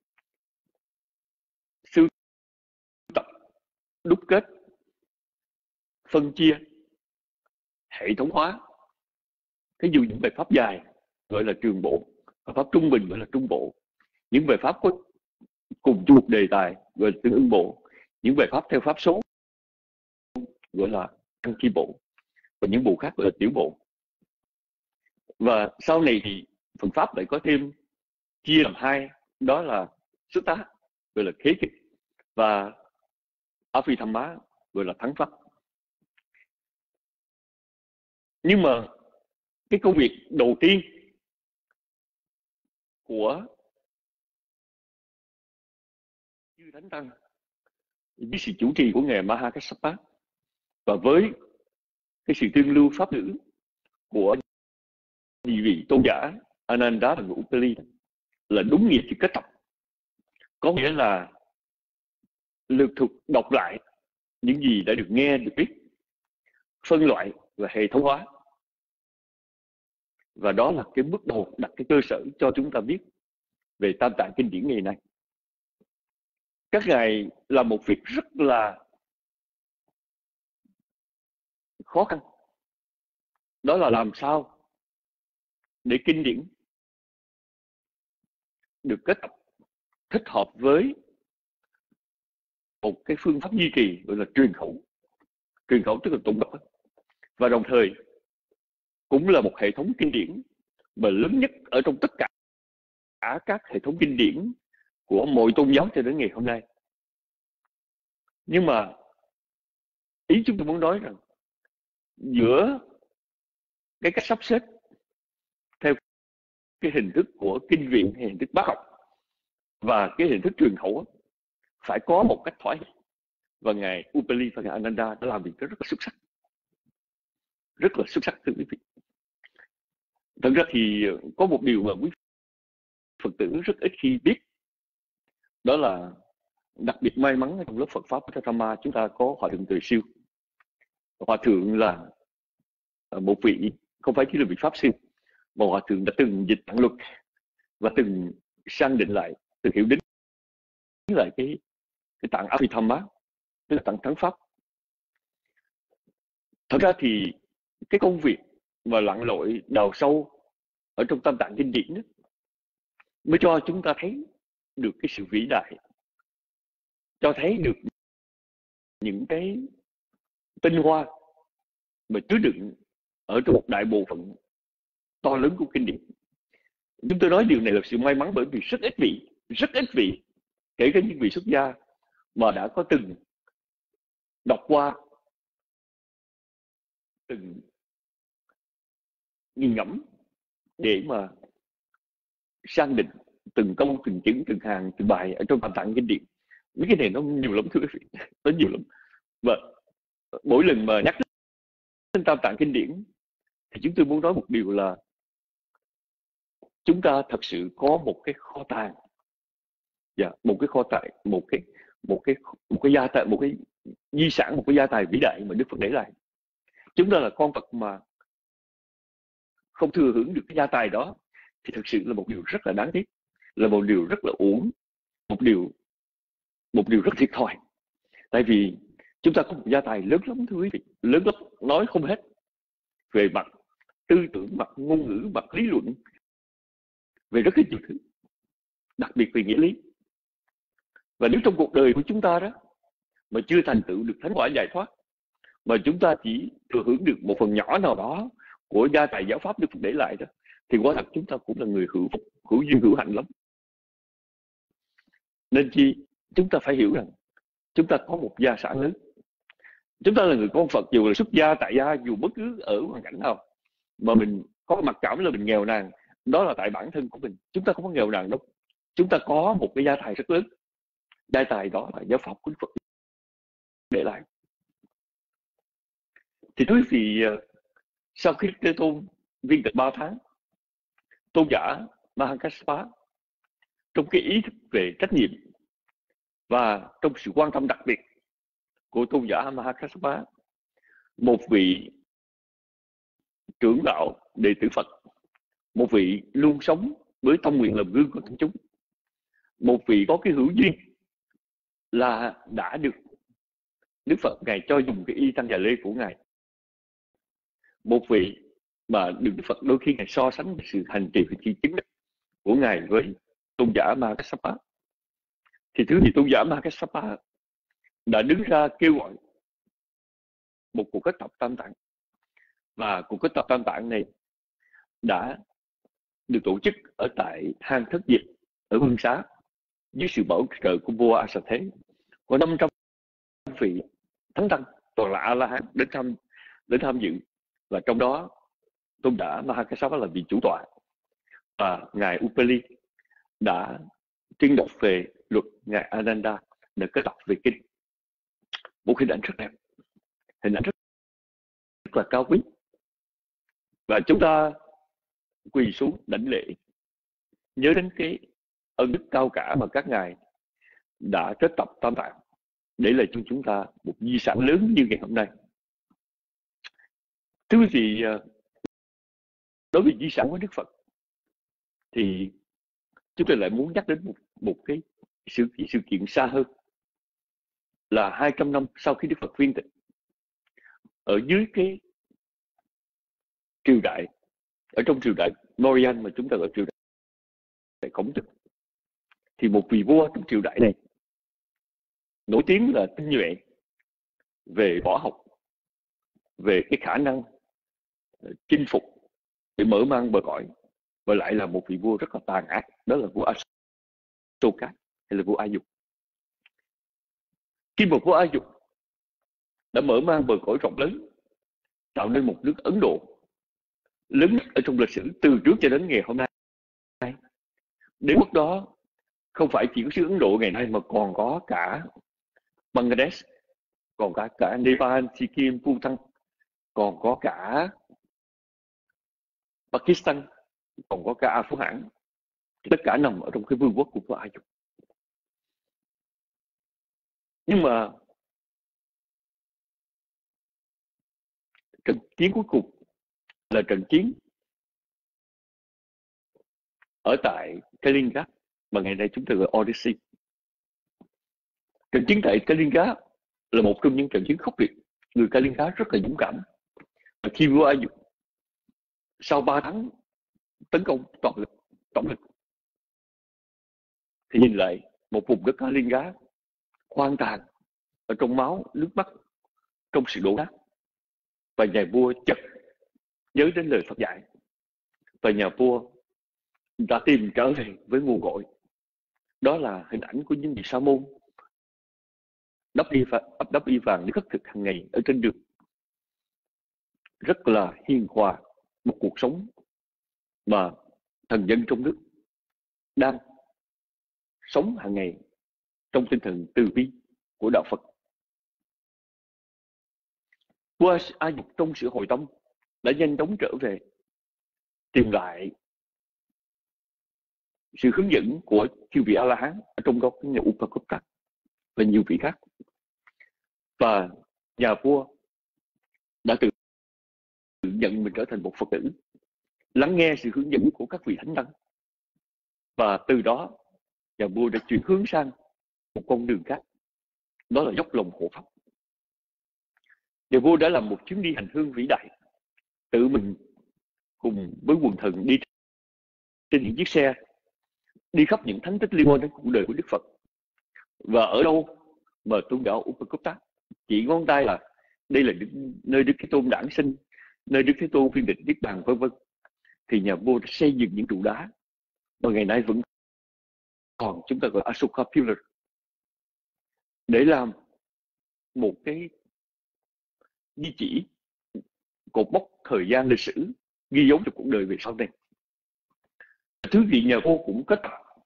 sưu tập, đúc kết, phân chia, hệ thống hóa. Ví dụ những bài pháp dài gọi là trường bộ, pháp trung bình gọi là trung bộ, những bài pháp có cùng chung một đề tài gọi là tương ưng bộ, những bài pháp theo pháp số gọi là tăng chi bộ, và những bộ khác gọi là tiểu bộ. Và sau này thì Phật pháp lại có thêm chia làm hai, đó là xuất tá gọi là khế kịch, và Abhidhamma gọi là thắng pháp. Nhưng mà cái công việc đầu tiên của chư Thánh Tăng với sự chủ trì của ngài Mahakassapa và với cái sự tương lưu pháp ngữ của nhị vị tôn giả Ananda và Upali là đúng nghĩa chữ kết tập, có nghĩa là lược thuộc đọc lại những gì đã được nghe, được biết, phân loại và hệ thống hóa. Và đó là cái bước đầu đặt cái cơ sở cho chúng ta biết về Tam Tạng kinh điển ngày nay. Các ngài làm một việc rất là khó khăn, đó là làm sao để kinh điển được kết tập thích hợp với một cái phương pháp duy trì gọi là truyền khẩu. Truyền khẩu tức là tụng đọc, và đồng thời cũng là một hệ thống kinh điển mà lớn nhất ở trong tất cả, cả các hệ thống kinh điển của mọi tôn giáo cho đến ngày hôm nay. Nhưng mà ý chúng tôi muốn nói rằng giữa cái cách sắp xếp theo cái hình thức của kinh viện hay hình thức bác học và cái hình thức truyền khẩu phải có một cách thỏa hiệp, và ngài Upali và ngài Ananda đã làm việc rất là xuất sắc, rất là xuất sắc thưa quý vị. Thật ra thì có một điều mà quý Phật tử rất ít khi biết, đó là đặc biệt may mắn trong lớp Phật pháp của Dhamma chúng ta có Hòa thượng Từ Siêu. Hòa thượng là một vị không phải chỉ là vị pháp sư, mà Hòa thượng đã từng dịch tạng luật và từng sang định lại, từng hiểu đến lại cái cái tạng Abhidhamma, tức là tạng thắng pháp. Thật ra thì cái công việc mà lặn lội đào sâu ở trong Tam Tạng kinh điển đó, mới cho chúng ta thấy được cái sự vĩ đại, cho thấy được những cái tinh hoa mà chứa đựng ở trong một đại bộ phận to lớn của kinh điển. Chúng tôi nói điều này là sự may mắn, bởi vì rất ít vị, rất ít vị, kể cả những vị xuất gia mà đã có từng đọc qua, từng nghiền ngẫm để mà sang định từng câu, từng chữ, từng hàng, từng bài ở trong Tam Tạng kinh điển. Mấy cái này nó nhiều lắm thưa quý vị, nó nhiều lắm. Và mỗi lần mà nhắc đến Tam Tạng Kinh Điển thì chúng tôi muốn nói một điều là chúng ta thật sự có một cái kho tàng, yeah, một cái kho tàng, một cái một cái một cái gia tài, một cái di sản, một cái gia tài vĩ đại mà Đức Phật để lại. Chúng ta là con vật mà không thừa hưởng được cái gia tài đó thì thực sự là một điều rất là đáng tiếc, là một điều rất là uổng, một điều một điều rất thiệt thòi. Tại vì chúng ta có một gia tài lớn lắm thưa quý vị, lớn lắm, nói không hết, về mặt tư tưởng, mặt ngôn ngữ, mặt lý luận, về rất nhiều thứ, đặc biệt về nghĩa lý. Và nếu trong cuộc đời của chúng ta đó mà chưa thành tựu được thánh quả giải thoát, mà chúng ta chỉ thừa hưởng được một phần nhỏ nào đó của gia tài giáo pháp Đức Phật để lại đó, thì quả thật chúng ta cũng là người hữu phúc, hữu duyên hữu hạnh lắm. Nên chi chúng ta phải hiểu rằng chúng ta có một gia sản lớn. Chúng ta là người con Phật, dù là xuất gia, tại gia, dù bất cứ ở hoàn cảnh nào mà mình có mặc cảm là mình nghèo nàn, đó là tại bản thân của mình. Chúng ta không có nghèo nàn đâu. Chúng ta có một cái gia tài rất lớn. Gia tài đó là giáo pháp của Phật để lại. Thì quý vị, sau khi Thế Tôn viên tịch ba tháng, tôn giả Mahakassapa trong cái ý thức về trách nhiệm và trong sự quan tâm đặc biệt của tôn giả Mahakassapa, một vị trưởng đạo đệ tử Phật, một vị luôn sống với tâm nguyện làm gương của công chúng, một vị có cái hữu duyên là đã được Đức Phật Ngài cho dùng cái y tăng già lê của Ngài, một vị mà được Đức Phật đôi khi Ngài so sánh với sự hành trì và chi chứng của Ngài với tôn giả Mahakassapa. Thì thứ gì tôn giả Mahakassapa đã đứng ra kêu gọi một cuộc kết tập Tam Tạng, và cuộc kết tập Tam Tạng này đã được tổ chức ở tại hang Thất Diệp ở Vương Xá dưới sự bảo trợ của vua A Xà Thế. Có năm trăm vị thánh tăng toàn là A La Hán đến tham đến tham dự, và trong đó tôn giả Mahakassapa là vị chủ tọa, và ngài Upali đã tuyên đọc về luật, ngài Ananda đã kết đọc về kinh. Một hình ảnh rất đẹp, hình ảnh rất, rất là cao quý, và chúng ta quỳ xuống đảnh lễ, nhớ đến cái ơn đức cao cả mà các ngài đã kết tập Tam Tạng để lại cho chúng ta một di sản lớn như ngày hôm nay. Thưa quý vị, đối với di sản của Đức Phật thì chúng tôi lại muốn nhắc đến một, một cái sự, sự kiện xa hơn, là hai trăm năm sau khi Đức Phật viên tịch, ở dưới cái triều đại, ở trong triều đại Mauryan mà chúng ta gọi triều đại Khổng Tử, thì một vị vua trong triều đại này nổi tiếng là tinh nhuệ về võ học, về cái khả năng chinh phục để mở mang bờ cõi, và lại là một vị vua rất là tàn ác, đó là vua Ashoka hay là vua A Dục. Khi một vua A Dục đã mở mang bờ cõi rộng lớn, tạo nên một nước Ấn Độ lớn nhất ở trong lịch sử từ trước cho đến ngày hôm nay. Đến mức đó không phải chỉ có xứ Ấn Độ ngày nay mà còn có cả Bangladesh, còn cả cả Nepal, Sikkim, Bhutan, còn có cả Pakistan, còn có cả Afghanistan, tất cả nằm ở trong cái vương quốc của vua A Dục. Nhưng mà trận chiến cuối cùng là trận chiến ở tại Kaliningrad mà ngày nay chúng ta gọi Odyssey. Trận chiến tại Kaliningrad là một trong những trận chiến khốc liệt. Người Kaliningrad rất là dũng cảm. Và khi vua A Dục sau ba tháng tấn công toàn lực, tổng lực, thì nhìn lại một vùng đất Kaliningrad hoang tàn, ở trong máu, nước mắt, trong sự đổ nát. Và nhà vua chợt nhớ đến lời Phật dạy, và nhà vua đã tìm trở về với nguồn cội. Đó là hình ảnh của những vị sa môn đắp y vàng, đắp y vàng để khất thực hàng ngày ở trên đường, rất là hiền hòa, một cuộc sống mà thần dân trong nước đang sống hàng ngày trong tinh thần từ bi của đạo Phật. Vua A Dục trong sự hồi tâm đã nhanh chóng trở về, tìm lại sự hướng dẫn của chư vị A-la-hán, ở trong đó có nhà Upakutta và nhiều vị khác. Và nhà vua đã tự nhận mình trở thành một Phật tử, lắng nghe sự hướng dẫn của các vị thánh tăng, và từ đó nhà vua đã chuyển hướng sang một con đường khác, đó là dốc lòng hộ pháp. Nhà vua đã làm một chuyến đi hành hương vĩ đại, tự mình cùng với quần thần đi trên những chiếc xe, đi khắp những thánh tích liên quan đến cuộc đời của Đức Phật. Và ở đâu mà tôn giáo Upakutta chỉ ngón tay là đây là nơi Đức Thế Tôn đản sinh, nơi Đức Thế Tôn phiên định niết bàn, vân vân, thì nhà vua đã xây dựng những trụ đá mà ngày nay vẫn còn, chúng ta gọi Asoka Pillar, để làm một cái di chỉ, cột mốc thời gian lịch sử ghi dấu cho cuộc đời về sau này. Thứ vị nhà vua cũng kết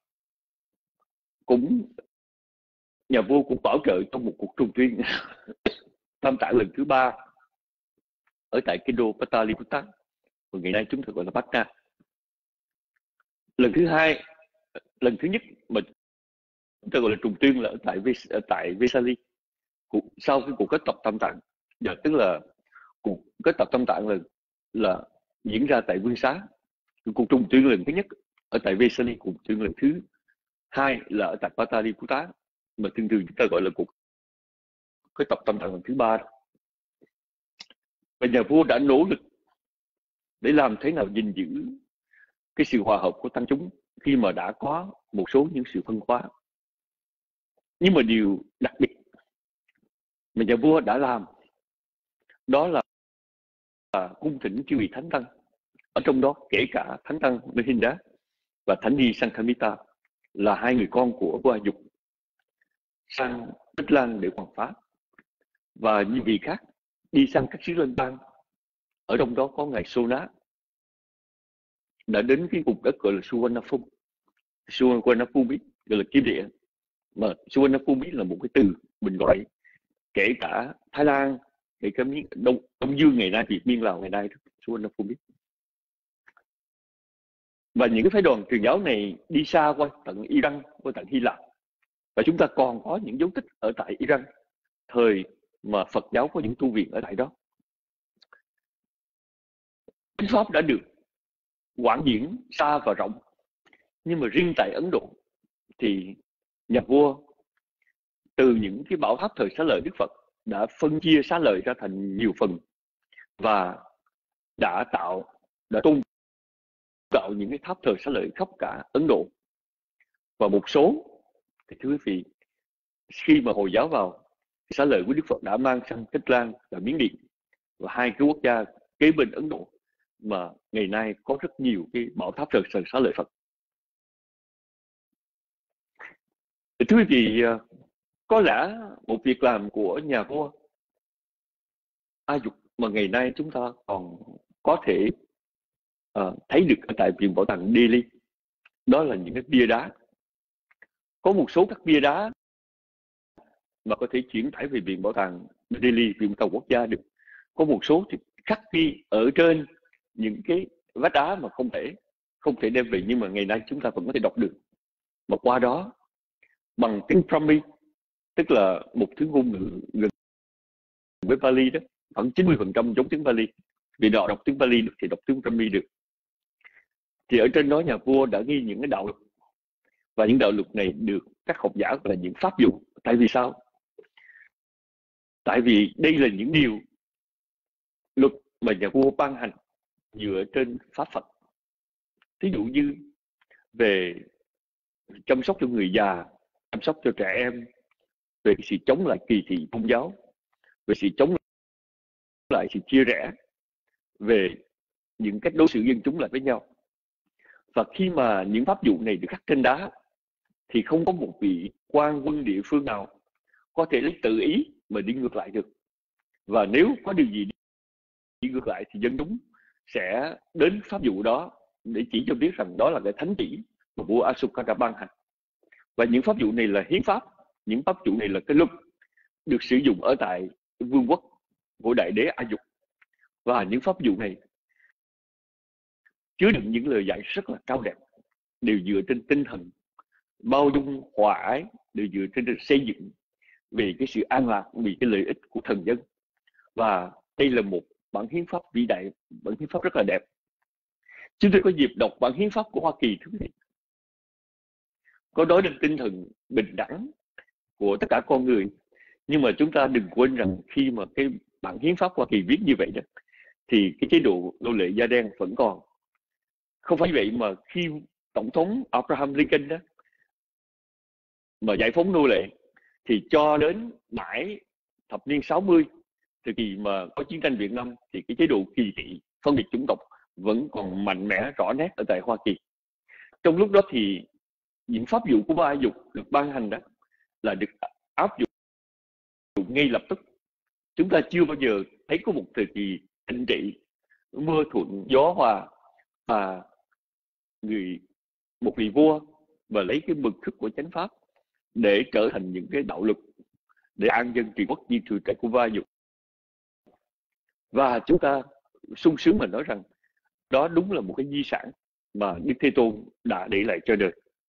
cũng nhà vua cũng bảo trợ trong một cuộc trùng tuyên tam tạng lần thứ ba ở tại kinh đô Pataliputta, và ngày nay chúng ta gọi là Patna. Lần thứ hai, lần thứ nhất mà chúng ta gọi là trùng tuyên là ở tại ở tại Vesali, sau cái cuộc kết tập tam tạng, giờ tức là cuộc kết tập tam tạng là là diễn ra tại Vương Xá. Cuộc trùng tuyên lần thứ nhất ở tại Vesali, cuộc tuyên lần thứ hai là ở tại Pataliputta, mà thường thường chúng ta gọi là cuộc kết tập tam tạng lần thứ ba. Và nhà vua đã nỗ lực để làm thế nào gìn giữ cái sự hòa hợp của tăng chúng khi mà đã có một số những sự phân hóa. Nhưng mà điều đặc biệt mà nhà vua đã làm đó là, là cung thỉnh chư vị thánh tăng, ở trong đó kể cả thánh tăng Mahinda và thánh ni Sankhamita là hai người con của vua A Dục sang Tích Lan để hoàn pháp, và những vị khác đi sang các xứ lân bang, ở trong đó có ngài Sona đã đến cái vùng đất gọi là Suvarnabhumi, Suvarnabhumi gọi là kim địa, mà Suvarnabhumi là một cái từ mình gọi kể cả Thái Lan, kể cả miền Đông Đông Dương ngày nay, Việt Miên Lào ngày nay, Suvarnabhumi. Và những cái phái đoàn truyền giáo này đi xa qua tận Iran, qua tận Hy Lạp, và chúng ta còn có những dấu tích ở tại Iran thời mà Phật giáo có những tu viện ở tại đó. Thánh pháp đã được quảng diễn xa và rộng, nhưng mà riêng tại Ấn Độ thì nhà vua từ những cái bảo tháp thời Xá Lợi Đức Phật đã phân chia Xá Lợi ra thành nhiều phần, và đã tạo đã tôn tạo những cái tháp thờ Xá Lợi khắp cả Ấn Độ. Và một số thì thưa quý vị, khi mà Hồi giáo vào, Xá Lợi của Đức Phật đã mang sang Tích Lan và Miến Điện, và hai cái quốc gia kế bên Ấn Độ mà ngày nay có rất nhiều cái bảo tháp thờ Xá Lợi Phật. Thưa quý vị, có lẽ một việc làm của nhà vua A Dục mà ngày nay chúng ta còn có thể uh, thấy được ở tại viện bảo tàng Delhi, đó là những cái bia đá. Có một số các bia đá mà có thể chuyển tải về viện bảo tàng Delhi, viện bảo tàng quốc gia được. Có một số thì khắc ghi ở trên những cái vách đá mà không thể không thể đem về, nhưng mà ngày nay chúng ta vẫn có thể đọc được. Mà qua đó bằng tiếng Brahmi, tức là một thứ ngôn ngữ gần với Pali đó, khoảng chín mươi phần trăm giống tiếng Pali. Vì họ đọc tiếng Pali được thì đọc tiếng Brahmi được. Thì ở trên đó nhà vua đã ghi những cái đạo luật, và những đạo luật này được các học giả gọi là những pháp dụ. Tại vì sao? Tại vì đây là những điều luật mà nhà vua ban hành dựa trên pháp Phật. Thí dụ như về chăm sóc cho người già, chăm sóc cho trẻ em, về sự chống lại kỳ thị tôn giáo, về sự chống lại sự chia rẽ, về những cách đối xử dân chúng lại với nhau. Và khi mà những pháp dụ này được khắc trên đá thì không có một vị quan quân địa phương nào có thể lấy tự ý mà đi ngược lại được. Và nếu có điều gì đi ngược lại thì dân chúng sẽ đến pháp dụ đó để chỉ cho biết rằng đó là cái thánh chỉ mà vua Asoka đã ban hành. Và những pháp dụ này là hiến pháp, những pháp dụ này là cái luật được sử dụng ở tại vương quốc của Đại Đế A Dục. Và những pháp dụ này chứa đựng những lời dạy rất là cao đẹp, đều dựa trên tinh thần bao dung hòa ái, đều dựa trên xây dựng về cái sự an lạc, vì cái lợi ích của thần dân. Và đây là một bản hiến pháp vĩ đại, bản hiến pháp rất là đẹp. Chúng tôi có dịp đọc bản hiến pháp của Hoa Kỳ, thưa quý vị, có nói đến tinh thần bình đẳng của tất cả con người. Nhưng mà chúng ta đừng quên rằng khi mà cái bản hiến pháp Hoa Kỳ viết như vậy đó, thì cái chế độ nô lệ da đen vẫn còn. Không phải vậy mà khi Tổng thống Abraham Lincoln đó mà giải phóng nô lệ, thì cho đến mãi thập niên sáu mươi, thời kỳ mà có chiến tranh Việt Nam, thì cái chế độ kỳ thị phân biệt chủng tộc vẫn còn mạnh mẽ rõ nét ở tại Hoa Kỳ. Trong lúc đó thì những pháp dụ của Ba Dục được ban hành đó là được áp dụng ngay lập tức. Chúng ta chưa bao giờ thấy có một thời kỳ chính trị mưa thuận gió hòa và người một vị vua và lấy cái mực thức của chánh pháp để trở thành những cái đạo luật để an dân trị quốc như thời đại của Ba Dục. Và chúng ta sung sướng mà nói rằng đó đúng là một cái di sản mà Đức Thế Tôn đã để lại cho đời.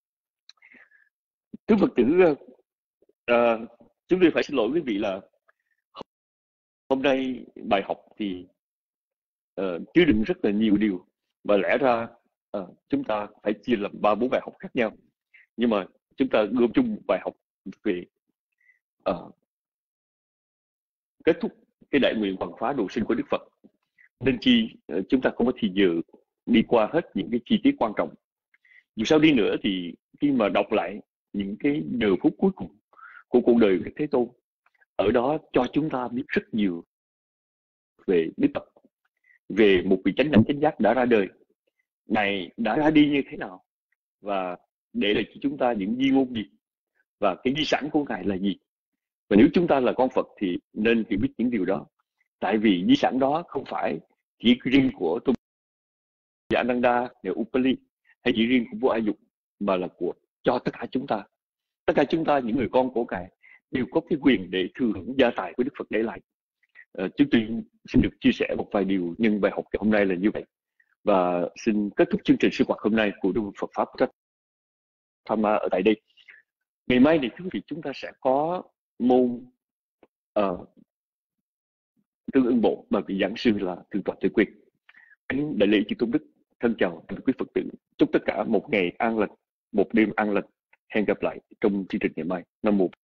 Thưa Phật tử, uh, chúng tôi phải xin lỗi quý vị là hôm nay bài học thì uh, chứa đựng rất là nhiều điều, và lẽ ra uh, chúng ta phải chia làm ba bốn bài học khác nhau. Nhưng mà chúng ta gom chung một bài học về uh, kết thúc cái đại nguyện hoằng phá độ sinh của Đức Phật. Nên chi uh, chúng ta không có thì giờ đi qua hết những cái chi tiết quan trọng. Dù sao đi nữa thì khi mà đọc lại những cái giờ phút cuối cùng của cuộc đời của Thế Tôn, ở đó cho chúng ta biết rất nhiều về Đức Phật, về một vị chánh đẳng chánh giác đã ra đời, Ngài đã ra đi như thế nào, và để lại cho chúng ta những di ngôn gì, và cái di sản của Ngài là gì. Và nếu chúng ta là con Phật thì nên hiểu biết những điều đó. Tại vì di sản đó không phải chỉ riêng của Tôn giả Ananda, Ngài Upali, hay chỉ riêng của vua A Dục, mà là của cho tất cả chúng ta. Tất cả chúng ta, những người con của Ngài, đều có cái quyền để thừa hưởng gia tài của Đức Phật để lại. Uh, chúng tôi xin được chia sẻ một vài điều nhân bài học ngày hôm nay là như vậy. Và xin kết thúc chương trình sinh hoạt hôm nay của Đức Phật Pháp Dhamma ở tại đây. Ngày mai thì thưa quý vị, chúng ta sẽ có môn uh, tương ưng bộ mà vị giảng sư là Thượng tọa Tuệ Quyền. Kính đại lễ chư tôn đức, thân chào tất cả quý Phật tử. Chúc tất cả một ngày an lành, một đêm an lành. Hẹn gặp lại trong chương trình ngày mai. Nam mô.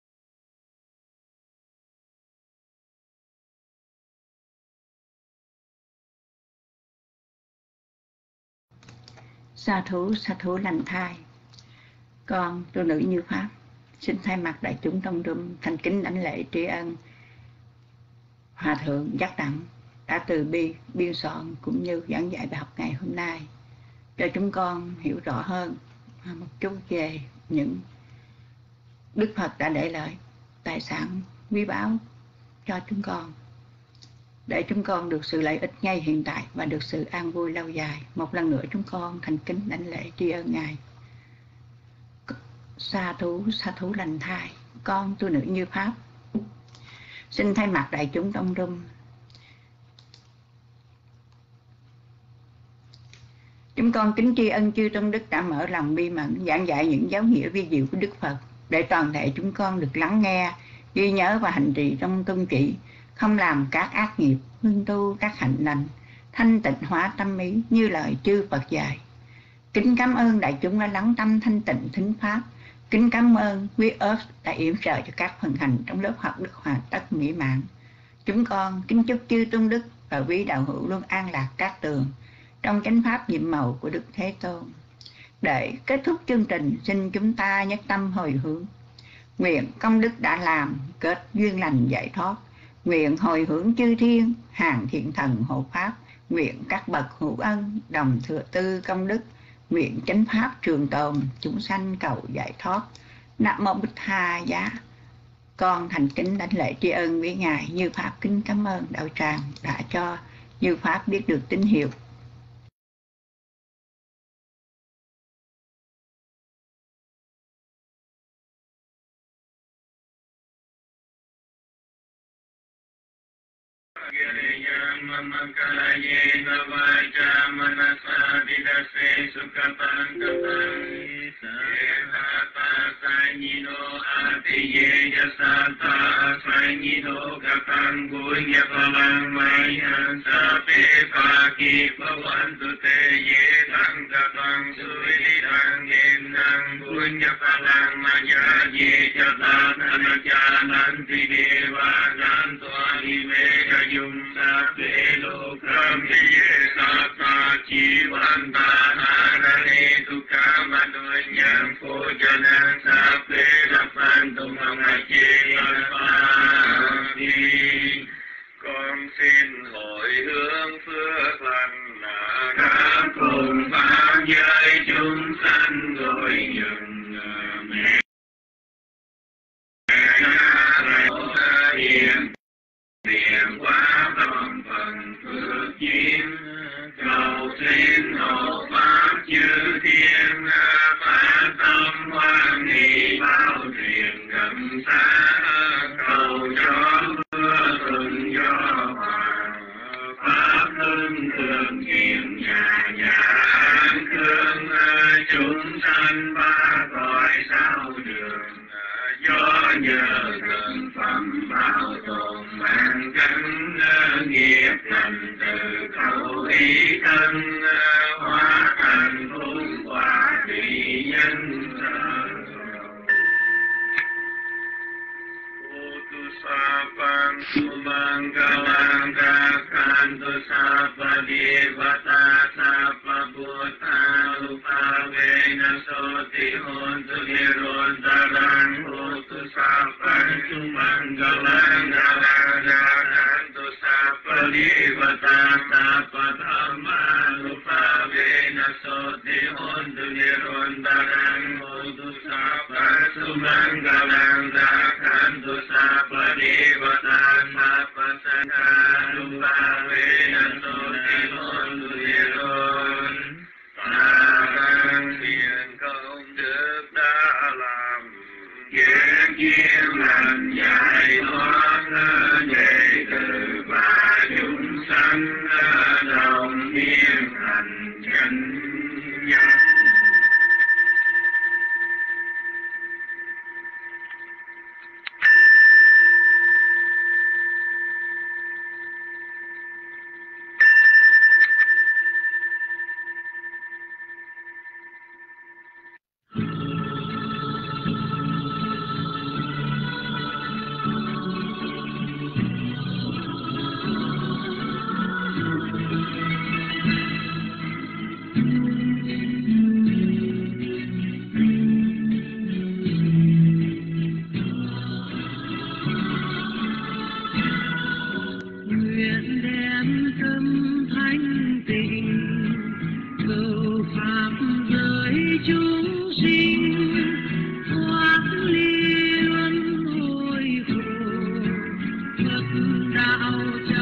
Sa thú, sa thú lành thai. Con tu nữ Như Pháp xin thay mặt đại chúng trong room thành kính đảnh lễ tri ân Hòa thượng Giác Đẳng đã từ bi biên soạn cũng như giảng dạy bài học ngày hôm nay, cho chúng con hiểu rõ hơn một chút về những Đức Phật đã để lại tài sản quý báu cho chúng con, để chúng con được sự lợi ích ngay hiện tại và được sự an vui lâu dài. Một lần nữa chúng con thành kính đảnh lễ tri ân Ngài. Sa thú, sa thú lành thai. Con tu nữ Như Pháp xin thay mặt đại chúng trong room chúng con kính tri ân chư tôn đức đã mở lòng bi mẫn giảng dạy những giáo nghĩa vi diệu của Đức Phật, để toàn thể chúng con được lắng nghe, ghi nhớ và hành trì trong tôn chỉ, không làm các ác nghiệp, hương tu các hạnh lành, thanh tịnh hóa tâm ý như lời chư Phật dạy. Kính cảm ơn đại chúng đã lắng tâm thanh tịnh thính pháp. Kính cảm ơn quý ớt đã yểm trợ cho các phần hành trong lớp học Đức Hoàn Tất mỹ mãn. Chúng con kính chúc chư tôn đức và quý đạo hữu luôn an lạc các tường trong chánh pháp nhiệm màu của Đức Thế Tôn. Để kết thúc chương trình, xin chúng ta nhất tâm hồi hướng. Nguyện công đức đã làm kết duyên lành giải thoát. Nguyện hồi hướng chư thiên hàng thiện thần hộ pháp. Nguyện các bậc hữu ân đồng thừa tư công đức. Nguyện chánh pháp trường tồn, chúng sanh cầu giải thoát. Nam mô Bích Tha Giá. Con thành kính đảnh lễ tri ân với Ngài Như Pháp, kính cảm ơn đạo tràng đã cho Như Pháp biết được tín hiệu. Samakayena vacha manasa vidase sukatan katang Evata sanyino atiye yasata sanyino katang Punya palang mayan sape paki pawantu te ye tang katang suilitang yenang Punya palang maya ye jatan anajanan tidewa nanto alive kayum sape lokam ye sata jiwanta narane tukamanoyang pujanan sape dapan tumangaye alpati con xin hội hướng phước lành đã cùng pháp giới chúng sanh gọi nhường mẹ hiền niệm quá toàn phần phước duyên cầu xin hộ pháp chư thiên phát tâm hoan hỷ bao truyền gần xa cầu cho mưa thuận gió hòa pháp hưng thường hiện nhà nhà an cương chúng sanh ba cõi sao đường do nhờ thần phẩm bảo tồn mang cánh nghiệp lành từ khẩu ý thân hóa thành phúc quả thủy nhân Sapang sumanggalang dakantu sapa devata sapa buta lupa vena soti hontu nirontarang hotu sapang sumanggalang dakantu sapa devata sapa dhamma lupa vena soti hontu nirontarang hotu sapang sumanggalang dakantu sapa devata sapa sangha lupa vena soti hontu niron Tarang thiện công đức đã làm Kiên kiên lành giải thoát đệ tử và chúng sanh đồng thiên thành chánh giác nguyện đem tâm thanh tịnh cầu pháp giới chúng sinh thoát ly luân hồi khổ Phật đạo